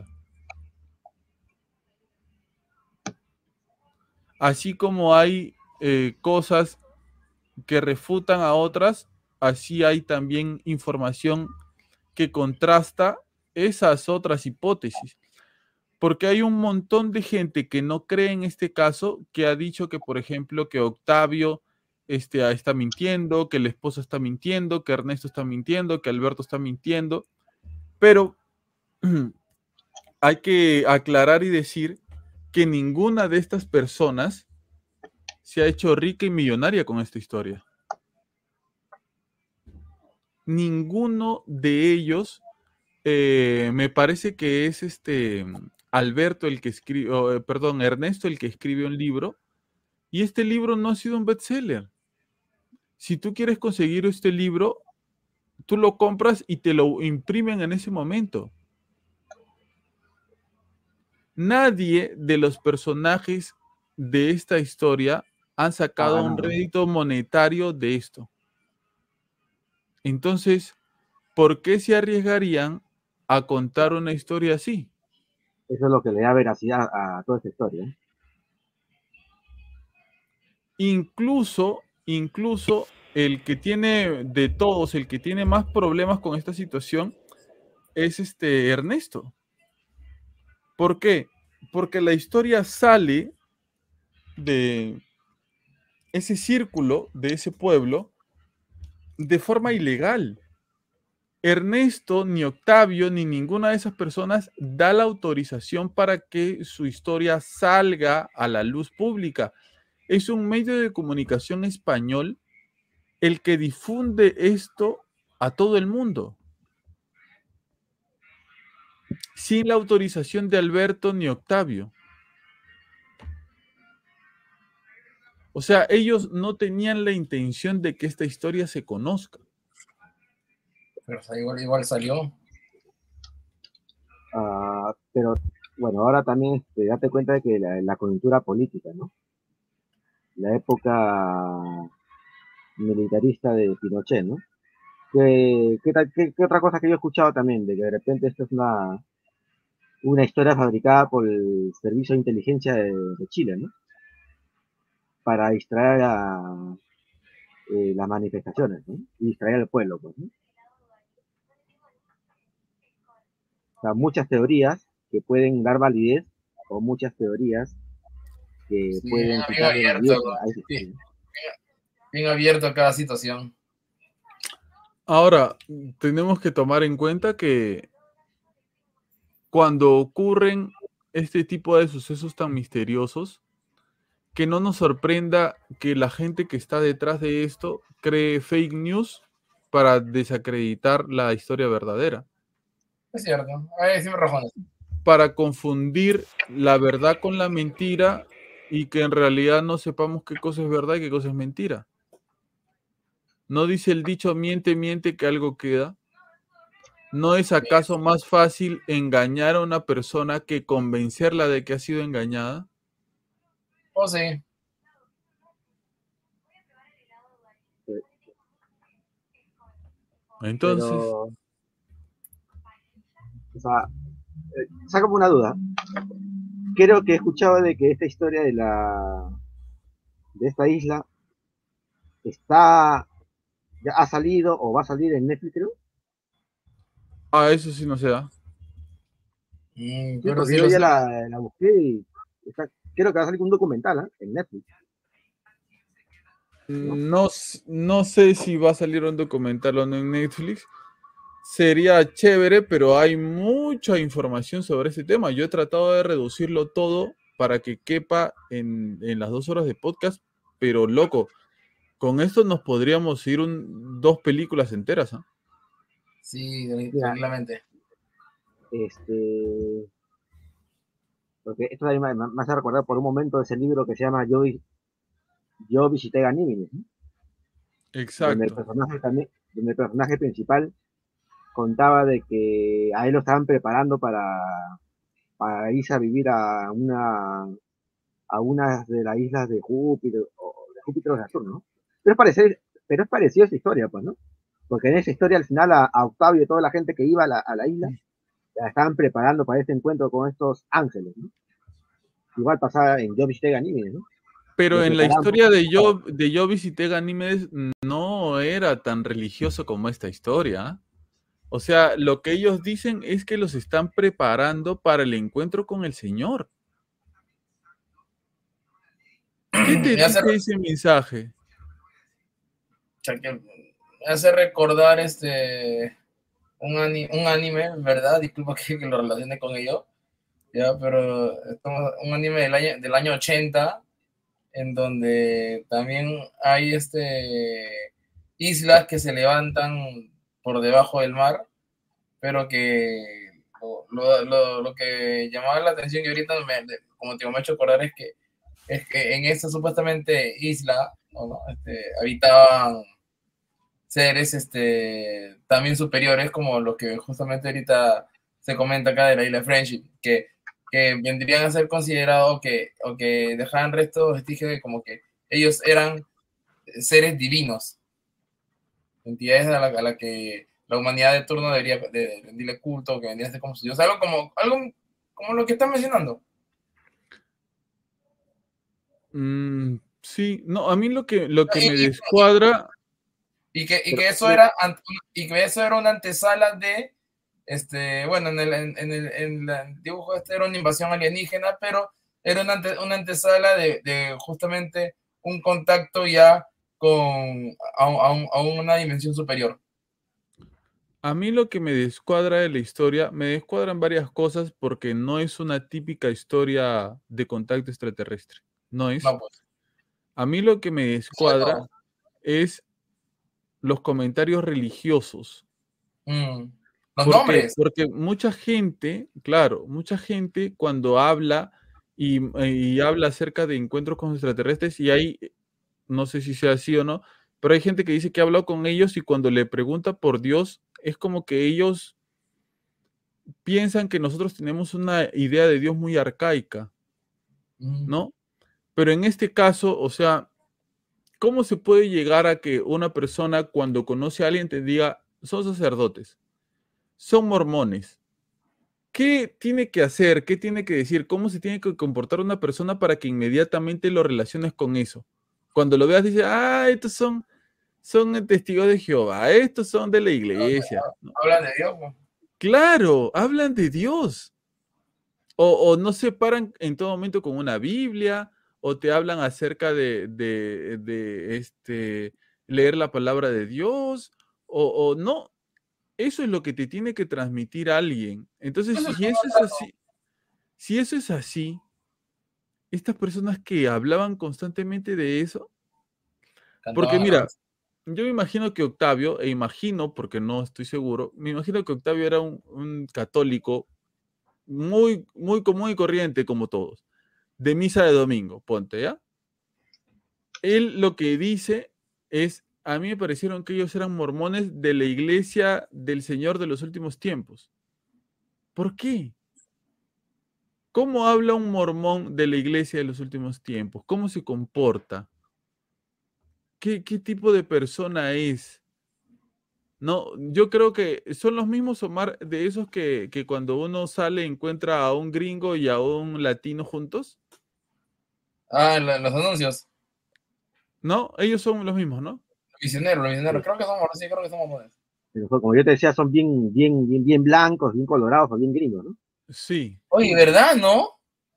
Así como hay eh, cosas que refutan a otras, así hay también información que contrasta esas otras hipótesis. Porque hay un montón de gente que no cree en este caso, que ha dicho que, por ejemplo, que Octavio este, está mintiendo, que la esposa está mintiendo, que Ernesto está mintiendo, que Alberto está mintiendo. Pero hay que aclarar y decir que ninguna de estas personas se ha hecho rica y millonaria con esta historia. Ninguno de ellos, eh, me parece que es este Alberto el que escribe, oh, perdón, Ernesto el que escribe un libro, y este libro no ha sido un bestseller. Si tú quieres conseguir este libro, tú lo compras y te lo imprimen en ese momento. Nadie de los personajes de esta historia han sacado ah, no. un rédito monetario de esto. Entonces, ¿por qué se arriesgarían a contar una historia así? Eso es lo que le da veracidad a toda esta historia. ¿eh? Incluso, incluso el que tiene de todos, el que tiene más problemas con esta situación es este Ernesto. ¿Por qué? Porque la historia sale de ese círculo, de ese pueblo, de forma ilegal. Ernesto, ni Octavio, ni ninguna de esas personas da la autorización para que su historia salga a la luz pública. Es un medio de comunicación español el que difunde esto a todo el mundo. Sin la autorización de Alberto ni Octavio. O sea, ellos no tenían la intención de que esta historia se conozca. Pero igual, igual salió. Uh, pero, bueno, ahora también este, date cuenta de que la, la coyuntura política, ¿no? La época militarista de Pinochet, ¿no? ¿Qué, qué, qué, qué otra cosa que yo he escuchado también? De que de repente esto es una, una historia fabricada por el Servicio de Inteligencia de, de Chile, ¿no? Para distraer a eh, las manifestaciones, ¿no? Y distraer al pueblo, pues, ¿no? O sea, muchas teorías que pueden dar validez o muchas teorías que sí, pueden bien abierto, sí, bien, bien abierto a cada situación. Ahora, tenemos que tomar en cuenta que cuando ocurren este tipo de sucesos tan misteriosos, que no nos sorprenda que la gente que está detrás de esto cree fake news para desacreditar la historia verdadera. Es cierto, ahí sí me rajones. Para confundir la verdad con la mentira y que en realidad no sepamos qué cosa es verdad y qué cosa es mentira. ¿No dice el dicho miente, miente que algo queda? ¿No es acaso más fácil engañar a una persona que convencerla de que ha sido engañada? Oh, sí. Entonces... Pero, o sea, eh, sácame una duda. Creo que he escuchado de que esta historia de la de esta isla está ya ha salido o va a salir en Netflix, creo. Ah, eso sí no se da. Mm, sí, pero porque sí yo ya sé. la, la busqué y está, creo que va a salir un documental ¿eh? en Netflix. ¿No? No, no sé si va a salir un documental o no en Netflix. Sería chévere, pero hay mucha información sobre ese tema. Yo he tratado de reducirlo todo para que quepa en, en las dos horas de podcast, pero loco, con esto nos podríamos ir un, dos películas enteras. ¿eh? Sí, tranquilamente. Este, porque esto me, me hace recordar por un momento ese libro que se llama Yo, Yo visité Ganímedes, ¿no? Exacto. Donde el personaje también, donde el personaje principal contaba de que a él lo estaban preparando para, para irse a vivir a una a una de las islas de Júpiter o de Júpiter o de Saturno, ¿no? Pero es parecido, pero es parecido a esa historia, pues, ¿no? Porque en esa historia al final a, a Octavio y toda la gente que iba a la, a la isla la estaban preparando para este encuentro con estos ángeles, ¿no? Igual pasaba en Yo visité Ganímedes, ¿no? Pero en la historia de yo, de yo visité Ganímedes no era tan religioso como esta historia. O sea, lo que ellos dicen es que los están preparando para el encuentro con el Señor. ¿Qué te Me hace, dice ese mensaje? me hace recordar este un, ani, un anime, ¿verdad? Disculpa que, que lo relacione con ello, ya, pero es como un anime del año, del año ochenta, en donde también hay este islas que se levantan por debajo del mar, pero que lo, lo, lo, lo que llamaba la atención y ahorita me, como te digo, me ha hecho acordar es que, es que en esta supuestamente isla, ¿no? Este, habitaban seres este, también superiores como lo que justamente ahorita se comenta acá de la isla Friendship, que, que vendrían a ser considerados que, o que dejaban restos vestigios de como que ellos eran seres divinos, entidades a la, a la que la humanidad de turno debería de, de rendirle culto, que vendría a ser como su Dios, algo como, algo como lo que están mencionando. Mm, sí, no, a mí lo que, lo que Y, me y, descuadra... y, que, y Pero, que eso era y que eso era una antesala de este, bueno, en el, en, en el, en el dibujo este era una invasión alienígena, pero era una, ante, una antesala de, de justamente un contacto ya con a, a, a una dimensión superior. a mí lo que me descuadra de la historia, me descuadran varias cosas porque no es una típica historia de contacto extraterrestre. No es. No, pues. A mí lo que me descuadra No. es los comentarios religiosos. Mm. Los ¿Por qué? nombres. Porque mucha gente, claro, mucha gente cuando habla y, y habla acerca de encuentros con extraterrestres, y hay, no sé si sea así o no, pero hay gente que dice que ha hablado con ellos y cuando le pregunta por Dios, es como que ellos piensan que nosotros tenemos una idea de Dios muy arcaica, Mm. ¿no? Pero en este caso, o sea, ¿cómo se puede llegar a que una persona cuando conoce a alguien te diga, son sacerdotes, son mormones? ¿Qué tiene que hacer? ¿Qué tiene que decir? ¿Cómo se tiene que comportar una persona para que inmediatamente lo relaciones con eso? Cuando lo veas, dices, ah, estos son, son testigos de Jehová, estos son de la iglesia, ¿no? Hablan de Dios, ¿no? Claro, hablan de Dios. O, o no se paran en todo momento con una Biblia, o te hablan acerca de, de, de este, leer la palabra de Dios, o, o no. Eso es lo que te tiene que transmitir alguien. Entonces, Eso es si eso es así, si eso es así, estas personas que hablaban constantemente de eso, porque cantaban mira, alabanza. yo me imagino que Octavio, e imagino, porque no estoy seguro, me imagino que Octavio era un, un católico muy, muy común y corriente como todos, de misa de domingo, ponte, ¿ya? Él lo que dice es, a mí me parecieron que ellos eran mormones de la iglesia del Señor de los últimos tiempos. ¿Por qué? ¿Cómo habla un mormón de la iglesia de los últimos tiempos? ¿Cómo se comporta? ¿Qué, qué tipo de persona es? No, yo creo que son los mismos, Omar, de esos que, que cuando uno sale encuentra a un gringo y a un latino juntos. Ah, la, los anuncios. ¿No? Ellos son los mismos, ¿no? Visioneros, los visioneros. Sí. Creo que somos, sí, creo que somos buenos. Pero como yo te decía, son bien, bien, bien, bien blancos, bien colorados, o bien gringos, ¿no? Sí. Oye, ¿verdad, no?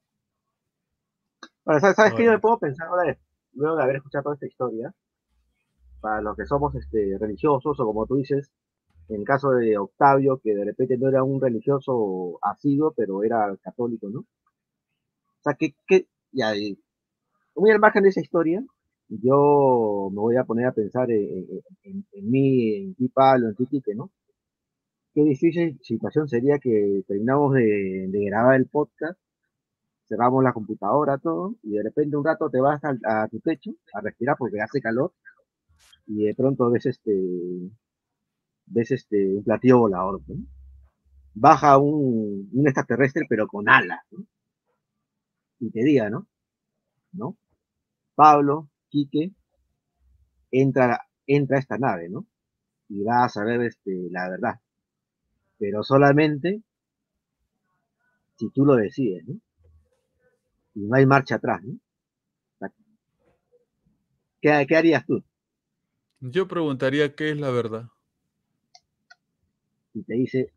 Ahora, ¿sabes, ¿sabes qué yo me Ahora, puedo pensar ahora, luego de haber escuchado toda esta historia? Para los que somos este, religiosos, o como tú dices, en el caso de Octavio, que de repente no era un religioso asiduo, pero era católico, ¿no? O sea, que, que ya, y muy al margen de esa historia, yo me voy a poner a pensar en, en, en, en mí, en ti, Pablo, en ti, Quique, ¿no? Qué difícil situación sería que terminamos de, de grabar el podcast, cerramos la computadora, todo, y de repente un rato te vas a, a tu techo a respirar porque hace calor, y de pronto ves este, ves este, un platillo volador, ¿no? Baja un, un extraterrestre pero con alas, ¿no? Y te diga, ¿no? ¿No? Pablo, Quique, entra, entra a esta nave, ¿no? Y va a saber este, la verdad, pero solamente si tú lo decides, ¿no? Y no hay marcha atrás, ¿no? O sea, ¿qué, ¿qué harías tú? yo preguntaría qué es la verdad. y te dice,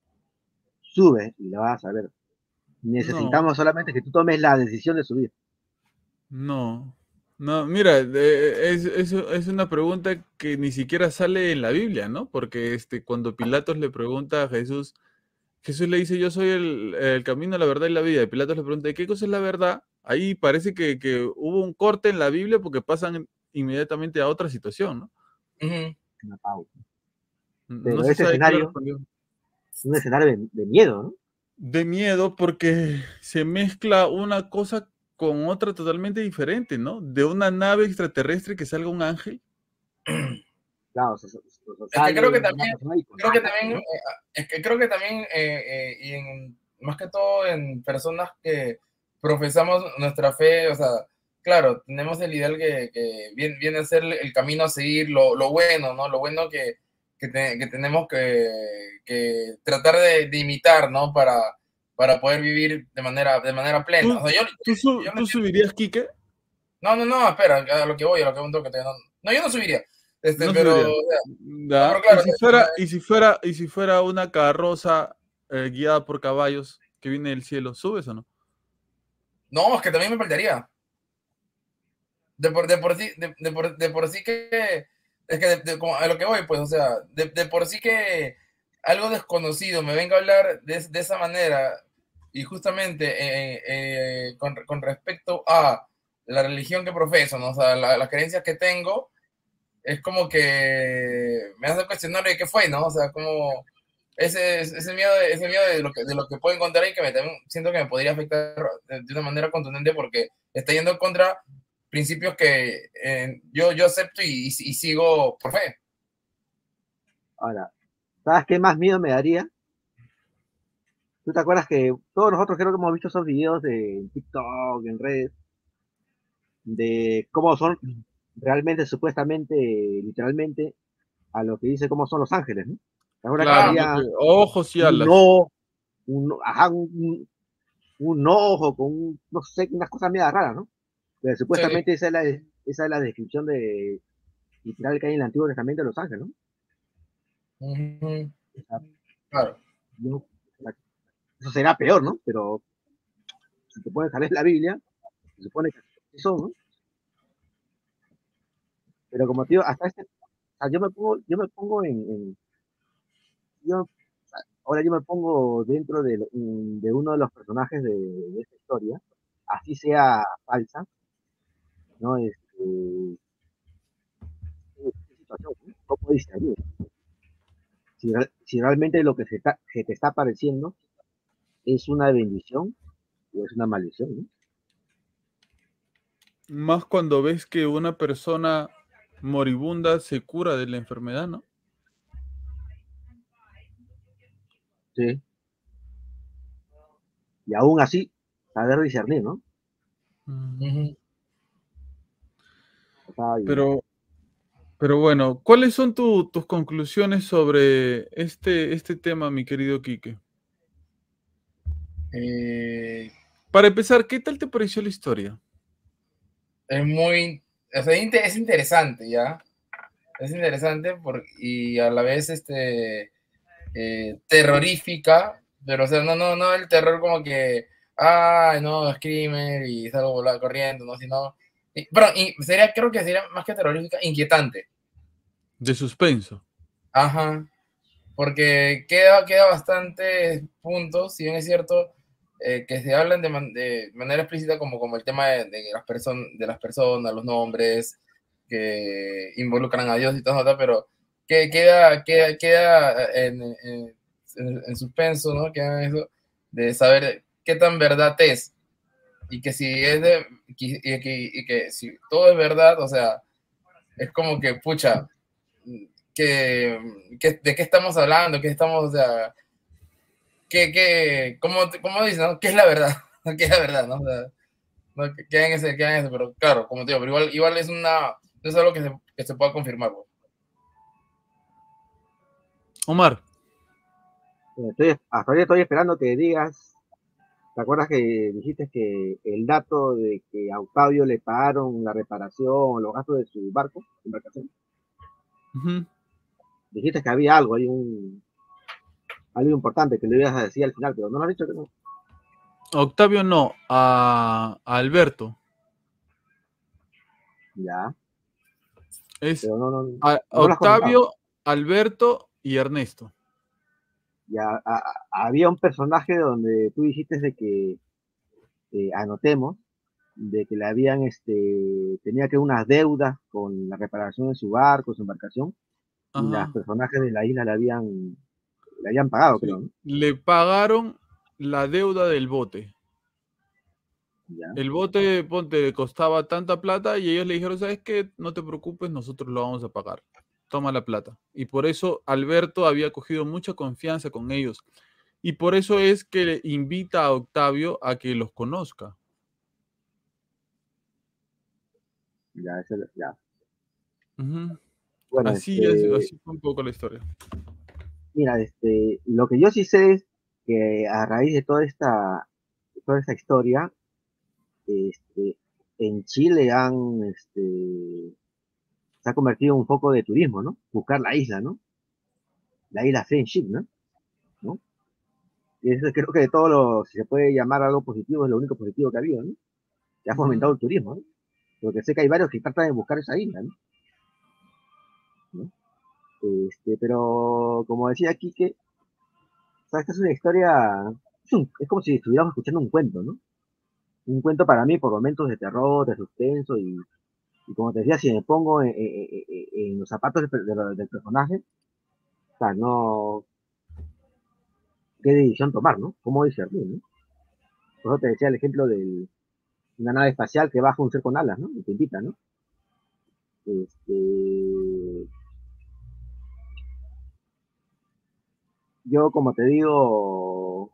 sube y lo vas a ver. Necesitamos No, solamente que tú tomes la decisión de subir. no. No, mira, eh, es, es, es una pregunta que ni siquiera sale en la Biblia, ¿no? Porque este, cuando Pilatos le pregunta a Jesús, Jesús le dice, yo soy el, el camino, la verdad y la vida. Y Pilatos le pregunta, ¿qué cosa es la verdad? Ahí parece que, que hubo un corte en la Biblia porque pasan inmediatamente a otra situación, ¿no? Ujú. Una pausa. No Pero se ese sabe qué le escenario respondió. es un escenario de, de miedo, ¿no? De miedo porque se mezcla una cosa con otra totalmente diferente, ¿no? De una nave extraterrestre que salga un ángel. Claro, se, se- se Es que creo sale que una también, persona y creo que contacta, también, ¿no? eh, es que creo que también, eh, eh, y en, más que todo en personas que profesamos nuestra fe, o sea, claro, tenemos el ideal que, que viene, viene a ser el camino a seguir, lo, lo bueno, ¿no? Lo bueno que, que, te- que tenemos que, que tratar de, de imitar, ¿no? Para, para poder vivir de manera, de manera plena. O ¿Tú, sea, yo, tú, su- yo no tú subirías, Quique? no, no, no, espera, a lo que voy, a lo que punto que te, no, no, yo no subiría. Este, No pero, subiría. o sea, no, pero ¿Ya? Y claro, si fuera, y si fuera, y si fuera una carroza eh, guiada por caballos que viene del cielo, ¿subes o no? no, es que también me faltaría. De por, de por sí, de, de por, de por sí que, es que de, de- como a lo que voy, pues, o sea, de, de por sí que algo desconocido me venga a hablar de, de esa manera y justamente eh, eh, con, con respecto a la religión que profeso, ¿no? O sea, la- las creencias que tengo, es como que me hace cuestionar de qué fue, ¿no? O sea, como ese, ese miedo, de, ese miedo de, lo que, de lo que puedo encontrar y que me, también siento que me podría afectar de, de una manera contundente porque está yendo en contra principios que eh, yo, yo acepto y, y, y sigo por fe. Ahora, ¿sabes qué más miedo me daría? ¿Tú te acuerdas que todos nosotros creo que hemos visto esos videos de en TikTok, en redes, de cómo son realmente, supuestamente, literalmente, a lo que dice cómo son los ángeles, ¿no? ¿Te acuerdas que Claro, ¿no? había Que ojos y un alas. ojo, un, ajá, un, un ojo con, un, no sé, unas cosas medio raras, ¿no? Pero Sí. supuestamente esa es la, esa es la descripción de literal que hay en el Antiguo Testamento de los ángeles, ¿no? Uh -huh. O sea, Claro. yo, eso será peor, ¿no? Pero si te pones a leer la Biblia, se supone que son, ¿no? Pero como te digo, hasta este, o sea, yo me pongo, yo me pongo en, en yo, ahora yo me pongo dentro de, de, uno de los personajes de, de esta historia, así sea falsa, ¿no? Este, ¿qué situación, ¿no? ¿Cómo dice ahí? Si, si, realmente lo que se, está, se te está apareciendo es una bendición o es una maldición, ¿no? Más cuando ves que una persona moribunda se cura de la enfermedad, ¿no? Sí. Y aún así, saber discernir, ¿no? Uh -huh. O sea, y... Pero, pero bueno, ¿cuáles son tu, tus conclusiones sobre este, este tema, mi querido Quique? Eh, Para empezar, ¿qué tal te pareció la historia? Es muy, o sea, es interesante, ¿ya? Es interesante por, y a la vez este, eh, terrorífica, pero o sea, no, no, no el terror como que, ay, no, es crimen y salgo volando corriendo, no, sino, y, pero y sería, creo que sería más que terrorífica, inquietante. De suspenso. Ajá, porque queda, queda bastantes puntos, si bien es cierto, eh, que se hablan de, man, de, manera explícita como, como el tema de, de, las person, de las personas, los nombres que involucran a Dios y todo, pero que queda, queda, queda en, en, en, en suspenso, ¿no? Queda eso de saber qué tan verdad es y que si es de, y que, y que si todo es verdad, o sea, es como que, pucha, que, que, de qué estamos hablando, qué estamos, o sea, qué, qué, cómo, cómo dicen, ¿no? ¿Qué es la verdad? ¿Qué es la verdad? ¿No? O sea, no, queda en ese, queda en ese, pero claro, como te digo, pero igual, igual es una, es algo que se, que se pueda confirmar. Bro. Omar. Estoy, hasta hoy estoy esperando que digas, ¿te acuerdas que dijiste que el dato de que a Octavio le pagaron la reparación, los gastos de su barco, embarcación? Uh -huh. Dijiste que había algo, hay un... algo importante que le ibas a decir al final, pero no lo has dicho que no. Octavio no, a, a Alberto. Ya, Es pero no, no, a- no lo has comentado. Octavio, Alberto y Ernesto. Ya, a- a- había un personaje donde tú dijiste de que eh, anotemos, de que le habían, este, tenía que unas deudas con la reparación de su barco, su embarcación, y los Ajá. personajes de la isla le habían, le habían pagado, Sí. creo, ¿no? Le pagaron la deuda del bote. Ya. El bote, ponte, le costaba tanta plata y ellos le dijeron, ¿sabes qué? No te preocupes, nosotros lo vamos a pagar. Toma la plata. Y por eso Alberto había cogido mucha confianza con ellos. Y por eso es que le invita a Octavio a que los conozca. Ya, ese- ya. Ujú. Bueno, Así, este, es, así fue un poco la historia. mira, este, lo que yo sí sé es que a raíz de toda esta, toda esta historia, este, en Chile han, este, se ha convertido en un foco de turismo, ¿no? Buscar la isla, ¿no? La isla Friendship, ¿no? ¿No? Y eso creo que de todo lo, si se puede llamar algo positivo, es lo único positivo que ha habido, ¿no? Que ha fomentado Ujú. el turismo, ¿no? Porque sé que hay varios que tratan de buscar esa isla, ¿no? ¿No? Este, pero como decía Quique, o sea, esta es una historia, es, un- es como si estuviéramos escuchando un cuento, ¿no? Un cuento para mí por momentos de terror, de suspenso y, y como te decía, si me pongo en, en- en- en los zapatos del, de lo- del personaje, o sea, no, qué decisión tomar, ¿no? ¿Cómo discernir, ¿no? Por eso te decía el ejemplo de una nave espacial que baja un ser con alas, ¿no? Y te invita, ¿no? Este, yo, como te digo,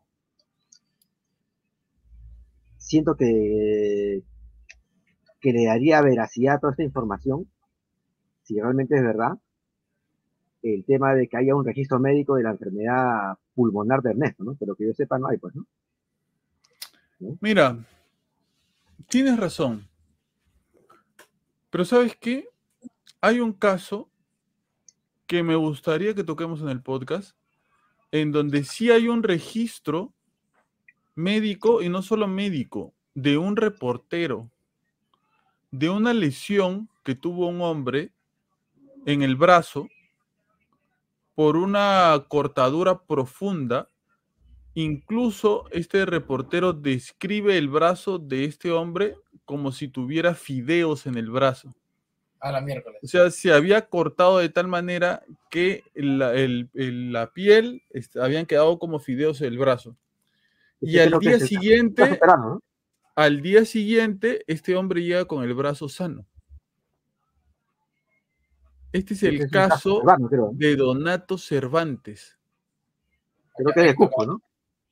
siento que, que le daría veracidad a toda esta información, si realmente es verdad, el tema de que haya un registro médico de la enfermedad pulmonar de Ernesto, ¿no? Pero que yo sepa no hay, pues, ¿no? ¿No? Mira, tienes razón. Pero ¿sabes qué? Hay un caso que me gustaría que toquemos en el podcast, en donde sí hay un registro médico, y no solo médico, de un reportero, de una lesión que tuvo un hombre en el brazo por una cortadura profunda. Incluso este reportero describe el brazo de este hombre como si tuviera fideos en el brazo. A la miércoles. O sea, se había cortado de tal manera que la, el, el, la piel este, habían quedado como fideos en el brazo. Y Este al creo que día se está, está siguiente, superando, ¿no? al día siguiente, este hombre llega con el brazo sano. Este es Ese el es un caso caso peruano, creo, ¿no? de Donato Cervantes. Creo que es Hay de que Cusco, tocar, ¿no?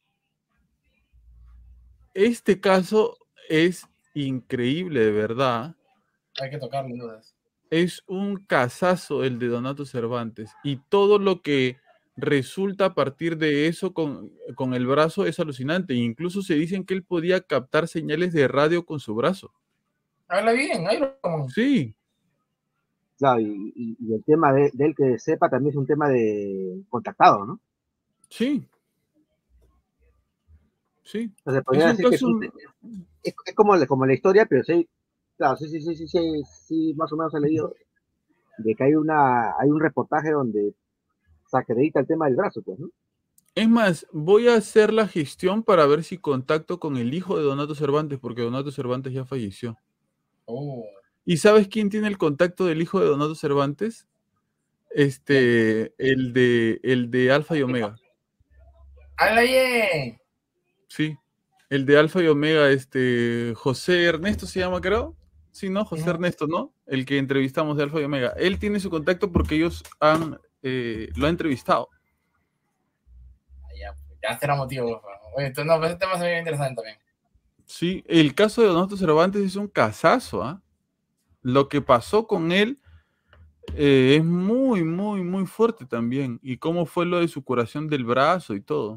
Este caso es increíble, de verdad. hay que tocarlo, sin dudas. Es un casazo el de Donato Cervantes. Y todo lo que resulta a partir de eso con, con el brazo es alucinante. Incluso se dicen que él podía captar señales de radio con su brazo. Habla bien, ahí lo. Sí, Claro, y, y- y el tema de, de él que sepa también es un tema de contactado, ¿no? sí, sí. O sea, se Es podría un decir que caso. sí, es, es como, la- como la historia, pero sí, claro, sí, sí, sí, sí, sí, sí, más o menos he leído de que hay una, hay un reportaje donde se acredita el tema del brazo, pues, ¿no? Es más, voy a hacer la gestión para ver si contacto con el hijo de Donato Cervantes, porque Donato Cervantes ya falleció. Oh, ¿Y sabes quién tiene el contacto del hijo de Donato Cervantes? Este, el de, el de Alfa y Omega. habla bien. Sí, el de Alfa y Omega, este, José Ernesto se llama, creo. Sí, ¿no? José Ujú. Ernesto, ¿no? El que entrevistamos de Alfa y Omega. Él tiene su contacto porque ellos han, eh, lo han entrevistado. Ya, ya será motivo. Por favor. Oye, entonces, no, pues ese tema se ve interesante también. Sí, el caso de Donato Cervantes es un casazo, ¿ah? Lo que pasó con él eh, es muy, muy, muy fuerte también. Y cómo fue lo de su curación del brazo y todo.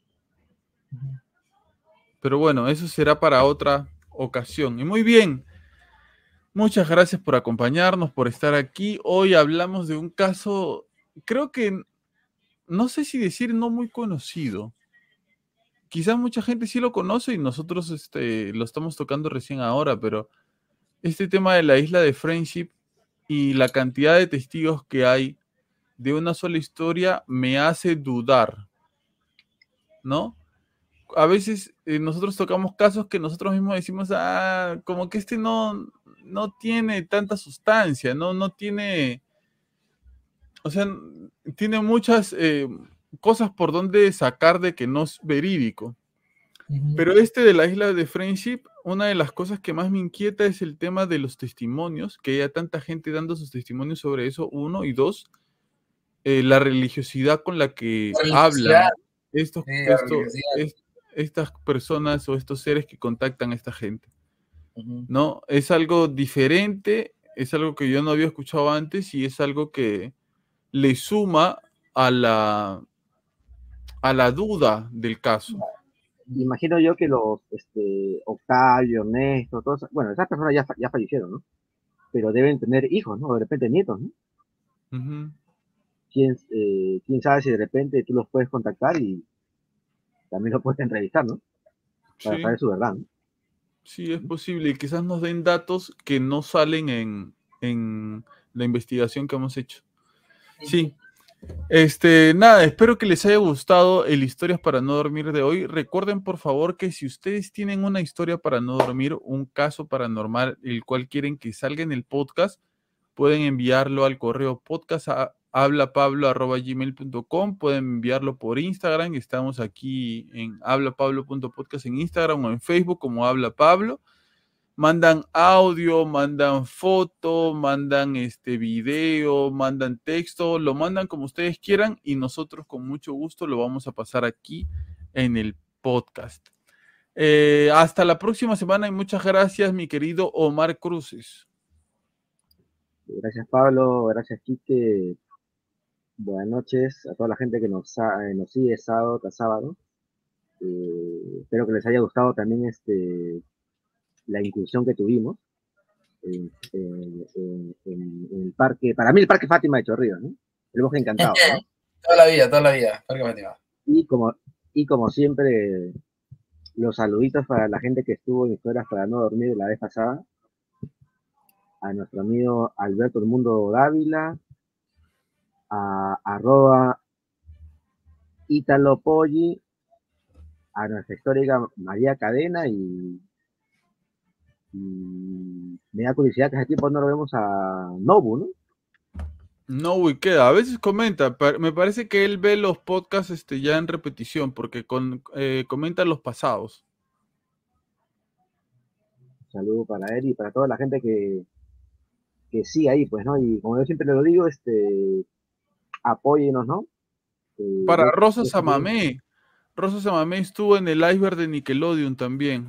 Pero bueno, eso será para otra ocasión. Y muy bien. Muchas gracias por acompañarnos, por estar aquí. Hoy hablamos de un caso, creo que no sé si decir no muy conocido. Quizás mucha gente sí lo conoce y nosotros este, lo estamos tocando recién ahora, pero este tema de la isla de Friendship y la cantidad de testigos que hay de una sola historia me hace dudar, ¿no? A veces eh, nosotros tocamos casos que nosotros mismos decimos, ah, como que este no, no tiene tanta sustancia, no, no tiene, o sea, tiene muchas eh, cosas por donde sacar de que no es verídico. Ujú. Pero este de la isla de Friendship, una de las cosas que más me inquieta es el tema de los testimonios, que haya tanta gente dando sus testimonios sobre eso, uno, y dos, eh, la religiosidad con la que La religiosidad, hablan estos, sí, la esto, religiosidad. es- estas personas o estos seres que contactan a esta gente, Ujú. ¿no? Es algo diferente, es algo que yo no había escuchado antes y es algo que le suma a la, a la duda del caso. Imagino yo que los, este, Octavio, Ernesto, todos, bueno, esas personas ya, fa- ya fallecieron, ¿no? Pero deben tener hijos, ¿no? De repente nietos, ¿no? Ujú. ¿Quién, eh, quién sabe si de repente tú los puedes contactar y también los puedes entrevistar, ¿no? Para Sí. saber su verdad, ¿no? Sí, es posible. Y quizás nos den datos que no salen en, en la investigación que hemos hecho. Sí. Este, nada, espero que les haya gustado el Historias para no dormir de hoy. Recuerden, por favor, que si ustedes tienen una historia para no dormir, un caso paranormal, el cual quieren que salga en el podcast, pueden enviarlo al correo podcast a hablapablo arroba gmail punto com, pueden enviarlo por Instagram, estamos aquí en hablapablo punto podcast en Instagram o en Facebook como Habla Pablo. Mandan audio, mandan foto, mandan este video, mandan texto, lo mandan como ustedes quieran y nosotros con mucho gusto lo vamos a pasar aquí en el podcast. Eh, hasta la próxima semana y muchas gracias, mi querido Omar Cruces. Gracias, Pablo. Gracias, Quique. Buenas noches a toda la gente que nos, ha- eh, nos sigue sábado tras sábado. Eh, espero que les haya gustado también este, la incursión que tuvimos en, en- en- en- en el parque, para mí el Parque Fátima de Chorrillos, ¿no? El bosque encantado, ¿no? Toda la vida, toda la vida. Parque Fátima. Y como, y como siempre, los saluditos para la gente que estuvo en Historias para no dormir la vez pasada, a nuestro amigo Alberto El Mundo Dávila, a arroba Italo Poggi, a nuestra histórica María Cadena y, y me da curiosidad que hace tiempo no lo vemos a Nobu, ¿no? No, uy, queda. A veces comenta, pa- me parece que él ve los podcasts este, ya en repetición, porque con, eh, comenta los pasados. Saludo para él y para toda la gente que, que sigue ahí, pues, ¿no? Y como yo siempre lo digo, este, apóyenos, ¿no? Eh, Para de- Rosa de- de- Samamé. Rosa Samamé estuvo en el iceberg de Nickelodeon también.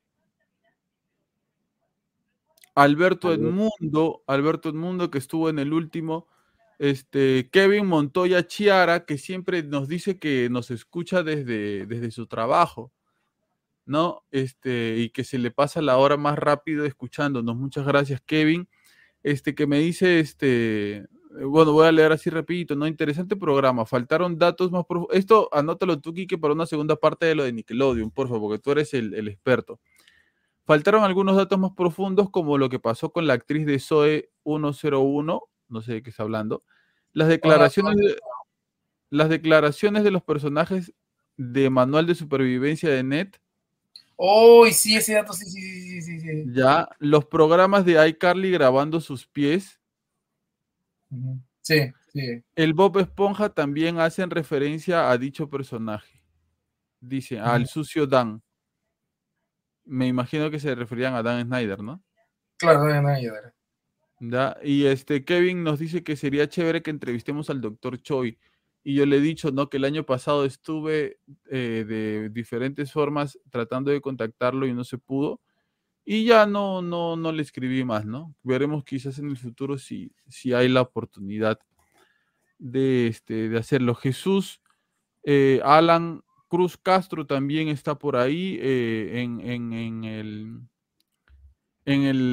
Alberto Alberto, Edmundo, Alberto Edmundo que estuvo en el último. Este, Kevin Montoya Chiara, que siempre nos dice que nos escucha desde, desde su trabajo, ¿no? Este, y que se le pasa la hora más rápido escuchándonos. Muchas gracias, Kevin. Este, que me dice, este, eh, bueno, voy a leer así rapidito, ¿no? Interesante programa, faltaron datos más profundos. Esto anótalo tú, Quique, para una segunda parte de lo de Nickelodeon, por favor, porque tú eres el, el experto. Faltaron algunos datos más profundos, como lo que pasó con la actriz de Zoe ciento uno, no sé de qué está hablando. Las declaraciones de, las declaraciones de los personajes de Manual de Supervivencia de Net, Uy, sí, ese dato, sí, sí, sí, sí, sí, sí. ya, los programas de iCarly grabando sus pies. Ujú. Sí, sí. El Bob Esponja también hacen referencia a dicho personaje. Dice, al Ujú. sucio Dan. Me imagino que se referían a Dan Snyder, ¿no? Claro, no hay nada que ayudar. ¿Ya? Y este Kevin nos dice que sería chévere que entrevistemos al doctor Choi. Y yo le he dicho, ¿no? Que el año pasado estuve eh, de diferentes formas tratando de contactarlo y no se pudo. Y ya no, no, no le escribí más, ¿no? Veremos quizás en el futuro si, si hay la oportunidad de, este, de hacerlo. Jesús, eh, Alan Cruz Castro también está por ahí eh, en, en, en el, en el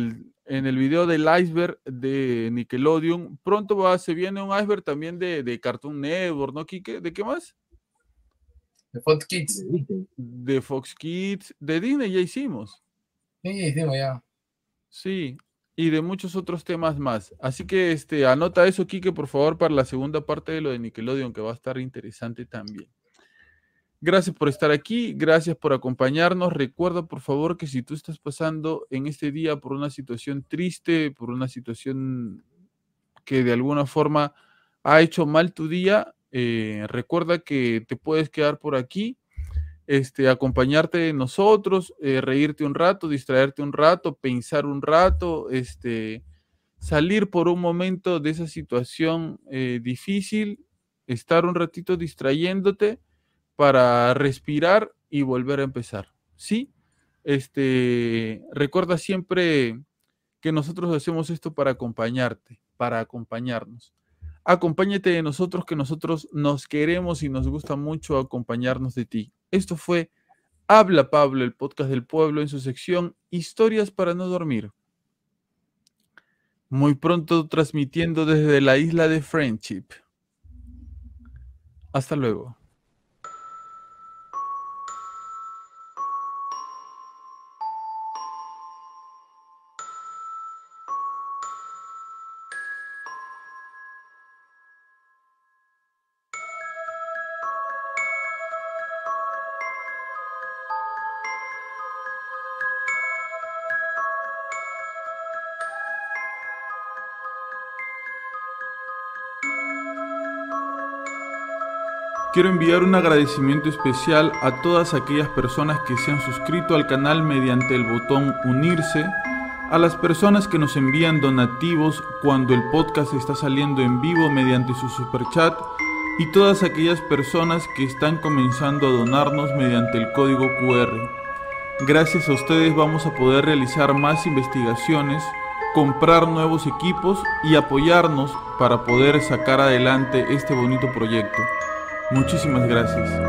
en el video del iceberg de Nickelodeon. Pronto va, se viene un iceberg también de, de Cartoon Network, ¿no, Quique? ¿De qué más? De Fox Kids. De Fox Kids, de Disney ya hicimos. Sí, hicimos ya. Sí, y de muchos otros temas más. Así que este, anota eso, Quique, por favor, para la segunda parte de lo de Nickelodeon, que va a estar interesante también. Gracias por estar aquí, gracias por acompañarnos. Recuerda, por favor, que si tú estás pasando en este día por una situación triste, por una situación que de alguna forma ha hecho mal tu día, eh, recuerda que te puedes quedar por aquí, este, acompañarte de nosotros, eh, reírte un rato, distraerte un rato, pensar un rato, este, salir por un momento de esa situación eh, difícil, estar un ratito distrayéndote para respirar y volver a empezar, ¿sí? Este, recuerda siempre que nosotros hacemos esto para acompañarte, para acompañarnos. Acompáñate de nosotros, que nosotros nos queremos y nos gusta mucho acompañarnos de ti. Esto fue Habla Pablo, el podcast del pueblo, en su sección Historias para no dormir. Muy pronto transmitiendo desde la isla de Friendship. Hasta luego. Quiero enviar un agradecimiento especial a todas aquellas personas que se han suscrito al canal mediante el botón unirse, a las personas que nos envían donativos cuando el podcast está saliendo en vivo mediante su superchat y todas aquellas personas que están comenzando a donarnos mediante el código cu erre. Gracias a ustedes vamos a poder realizar más investigaciones, comprar nuevos equipos y apoyarnos para poder sacar adelante este bonito proyecto. Muchísimas gracias.